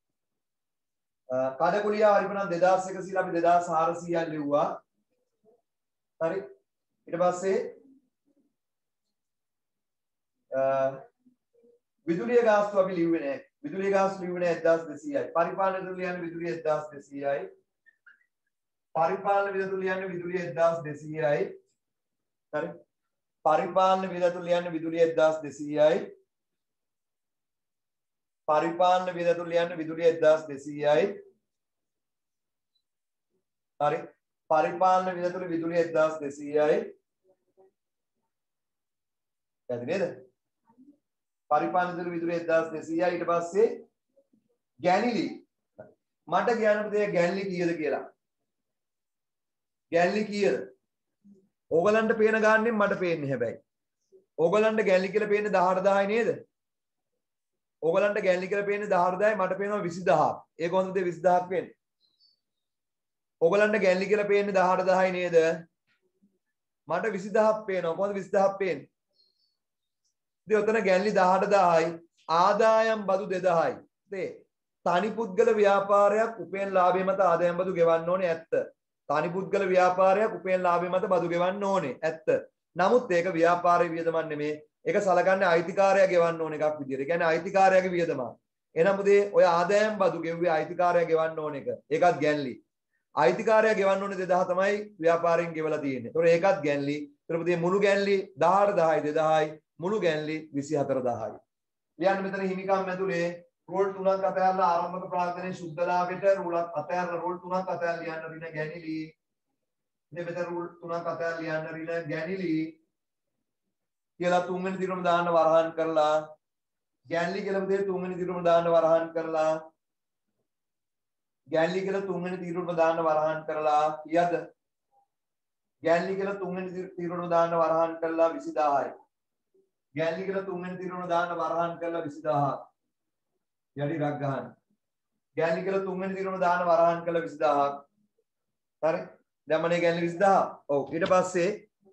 කඩකුලියා හරිපනම් දෙදාස් එකසිය අපි දෙදාස් හාරසීයක් ලිව්වා. හරි. ඊට පස්සේ විදුලිය ගාස්තු අපි ලිව්වේ නැහැ. විදුලිය ගාස්තු ලිව්වේ නැහැ එක්දාස් දෙසීයයි. පරිපාලන විදුලිය යන විදුලිය එක්දාස් දෙසීයයි. පරිපාලන විදුලිය යන විදුලිය එක්දාස් දෙසීයයි. හරි. පරිපාලන විදුලිය යන විදුලිය එක්දාස් දෙසීයයි. පරිපාලන විදුලිය යන විදුලිය එක්දාස් දෙසීයයි. හරි. පරිපාලන විදුලිය විදුලිය එක්දාස් දෙසීයයි. හරි නේද? පරිපාලන විදුලිය විදුලිය එක්දාස් දෙසීයයි. ඊට පස්සේ ගැනිලි මට කියන්න පුතේ ගැනිලි කීයද කියලා. ගැනිලි කීයද? ඕගලන්ට පේන ගාන්නේ මට පේන්නේ හැබැයි. ඕගලන්ට ගැනිලි කියලා පේන්නේ දහඅට දහයයි නේද? ඕගලන්ට ගැනිලි කියලා පේන්නේ දහඅට දහයයි මට පේනවා විසි දහයක්. ඒ කොහොමද විසි දහයක් වෙන්නේ? ඕගලන්ට ගැනිලි කියලා පේන්නේ දහඅට දහයයි නේද? මට විසි දහයක් පේනවා. කොහොමද විසි දහයක් පේන්නේ? ඉතින් ඔතන ගැනිලි දහඅට දහයයි ආදායම් බදු දෙදහයයි. තේ තනි පුද්ගල ව්‍යාපාරයක් උපයන ලාභය මත ආදායම් බදු ගෙවන්න ඕනේ ඇත්ත. තනි පුද්ගල ව්‍යාපාරයක් උපයන ලාභය මත බදු ගෙවන්න ඕනේ ඇත්ත. නමුත් ඒක ව්‍යාපාරයේ වියදමක් නෙමේ. ඒක සලකන්නේ අයිතිකාරයා ගෙවන්න ඕන එකක් විදියට. ඒ කියන්නේ අයිතිකාරයාගේ වියදමක්. එහෙනම් පුතේ ඔය ආදායම් බදු ගෙව්වේ අයිතිකාරයා ගෙවන්න ඕන එක. ඒකත් ගැන්ලි. අයිතිකාරයා ගෙවන්න ඕනේ දෙදහ තමයි ව්‍යාපාරයෙන් ගෙවලා තියෙන්නේ. ඒතකොට ඒකත් ගැන්ලි. ඒතකොට පුතේ මුළු ගැන්ලි දහඅට දහයයි දෙදහයයි මුළු ගැන්ලි විසි හතර දහයයි. ලියන්න මෙතන හිමිකම් ඇතුලේ රෝල් තුනක් අතහැරලා ආරම්භක ප්‍රාග්ධනයේ සුද්ධලාභයට රෝලක් අතහැරලා රෝල් තුනක් අතහැරලා ලියන්න රින ගැනිලි. ඉතින් මෙතන රෝල් තුනක් අතහැරලා ලියන්න රින ගැනිලි කියලා තුන්වෙනි දිරුම දාන්න වරහන් කරලා ගැන්ලි කියලා පුතේ තුන්වෙනි දිරුම දාන්න වරහන් කරලා ගැන්ලි කියලා තුන්වෙනි දිරුම දාන්න වරහන් කරලා කීයද? ගැන්ලි කියලා තුන්වෙනි දිරුම දාන්න වරහන් කරලා විසි දහයයි. ගැන්ලි කියලා තුන්වෙනි දිරුම දාන්න වරහන් කරලා විසි දහයක්. යටි රක් ගන්න. ගැන්ලි කියලා තුන්වෙනි දිරුම දාන්න වරහන් කරලා විසි දහයක්. හරි. දැන් මනේ ගැන්ලි විසි දහයක්. ඔව් ඊට පස්සේ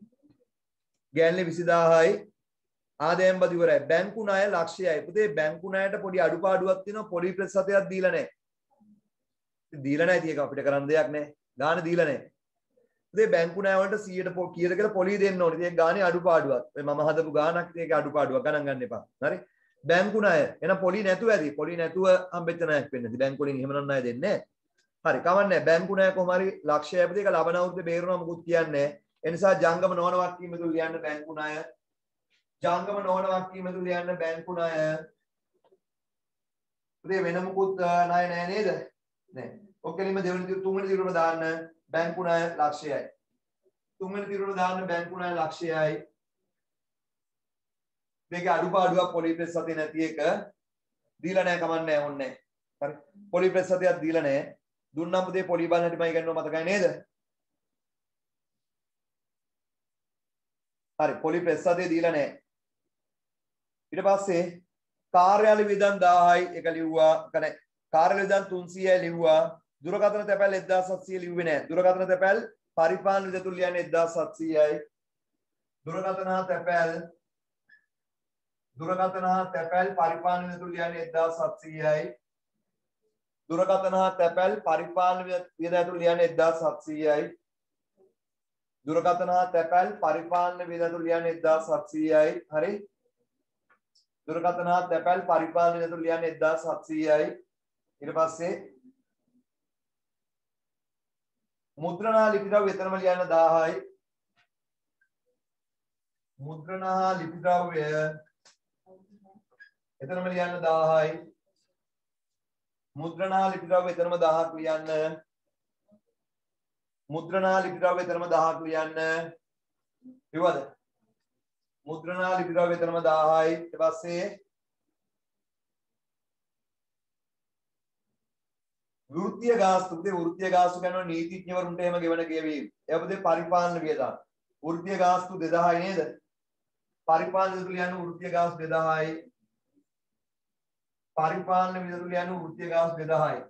ගැන්ලි විසි දහයයි ආදායම් බදු ඉවරයි. බැංකු ණය ලක්ෂයයි. පුතේ බැංකු ණයට පොඩි අඩුපාඩුවක් තියෙනවා. පොලි ප්‍රතිශතයක් දීලා නැහැ. ඉතින් දීලා නැහැ ඉතින් ඒක අපිට කරන්න දෙයක් නැහැ. ගාණ දීලා නැහැ. පුතේ බැංකු ණය වලට සීයට කීයද කියලා පොලි දෙන්න ඕනේ. ඉතින් ඒක ගාණේ අඩුපාඩුවක්. ඔය මම හදපු ගාණක් ඉතින් ඒක අඩුපාඩුවක් ගණන් ගන්න එපා. හරි. බැංකු ණය එන පොලි නැතුව ඇති. පොලි නැතුව හම්බෙච්ච ණයක් වෙන්නේ. ඉතින් බැංකු වලින් එහෙම නම් ණය දෙන්නේ නැහැ. හරි. කවන්නේ බැංකු ණය කොහොම හරි ලක්ෂයයි පුතේ ඒක ලබන අවුරුද්දේ බේරනවා මොකුත් කියන්නේ නැහැ. ඒ නිසා ජංගම නොවන වක්කීම තුල ලියන්න බැංකු ණය. ජංගම නොවන වක්කීම තුල ලියන්න බැංකු ණය. පුතේ වෙන මොකුත් ණය නැහැ නේද? නැහැ. ඔක්කොලින්ම දෙවෙනි තුන්වෙනි දිරුම දාන්න බැංකු ණය ලක්ෂයයි. තුන්වෙනි දිරුම දාන්න බැංකු ණය ලක්ෂයයි. මේකේ අඩුපාඩුවක් පොලි ප්‍රතිශතය නැති එක දීලා නැහැ කමන්නේ ඕන්නේ. හරි. පොලි ප්‍රතිශතයක් දීලා නැහැ. දුන්නම් පුතේ පොලි බලන්න හිටමයි ගන්නවා මතකයි නේද? හරි පොලි ප්‍රතිශතය දීලා නැහැ. ඊට පස්සේ කාර්යාල වියදම් දහයයි එක ලිව්වා. කනේ කාර්යාල වියදම් තුන්සීයයි ලිව්වා. දුරකථන තැපැල් එක්දාස් හත්සිය ලිව්වේ නැහැ. දුරකථන තැපැල් පරිපාලන වියදතුල් ලියන්නේ එක්දාස් හත්සීයයි. දුරකථන හා තැපැල් දුරකථන හා තැපැල් පරිපාලන වියදතුල් ලියන්නේ එක්දාස් හත්සීයයි. දුරකථන හා තැපැල් පරිපාලන වියදතුල් ලියන්නේ එක්දාස් හත්සීයයි. දුරකථන හා තැපැල් පරිපාලන වියදතුල් ලියන්නේ එක්දාස් හත්සීයයි. හරි. දුරකථන හා තැපැල් පරිපාලන වියදතුල් ලියන්නේ එක්දාස් හත්සීයයි. ඊට පස්සේ මුද්‍රණා ලිපි ද්‍රව්‍ය එතනම ලියන්න දහයයි. මුද්‍රණා ලිපි ද්‍රව්‍ය එතනම ලියන්න දහයයි. මුද්‍රණා ලිපි ද්‍රව්‍ය එතනම දහයක් ලියන්න. මුද්‍රණා ලිපි ද්‍රව්‍ය එතනම දහයක් ලියන්න. ඉවද? මුද්‍රණා ලිපි ද්‍රව්‍ය එතනම දහයයි. ඊට පස්සේ වෘත්තීය ගාස්තු පුතේ වෘත්තීය ගාස්තු කරනවා නීතිඥවරුන්ට එහෙම ගෙවන ගෙවීම. ඒ පුතේ පරිපාලන වියදම්. වෘත්තීය ගාස්තු දෙදහයයි නේද? පරිපාලන වියදම් ලියන්න වෘත්තීය ගාස්තු දෙදහයයි. පරිපාලන වියදම් ලියන්න වෘත්තීය ගාස්තු දෙදහයයි.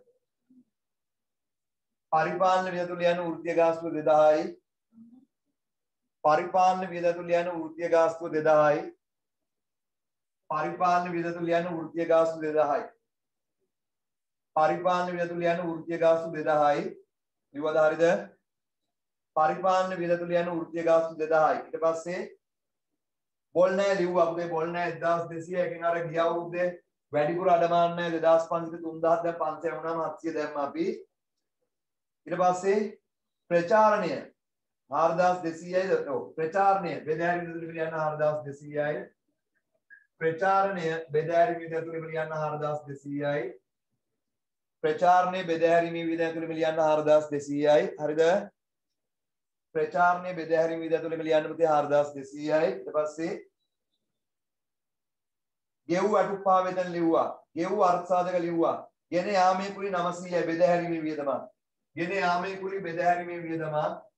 පරිපාලන වියදම් ලියන්න වෘත්තීය ගාස්තු දෙදහයයි. පරිපාලන වියදතු ලියන වෘත්තීය ගාස්තුව දෙදාහයි. පරිපාලන වියදතු ලියන වෘත්තීය ගාස්තුව දෙදාහයි. පරිපාලන වියදතු ලියන වෘත්තීය ගාස්තුව දෙදාහයි. ලිව්වද හරිද? පරිපාලන වියදතු ලියන වෘත්තීය ගාස්තුව දෙදාහයි. ඊට පස්සේ බොල් නැහැ ලිව්වා අපේ බොල් නැහැ එක්දාස් දෙසීය එකෙන් අර ගිය අවුරුද්දේ වැඩිපුර අඩමාන නැහැ දෙදාස් පන්සිය තුන්දාස් දැන් පන්සිය වුණාම හත්සිය දැම්මා අපි. ඊට පස්සේ ප්‍රචාරණය හාරදාස් දෙසීයයි ඔව් ප්‍රචාරණය බෙදාහැරීම වියදතු ලියන්න හාරදාස් දෙසීයයි. ප්‍රචාරණය බෙදාහැරීම වියදතු ලියන්න හාරදාස් දෙසීයයි. ප්‍රචාරණය බෙදාහැරීම වියදතු ලියන්න හාරදාස් දෙසීයයි. හරිද? ප්‍රචාරණය බෙදාහැරීම වියදතු ලියන්න පුතේ හාරදාස් දෙසීයයි. ඊට පස්සේ ගෙව් අටුප්පා වේතන ලිව්වා. ගෙව් අර්ථ සාධක ලිව්වා. ගෙන යාමේ කුලි නවසීයයි බෙදාහැරීමේ වියදම. ගෙන යාමේ කුලි බෙදාහැරීමේ වියදම.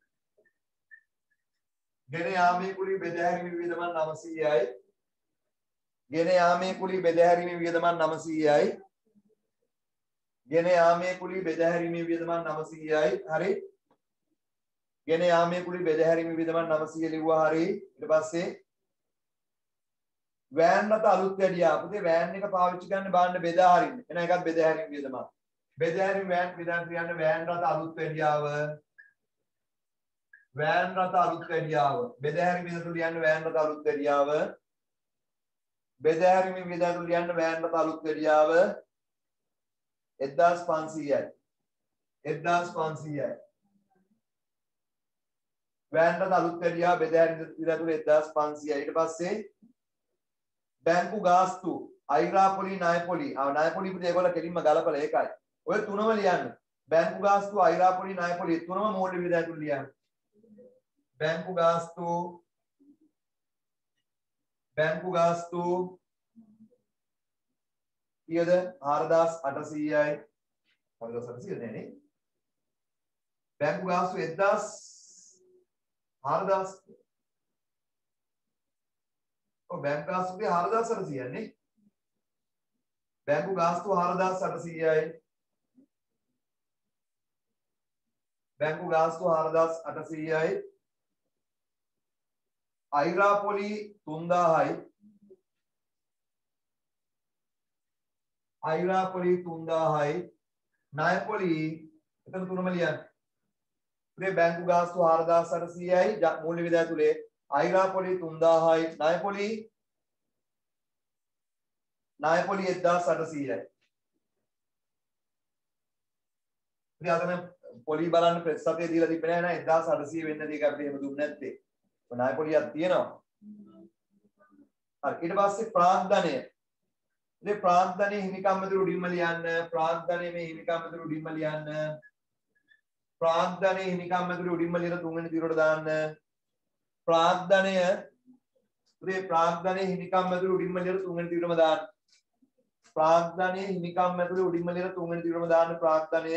ගෙන යාමේ කුලි බෙදාහැරීමේ වියදම නවසීයයි. ගෙන යාමේ කුලි බෙදාහැරීමේ වියදම නවසීයයි. ගෙන යාමේ කුලි බෙදාහැරීමේ වියදම නවසීයයි. හරි. ගෙන යාමේ කුලි බෙදාහැරීමේ වියදම නවසීය ලිව්වා. හරි. ඊට පස්සේ වෑන් රථ අලුත් වැඩියා. පුතේ වෑන් එක පාවිච්චි කරන්න බාන්න බෙදා හරින්න. එන එකත් බෙදාහැරීම වියදම. බෙදාහැරීම වෑන් විදාන් කියන්නේ වෑන් රථ අලුත් වැඩියාව. වෑන් රථ අලුත් වැඩියාව. බෙදාහැරීම වියදතු ලියන්න වෑන් රථ අලුත් වැඩියාව. බෙදාහැරීම වියදතු ලියන්න වෑන් රථ අලුත් වැඩියාව එක්දාස් පන්සීයයි. එක්දාස් පන්සීයයි. වෑන් රථ අලුත් වැඩියාව බෙදාහැරීම වියදතු එක්දාස් පන්සීයයි. ඊට පස්සේ බැංකු ගාස්තු අයිරාපොලි ණයපොලි ආ ණයපොලි පුතේ ඒගොල්ලෝ කෙලින්ම ගලපලා ඒකයි ඔය තුනම ලියන්න බැංකු ගාස්තු අයිරාපොලි ණයපොලි තුනම මූල්‍ය වියදතු ලියන්න බැංකු ගාස්තු බැංකු ගාස්තු කීයද හාරදාස් අටසීයයි හාරදාස් අටසීය නේ බැංකු ගාස්තු එක්දාස් හාරදාස් බැංකු ගාස්තුවේ හාරදාස් අටසීයයි නේ බැංකු ගාස්තු හාරදාස් අටසීයයි බැංකු ගාස්තු හාරදාස් අටසීයයි අයිරාපොලි තුන්දාහයි අයිරාපොලි තුන්දාහයි ණයපොලි එතන තුනම ලියන්න මේ බැංකු ගාස්තු හාරදාස් අටසීයයි මූල්‍ය වියදතුලේ අයිරාපොලි තුන්දාහයි ණයපොලි ණයපොලි එක්දාස් අටසීයයි ඉතින් අතන පොලි බලන්න ප්‍රෙස් අපේ දීලා තිබෙන්නේ නැහැ එක්දාස් අටසීය වෙන්න දෙයක් අපිට එහෙම දුන්නේ නැත්තේ ණයපොලියක් තියෙනවා හරි ඊට පස්සේ ප්‍රාග්ධනය ඉතින් ප්‍රාග්ධනය හිමිකම් මෙතුළු උඩින්ම ලියන්න ප්‍රාග්ධනය මේ හිමිකම් මෙතුළු උඩින්ම ලියන්න ප්‍රාග්ධනය හිමිකම් මෙතුළු උඩින්ම ලියලා තුන්වෙනි තීරුවට දාන්න ප්‍රාග්ධනය ඉතින් ප්‍රාග්ධනය හිමිකම් මෙතුළු උඩින්ම ලියලා තුන්වෙනි තීරුවටම දාන්න ප්‍රාග්ධනය හිමිකම් මෙතුළු උඩින්ම ලියලා තුන්වෙනි තීරුවටම දාන්න ප්‍රාග්ධනය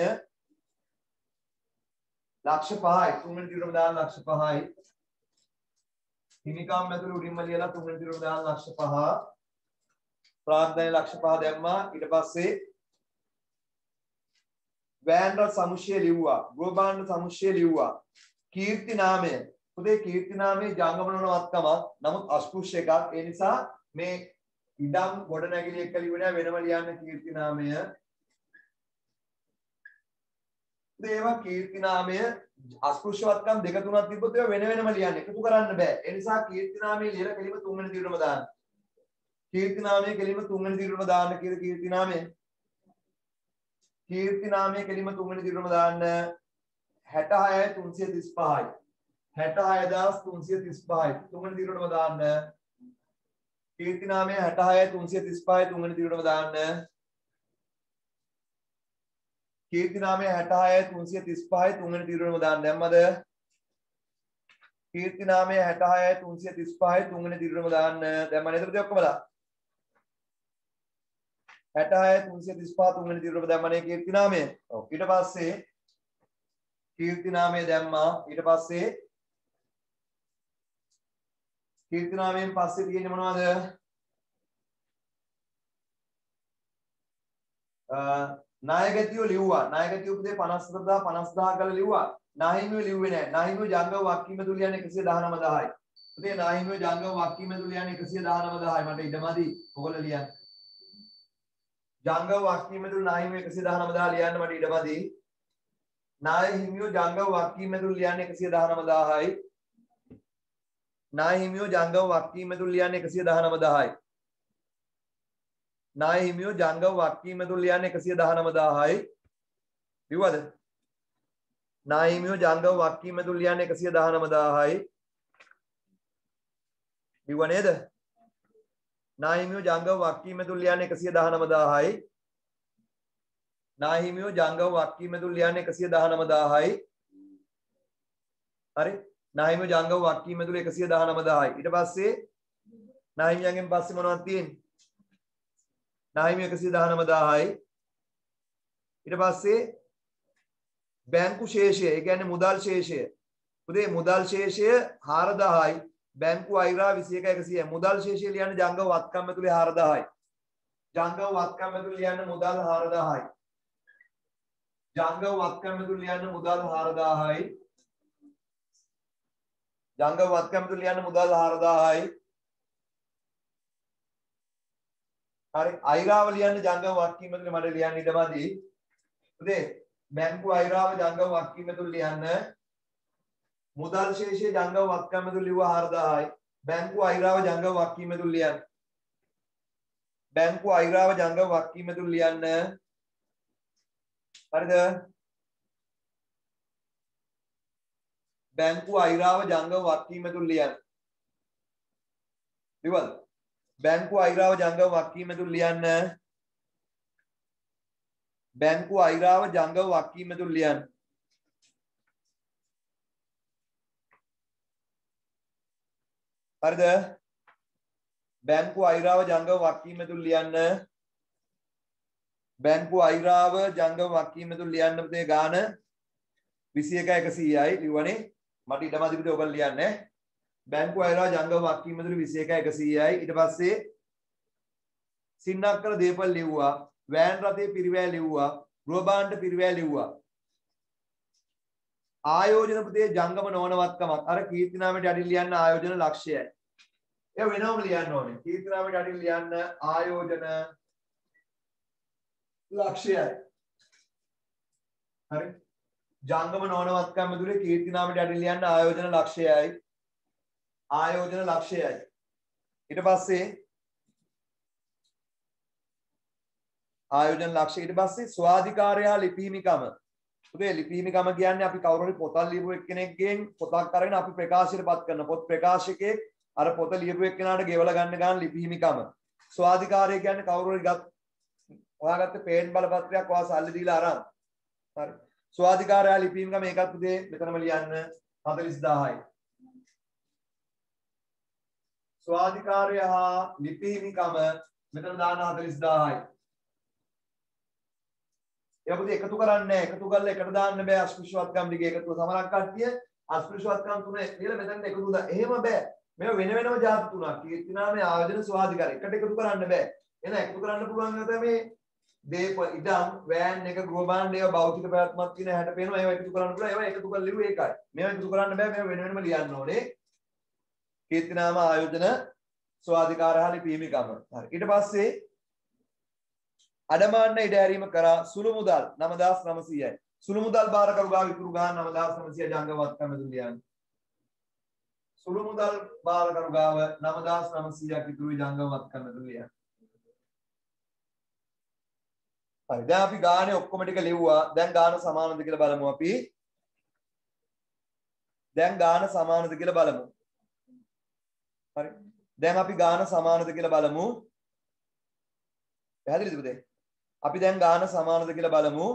ලක්ෂ පහයි තුන්වෙනි තීරුවටම දාන්න ලක්ෂ පහයි හිමිකම් මෙතුළු උඩින්ම ලියලා තුන්වෙනි තීරුවටම දාන්න ලක්ෂ පහ ප්‍රාග්ධනය ලක්ෂ පහ දැම්මා ඊට පස්සේ වෑන් රථ සමුච්චය ලිව්වා ගෘහ භාණ්ඩ සමුච්චය ලිව්වා කීර්ති නාමය පුතේ කීර්ති නාමයේ ජංගම නොනවත්කමක් නමුත් අස්පෘශ්‍ය එකක් ඒ නිසා මේ ඉඩම් ගොඩනැගිලි එක්ක ලියුවේ නැහැ වෙනම ලියන්න කීර්ති නාමය ඒවා කීර්ති නාමය අස්පෘශ්‍යවත්කම් දෙක තුනක් තිබ්බොත් ඒවා වෙන වෙනම ලියන්න එකතු කරන්න බෑ ඒ නිසා කීර්ති නාමය ලියලා කෙලිම තුන්වෙනි තීරුවටම දාන්න කීර්ති නාමය කෙලිම තුන්වෙනි තීරුවටම දාන්න කියලා කීර්ති නාමය කීර්ති නාමය කෙලිම තුන්වෙනි තීරුවටම දාන්න හැටහයයි තුන්සිය තිස්පහයි හැටහය හදාස් තුන්සිය තිස්පහයි තුන්වෙනි තීරුවටම දාන්න කීර්ති නාමය හැටහයයි තුන්සිය තිස්පහයි තුන්වෙනි තීරුවටම දාන්න කීර්ති නාමය හැටහයයි තුන්සිය තිස්පහයි තුන්වෙනි තීරුවටම දාන්න දැම්මද කීර්ති නාමය හැටහයයි තුන්සිය තිස්පහයි තුන්වෙනි තීරුවටම දාන්න දැම්ම නේද ඔක්කොම දා හැටහයයි තුන්සිය තිස්පහ තුන්වෙනි තීරුවටම දැම්මනේ කීර්ති නාමය ඔව් ඊට පස්සේ කීර්ති නාමය දැම්මා ඊට පස්සේ කීර්ති නාමයෙන් පස්සේ තියෙන්නේ මොනවද ණය ගැතියෝ ලිව්වා. ණය ගැතියෝ පුතේ පනස් හතර පනස් දහස් කරලා ලිව්වා. නාහිමියෝ ලිව්වේ නැහැ. නාහිමියෝ ජංගම වක්කීම තුල යන්නේ එකසිය දහනව දහයි. පුතේ නාහිමියෝ ජංගම වක්කීම තුල යන්නේ එකසිය දහනව දහයි. මට ඉඩමදි. ඔයගොල්ලෝ ලියන්න. ජංගම වක්කීම තුල නාහිමියෝ එකසිය දහනව දහ ලියන්න මට ඉඩමදි. නාහිමියෝ ජංගම වක්කීම තුල ලියන්නේ එකසිය දහනව දහයි. නාහිමියෝ ජංගම වක්කීම තුල ලියන්නේ එකසිය දහනව දහයි. නාහිමියෝ ජංගම වක්කීම තුල ලියන්නේ එකසිය දහනව දහයි. ලිව්වද? නාහිමියෝ ජංගම වක්කීම තුල ලියන්නේ එකසිය දහනව දහයි. ලිව්ව නේද? නාහිමියෝ ජංගම වක්කීම තුල ලියන්නේ එකසිය දහනව දහයි. නාහිමියෝ ජංගම වක්කීම තුල ලියන්නේ එකසිය දහනව දහයි. හරි? නාහිමියෝ ජංගම වක්කීම තුල එකසිය දහනව දහයි. ඊට පස්සේ නාහිමියන්ගෙන් පස්සේ මොනවද තියෙන්නේ? නාහිමියෝ එකසිය දහනව දහයි. ඊට පස්සේ බැංකු ශේෂය, ඒ කියන්නේ මුදල් ශේෂය. පුතේ මුදල් ශේෂය හාරදහයි. බැංකු අයිරා විසි එක එකසියයි. මුදල් ශේෂය ලියන්නේ ජංගම වත්කම් ඇතුලේ හාරදහයි. ජංගම වත්කම් ඇතුලේ ලියන්නේ මුදල් හාරදහයි. ජංගම වත්කම් ඇතුලේ ලියන්නේ මුදල් හාරදහයි. ජංගම වත්කම් ඇතුලේ ලියන්නේ මුදල් හාරදහයි. හරි අයිරාව ලියන්නේ ජංගම වක්කීම ඇතුලේ මට ලියන්න ඉඩමදි. පුතේ බැංකු අයිරාව ජංගම වක්කීම ඇතුලේ ලියන්න මුදල් ශේෂය ජංගම වත්කම් ඇතුලේ ලිව්ව හාරදහයි. බැංකු අයිරාව ජංගම වක්කීම ඇතුලේ ලියන්න. බැංකු අයිරාව ජංගම වක්කීම ඇතුලේ ලියන්න. හරිද? බැංකු අයිරාව ජංගම වක්කීම ඇතුලේ ලියන්න. ලිව්වද? බැංකු අයිරාව ජංගම වක්කීම ඇතුලේ ලියන්න. බැංකු අයිරාව ජංගම වක්කීම ඇතුලේ ලියන්න. හරිද? බැංකු අයිරාව ජංගම වක්කීම ඇතුලේ ලියන්න. බැංකු අයිරාව ජංගම වක්කීම ඇතුලේ ලියන්න පුතේ ගාන විසි එක එකසීයයි ලිව්වනේ. මට ඊටමදි පුතේ ඔයගොල්ලෝ ලියන්නේ. බැංකු අයිරාව ජංගම වක්කීම ඇතුලේ විසි එක එකසීයයි. ඊට පස්සේ සින්නක්කර දීපල් ලිව්වා. වෑන් රථයේ පිරිවැය ලිව්වා. ගෘහ භාණ්ඩ පිරිවැය ලිව්වා. ආයෝජන පුතේ ජංගම නොවනවත්කමක්. අර කීර්තිනාමයට අඩින් ලියන්න ආයෝජන ලක්ෂයයි. ඒ වෙනවම ලියන්න ඕනේ. කීර්තිනාමයට අඩින් ලියන්න ආයෝජන ලක්ෂයයි. හරි. ජංගම නොවනවත්කම ඇතුලේ කීර්තිනාමයට අඩින් ලියන්න ආයෝජන ලක්ෂයයි. ආයෝජන ලක්ෂයයි. ඊට පස්සේ ආයෝජන ලක්ෂය ඊට පස්සේ ස්වාධිකාරය හා ලිපිහිමිකම. පුතේ ලිපිහිමිකම කියන්නේ අපි කවුරු හරි පොතක් ලියපු එක්කෙනෙක්ගෙන් පොතක් අරගෙන අපි ප්‍රකාශයටපත් කරන පොත් ප්‍රකාශකයෙක් අර පොත ලියපු එක්කෙනාට ගෙවලා ගන්න ගන්න ලිපිහිමිකම. ස්වාධිකාරය කියන්නේ කවුරු හරි ගත් ඔයාගත්ත පේන් බලපත්‍රයක් ඔයා සල්ලි දීලා අරන්. හරි. ස්වාධිකාරය හා ලිපිහිමිකම ඒකත් පුතේ මෙතනම ලියන්න හතළිස් දාහයි. ස්වාධිකාරය හා ලිපිහිමිකම මෙතන දාන හතළිස් දාහයි. ඒක පුතේ එකතු කරන්නේ නැහැ. එකතු කරලා එකට දාන්න බෑ අස්පෘශ්‍යවත්කම් ටික එකතුව සමනක් කට්ටිය අස්පෘශ්‍යවත්කම් තුන කියලා මෙතන එකතු දා. එහෙම බෑ. මේව වෙන වෙනම જાති තුනක්. කීර්තිනාමයේ ආයෝජන ස්වාධිකාරය. එකට එකතු කරන්න බෑ. එහෙනම් එකතු කරන්න පුළුවන් නම් තමයි දීප ඉදම් වෑන් එක ගෘහ භාණ්ඩ ඒවා භෞතික ප්‍රයත්මක් තියෙන හැට පේනවා. ඒවා එකතු කරන්න පුළුවන්. ඒවා එකතු කරලා ලිව්වේ ඒකයි. මේවා එකතු කරන්න බෑ. මේවා වෙන වෙනම ලියන්න ඕනේ. කීර්තිනාම ආයෝජන ස්වාධිකාරය හා ලිපිහිමිකම. හරි. ඊට පස්සේ අඩමාන්න ඉඩ ඇරීම කරා සුළු මුදල් නව දහස් නවසීයයි. සුළු මුදල් බාරකරු ගාව ඉතුරු ගාන නව දහස් නවසීය ජංගම වත්කම ඇතුළේ ලියන්න. සුළු මුදල් බාරකරු ගාව නව දහස් නවසීයක් ඉතුරු ජංගම වත්කම ඇතුළේ ලියන්න. හරි. දැන් අපි ගානේ ඔක්කොම ටික ලිව්වා. දැන් ගාන සමානද කියලා බලමු අපි. දැන් ගාන සමානද කියලා බලමු. හරි. දැන් අපි ගාන සමානද කියලා බලමු. පැහැදිලිද පුතේ? අපි දැන් ගාන සමානද කියලා බලමු.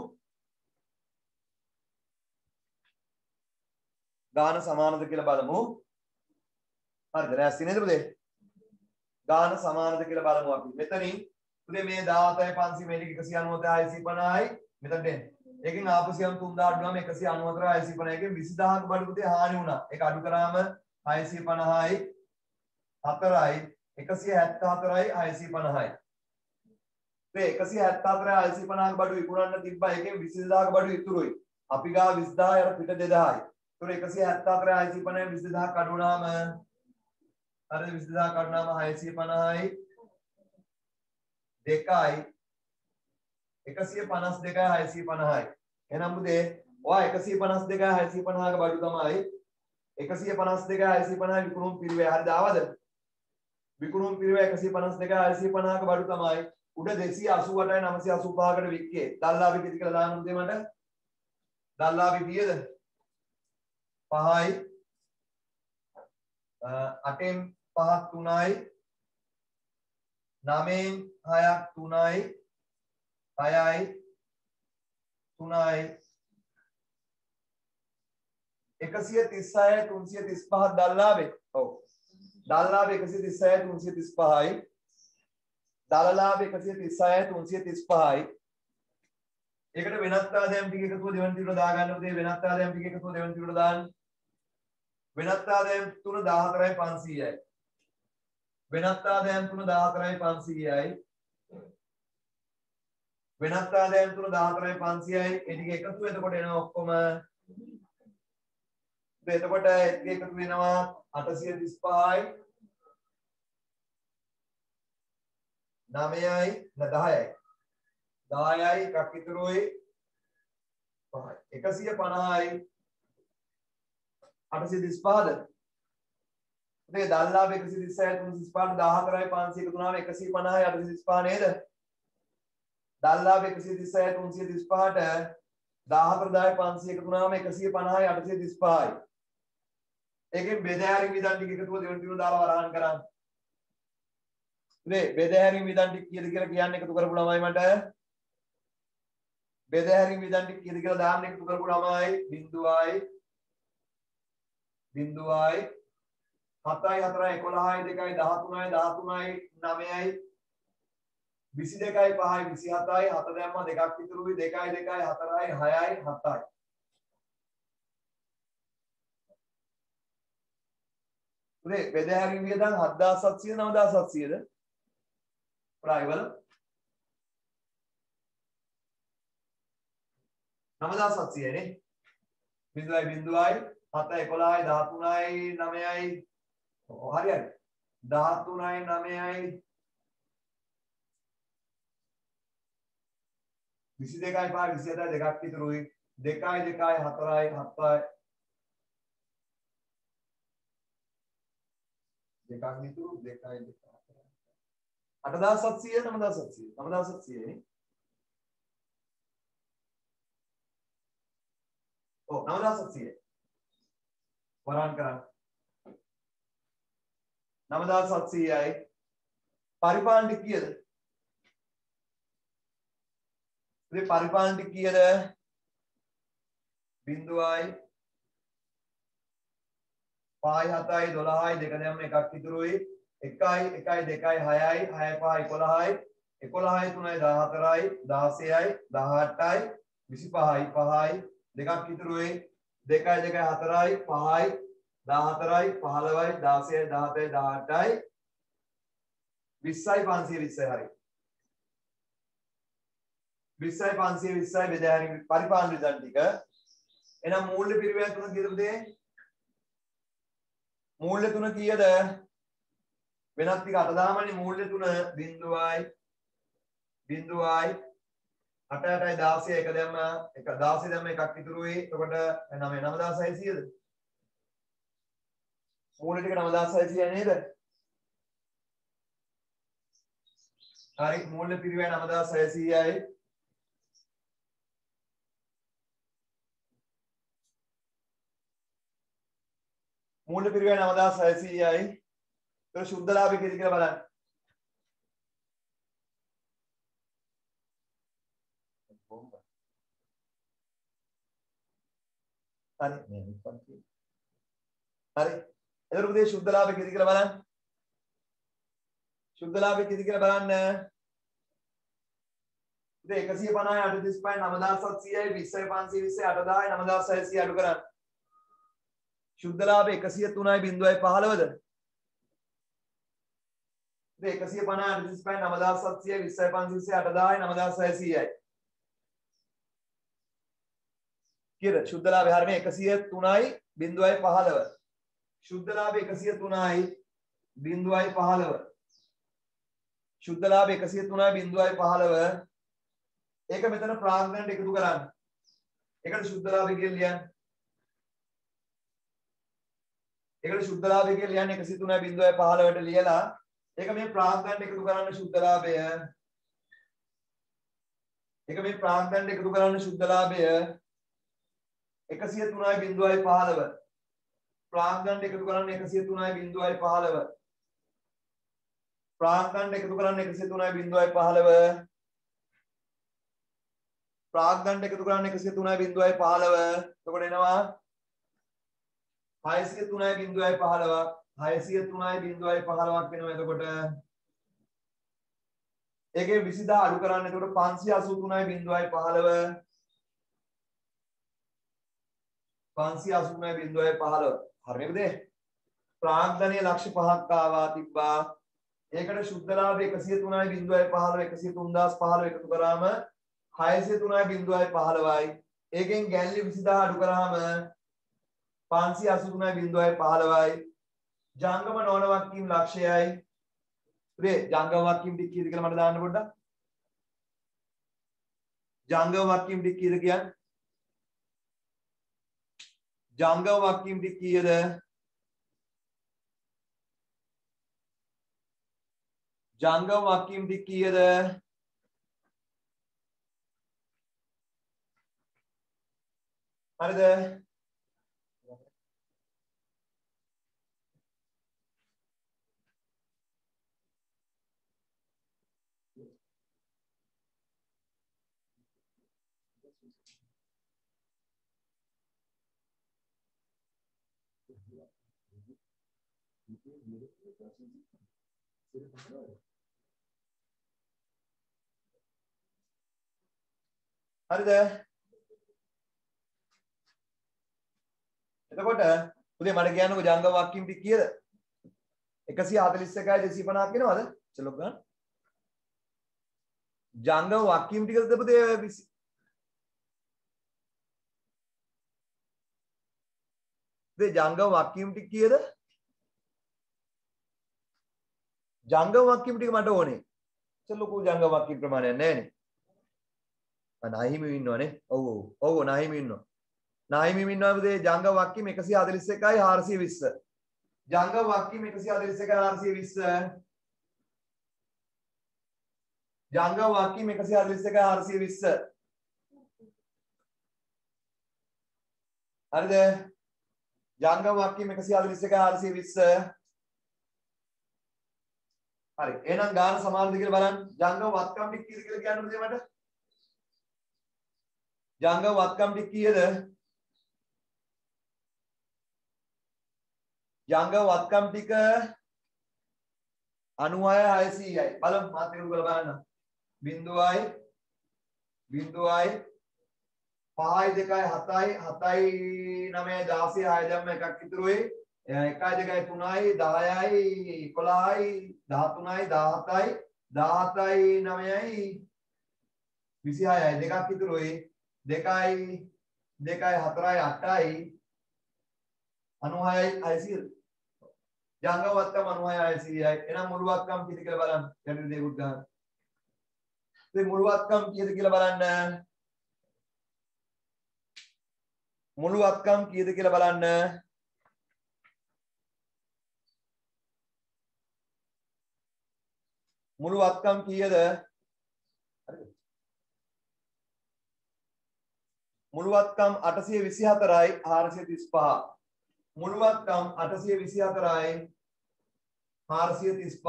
ගාන සමානද කියලා බලමු. හරිද? රැස්ති නේද පුතේ? ගාන සමානද කියලා බලමු අපි. මෙතනින් පුතේ මේ දාහතයි පන්සිය මේක එකසිය අනූවතයි හයසිය පනහයි මෙතනට එන්න. ඒකෙන් ආපු සියම් තුන්දාහ අඩු ගාම එකසිය අනූවතයි හයසිය පනහයි එකෙන් විසි දහසක බඩු පුතේ හානි වුණා. ඒක අඩු කරාම හයසිය පනහයි හතරයි එකසිය හැත්තෑ හතරයි හයසිය පනහයි. ඒ එකසිය හැත්තෑ හතරයි හයසිය පනහක බඩු විකුණන්න තිබ්බා. ඒකෙන් විසි දෙදාහක බඩු ඉතුරුයි. අපි ගාව විසි දහය අර පිට දෙදාහයි. ඒතකොට එකසිය හැත්තෑ හතරයි හයසිය පනහයි විසි දෙදාහක් අඩු වුණාම අර විසි දෙදාහක් අඩු වුණාම හයසිය පනහයි දෙකයි එකසිය පනස් දෙකයි හයසිය පනහයි. එහෙනම් පුතේ ඔයා එකසිය පනස් දෙකයි හයසිය පනහක බඩු තමයි එකසිය පනස් දෙකයි හයසිය පනහයි විකුණුම් පිරිවේ. හරිද? ආවද? විකුණුම් පිරිවේ එකසිය පනස් දෙකයි හයසිය පනහක බඩු තමයි උඩ දෙසිය අසූ අටයි නවසිය අසූ පහකට වික්කේ. දල්ලාවි කීයද කියලා දාන්න උදේ මට. දල්ලාවි කීයද? පහයි අටෙන් පහක් තුනයි නවයෙන් හයක් තුනයි හයයි තුනයි එකසිය තිස් හයයි තුන්සිය තිස් පහක් දල්ලාවේ. ඔව්. දල්ලාවේ එකසිය තිස් හයයි තුන්සිය තිස් පහයි. දලලාවේ එකසිය තිස් හයයි තුන්සිය තිස් පහයි. ඒකට වෙනත් ආදායම් ටික එකතුව දෙවන තිරට දාගන්න උදේ. වෙනත් ආදායම් ටික එකතුව දෙවන තිරට දාන්න. වෙනත් ආදායම් තුන දාහතරයි පන්සීයයි. වෙනත් ආදායම් තුන දාහතරයි පන්සීයයි. වෙනත් ආදායම් තුන දාහතරයි පන්සීයයි. ඒ ටික එකතු එතකොට එනවා ඔක්කොම. එතකොට ඒක එකතු වෙනවා අටසිය තිස් පහයි නවයයි දහයයි. දහයයි එකක් ඉතුරුයි පහයි. එකසිය පනහයි අටසිය තිස් පහද? මේ දල්ලාව එකසිය තිස් හයයි තුන්සිය තිස් පහට දාහතරයි පන්සීය එකතු වුණාම එකසිය පනහයි අටසිය තිස් පහ නේද? දල්ලාව එකසිය තිස් හයයි තුන්සිය තිස් පහට දාහතර දහයයි පන්සීය එකතු වුණාම එකසිය පනහයි අටසිය තිස් පහයි. ඒකෙන් බෙදහැරින් විදන් ටික එකතුව දෙවන තිරට දාලා වරහන් කරන්න. ඉතින් බෙදහැරින් විදන් ටික කීයද කියලා කියන්න එකතු කරපු ළමයි මට. බෙදහැරින් විදන් ටික කීයද කියලා දාන්න එකතු කරපු ළමයි බිංදුවයි බිංදුවයි හතයි හතරයි එකොළහයි දෙකයි දහතුනයි දහතුනයි නවයයි විසි දෙකයි පහයි විසි හතයි හත දැම්ම දෙකක් ඉතුරුයි දෙකයි දෙකයි හතරයි හයයි හතයි. පුතේ බෙදහැරින් වියදම් හත්දාස් සත්සිය නවදාස් සත්සියද? ප්‍රායවල නවදාස් සත්සියයි නේ. බිංදුවයි බිංදුවයි හතයි එකොළහයි දහතුනයි නවයයි ඔව් හරි හරි දහතුනයි නවයයි විසි දෙකයි පහයි විසි හතයි දෙකක් ඉතුරුයි දෙකයි දෙකයි හතරයි හතයි දෙකක් ඉතුරු දෙකයි දෙකයි අටදාස් සත්සිය නවදාස් සත්සිය නවදාස් සත්සිය නේ. ඔව් නවදාස් සත්සිය වරන් කරන්න. නවදාස් සත්සියයි පරිපාලන ටික කීයද? ඉතින් පරිපාලන ටික කීයද? බිංදුවයි පහයි හතයි දොළහයි දෙක දැම්ම එකක් ඉතුරුයි එකයි එකයි දෙකයි හයයි හයයි පහයි එකොළහයි එකොළහයි තුනයි දහහතරයි දහසයයි දහඅටයි විසි පහයි පහයි දෙකක් ඉතුරුයි දෙකයි දෙකයි හතරයි පහයි දහහතරයි පහළොවයි දහසයයි දහහතයි දහඅටයි විස්සයි පන්සිය විස්සයි හරි. විස්සයි පන්සිය විස්සයි බෙදහැරින් පරිපාලන විදන් ටික. එහෙනම් මූල්‍ය පිරිවැය තුන කීයද පුතේ? මූල්‍ය තුන කීයද? වෙනත් ටික අට දාමනේ මූල්‍ය තුන බිංදුවයි බිංදුවයි අට අටයි දාසය එක දැම්ම එක දාසය දැම්ම එකක් ඉතුරුයි. එතකොට නවය නවදාස් හයසීයද? මූල්‍ය ටික නවදාස් හයසීයයි නේද? හරි මූල්‍ය පිරිවැය නවදාස් හයසීයයි. මූල්‍ය පිරිවැය නවදාස් හයසීයයි. ඒක සුද්ධ ලාභය කීයද කියලා බලන්න. හරි මේ උත්පත්ති. හරි. එතකොට පුතේ සුද්ධ ලාභය කීයද කියලා බලන්න. සුද්ධ ලාභය කීයද කියලා බලන්න. පුතේ එකසිය පනහයි අටසිය තිස් පහයි නවදාස් සත්සියයි විස්සයි පන්සිය විස්සයි අට දහයි නවදාස් හයසීය අඩු කරන්න. සුද්ධ ලාභය එකසිය තුනයි බිංදුවයි පහළොවද? එකසිය පනහ අඩිස් පහ නවදාස් සත්සියයි විස්සයි පන්සියයි අටදාහයි නවදාස් හයසීයයි කීයද ශුද්ධ ලාභය හරිනේ එකසිය තුනයි බිංදුවයි පහළව ශුද්ධ ලාභය එකසිය තුනයි බිංදුවයි පහළව ශුද්ධ ලාභය එකසිය තුනයි බිංදුවයි පහළව ඒක මෙතන ප්‍රාග්ධනට එකතු කරන්න ඒකට ශුද්ධ ලාභය කියලා ලියන්න ඒකට ශුද්ධ ලාභය කියලා ලියන්න එකසිය තුනයි බිංදුවයි පහළවට ලියලා ඒක මේ ප්‍රාග්ධනට එකතු කරන්න ශුද්ධ ලාභය ඒක මේ ප්‍රාග්ධනට එකතු කරන්න ශුද්ධ ලාභය එකසිය තුනයි බිංදුවයි පහළව ප්‍රාග්ධනට එකතු කරන්න එකසිය තුනයි බිංදුවයි පහළව ප්‍රාග්ධනට එකතු කරන්න එකසිය තුනයි බිංදුවයි පහළව ප්‍රාග්ධනට එකතු කරන්න එකසිය තුනයි බිංදුවයි පහළව එතකොට එනවා හයසිය තුනයි බිංදුවයි පහළව හයසිය තුනයි බිංදුවයි පහළවක් වෙනවා එතකොට ඒකේ විසිදහ අඩු කරන්න එතකොට පන්සිය අසූ තුනයි බිංදුවයි පහළව පන්සිය අසූ තුනයි බිංදුවයි පහළව හරිනේ පුතේ ප්‍රාග්ධනීය ලක්ෂ පහක් ආවා තිබ්බා ඒකට ශුද්ධ ලාභය එකසිය තුනයි බිංදුවයි පහළව එකසිය තුන්දාස් පහළව එකතු කරාම හයසිය තුනයි බිංදුවයි පහළවයි ඒකෙන් ගැන්ලි විසිදහ අඩු කරාම පන්සිය අසූ තුනයි බිංදුවයි පහළවයි ජංගම නොවන වක්කීම් ලක්ෂයයි පුතේ ජංගම වක්කීම් ටික කීයද කියලා මට දාන්න පොඩ්ඩක් ජංගම වක්කීම් ටික කීයද කියන්නේ ජංගම වක්කීම් ටික කීයද ජංගම වක්කීම් ටික කීයද හරිද හරිද එතකොට පුතේ මට කියන්නකෝ ජංගම වක්කීම් ටික කීයද එකසිය හතළිස් එකයි දෙසිය පනහක් වෙනවද චලෝ ගන්න ජංගම වක්කීම් ටිකද පුතේ පුතේ ජංගම වක්කීම් ටික කීයද ජංගම වක්කීම් ටික මට ඕනේ චලෝ කෝ ජංගම වක්කීම් ප්‍රමාණයක් නැහැ නේ නාහිමි ඉන්නවනේ ඔව් ඔව් ඔව් නාහිමි ඉන්නවා නාහිමි ඉන්නවා පුතේ ජංගම වක්කීම් එකසිය හතළිස් එකයි හාරසිය විස්ස ජංගම වක්කීම් එකසිය හතළිස් එකයි හාරසිය විස්ස ජංගම වක්කීම් එකසිය හතළිස් එකයි හාරසිය විස්ස හරිද ජංගම වක්කීම් එකසිය හතළිස් එකයි හාරසිය විස්ස හරි එහෙනම් ගාන සමානද කියලා බලන්න ජංගම වත්කම් ටික කීයද කියලා කියන්න පුතේ මට ජංගම වත්කම් ටික කීයද ජංගම වත්කම් ටික අනූහය හයසීයයි බලමු මාත් එකතු කරලා බලන්න බිංදුවයි බිංදුවයි පහයි දෙකයි හතයි හතයි නවයයි දාසයයි හය දැම්ම එකක් ඉතුරුයි එකයි දෙකයි තුනයි දහයයි එකොළහයි දහතුනයි දහහතයි දහහතයි නවයයි විසිහයයි දෙකක් ඉතුරුයි දෙකයි දෙකයි හතරයි අටයි අනූහයයි හයසියද ජංගම වත්කම් අනූහයයි හයසීයයි එහෙනම් මුළු වත්කම් කීයද කියලා බලන්න ගැටළු දෙකක් ගන්න ඉතින් මුළු වත්කම් කීයද කියලා බලන්න මුළු වත්කම් කීයද කියලා බලන්න මුළු වත්කම් කීයද හරිද මුළු වත්කම් අටසිය විසිහතරයි හාරසිය තිස්පහ මුළු වත්කම් අටසිය විසිහතරයි හාරසිය තිස්පහ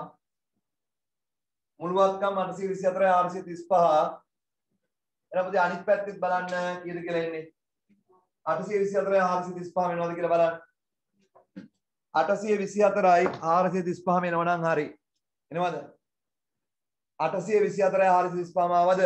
මුළු වත්කම් අටසිය විසිහතරයි හාරසිය තිස්පහ එහෙනම් පුතේ අනිත් පැත්තෙත් බලන්න කීයද කියලා එන්නේ අටසිය විසිහතරයි හාරසිය තිස්පහ වෙනවද කියලා බලන්න අටසිය විසිහතරයි හාරසිය තිස්පහ වෙනව නම් හරි එනවද අටසිය විසිහතරයි හාරසිය තිස්පහ ආවද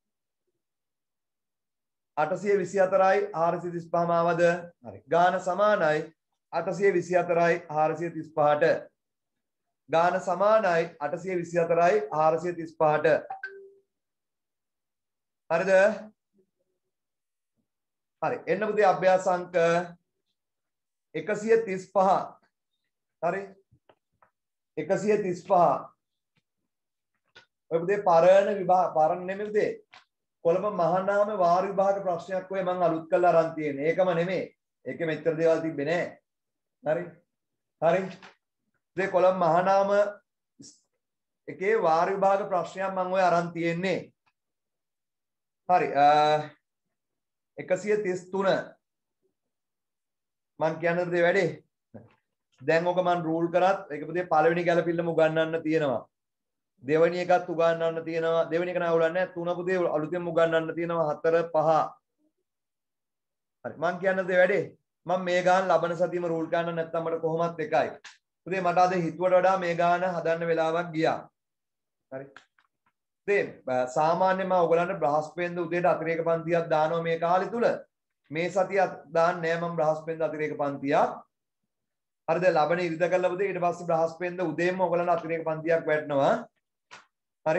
අටසිය විසිහතරයි හාරසිය තිස්පහ ආවද හරි ගාන සමානයි අටසිය විසිහතරයි හාරසිය තිස්පහට ගාන සමානයි අටසිය විසිහතරයි හාරසිය තිස්පහට. හරිද? හරි. එන්න පුතේ අභ්‍යාස අංක එකසිය තිස්පහ. හරි. එකසිය තිස්පහ. ඔය පුතේ පරණ විභාග පරණ නෙමෙයි පුතේ. කොළඹ මහානාම වාර විභාග ප්‍රශ්නයක් ඔය මම අලුත් කරලා අරන් තියෙන්නේ. ඒකම නෙමෙයි. ඒකේ මෙච්චර දේවල් තිබ්බේ නෑ. හරි. හරි. ඉතින් කොළඹ මහානාම එකේ වාර විභාග ප්‍රශ්නයක් මම ඔය අරන් තියෙන්නේ. හරි. එකසිය තිස් තුන මම කියන්න දේ වැඩේ. දැන් ඔක මම රූල් කරත් ඒක පුතේ පළවෙනි ගැලපිල්ලම උගන්වන්න තියෙනවා. දෙවෙනි එකත් උගන්වන්න තියෙනවා. දෙවෙනි එක නෑ උගන්වන්නේ තුන පුතේ අලුතෙන් උගන්වන්න තියෙනවා හතර පහ. හරි. මම කියන්න දේ වැඩේ. මම මේ ගාන ලබන සතියේම රූල් කරන්න නැත්නම් මට කොහොමත් එකයි. පුතේ මට අද හිතුවට වඩා මේ ගාන හදන්න වෙලාවක් ගියා. හරි. ඉතින් සාමාන්‍යයෙන් මම ඔයගලන්ට බ්‍රහස්පතින්ද උදේට අතිරේක පන්තියක් දානවා මේ කාලේ තුල. මේ සතිය දාන්නේ නෑ මම බ්‍රහස්පතින්ද අතිරේක පන්තියක්. හරිද? ලබන ඉරිදා කළා පුතේ ඊට පස්සේ බ්‍රහස්පතින්ද උදේම ඔයගලන්ට අතිරේක පන්තියක් වැටෙනවා. හරි.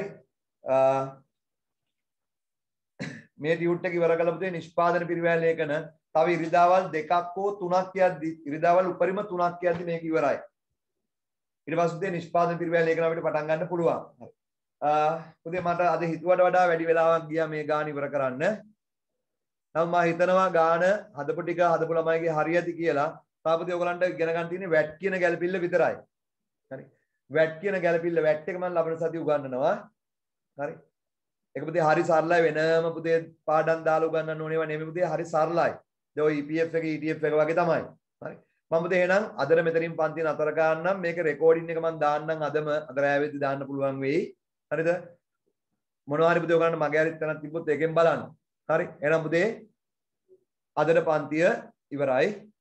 මේ ටියුට් එක ඉවර කළා පුතේ නිෂ්පාදන පිරිවැය ලේඛන තව ඉරිදාවල් දෙකක් හෝ තුනක් යද්දි ඉරිදාවල් උපරිම තුනක් යද්දි මේක ඉවරයි. ඊට පස්සේ පුතේ නිෂ්පාදන පිරිවැය ලේඛන අපිට පටන් ගන්න පුළුවන්. හරි. පුතේ මට අද හිතුවට වඩා වැඩි වෙලාවක් ගියා මේ ගාන ඉවර කරන්න. නමුත් මම හිතනවා ගාන හදපු ටික හදපු ළමයිගේ හරියටි කියලා. තාපුතේ ඔයගලන්ට ඉගෙන ගන්න තියෙන්නේ වැට් කියන ගැළපිල්ල විතරයි. හරි. වැට් කියන ගැළපිල්ල වැට් එක මම ලබන සතිය උගන්වනවා. හරි. ඒක පුතේ හරි සරලයි වෙනම පුතේ පාඩම් දාලා උගන්වන්න ඕනේව නෙමෙයි පුතේ හරි සරලයි. ඒ ඔය E P F එක E T F එක වගේ තමයි. හරි. මම පුතේ එහෙනම් අදට මෙතනින් පන්ති නතර කරන්නම්. මේක රෙකෝඩින් එක මම දාන්නම් අදම අද රෑ වෙද්දි දාන්න පුළුවන් වෙයි. හරිද? මොනවා හරි පුතේ ඔයගලන්ට මගේ හරි තැනක් තිබ්බොත් ඒකෙන් බලන්න. හරි. එහෙනම් පුතේ අදට පන්තිය ඉවරයි.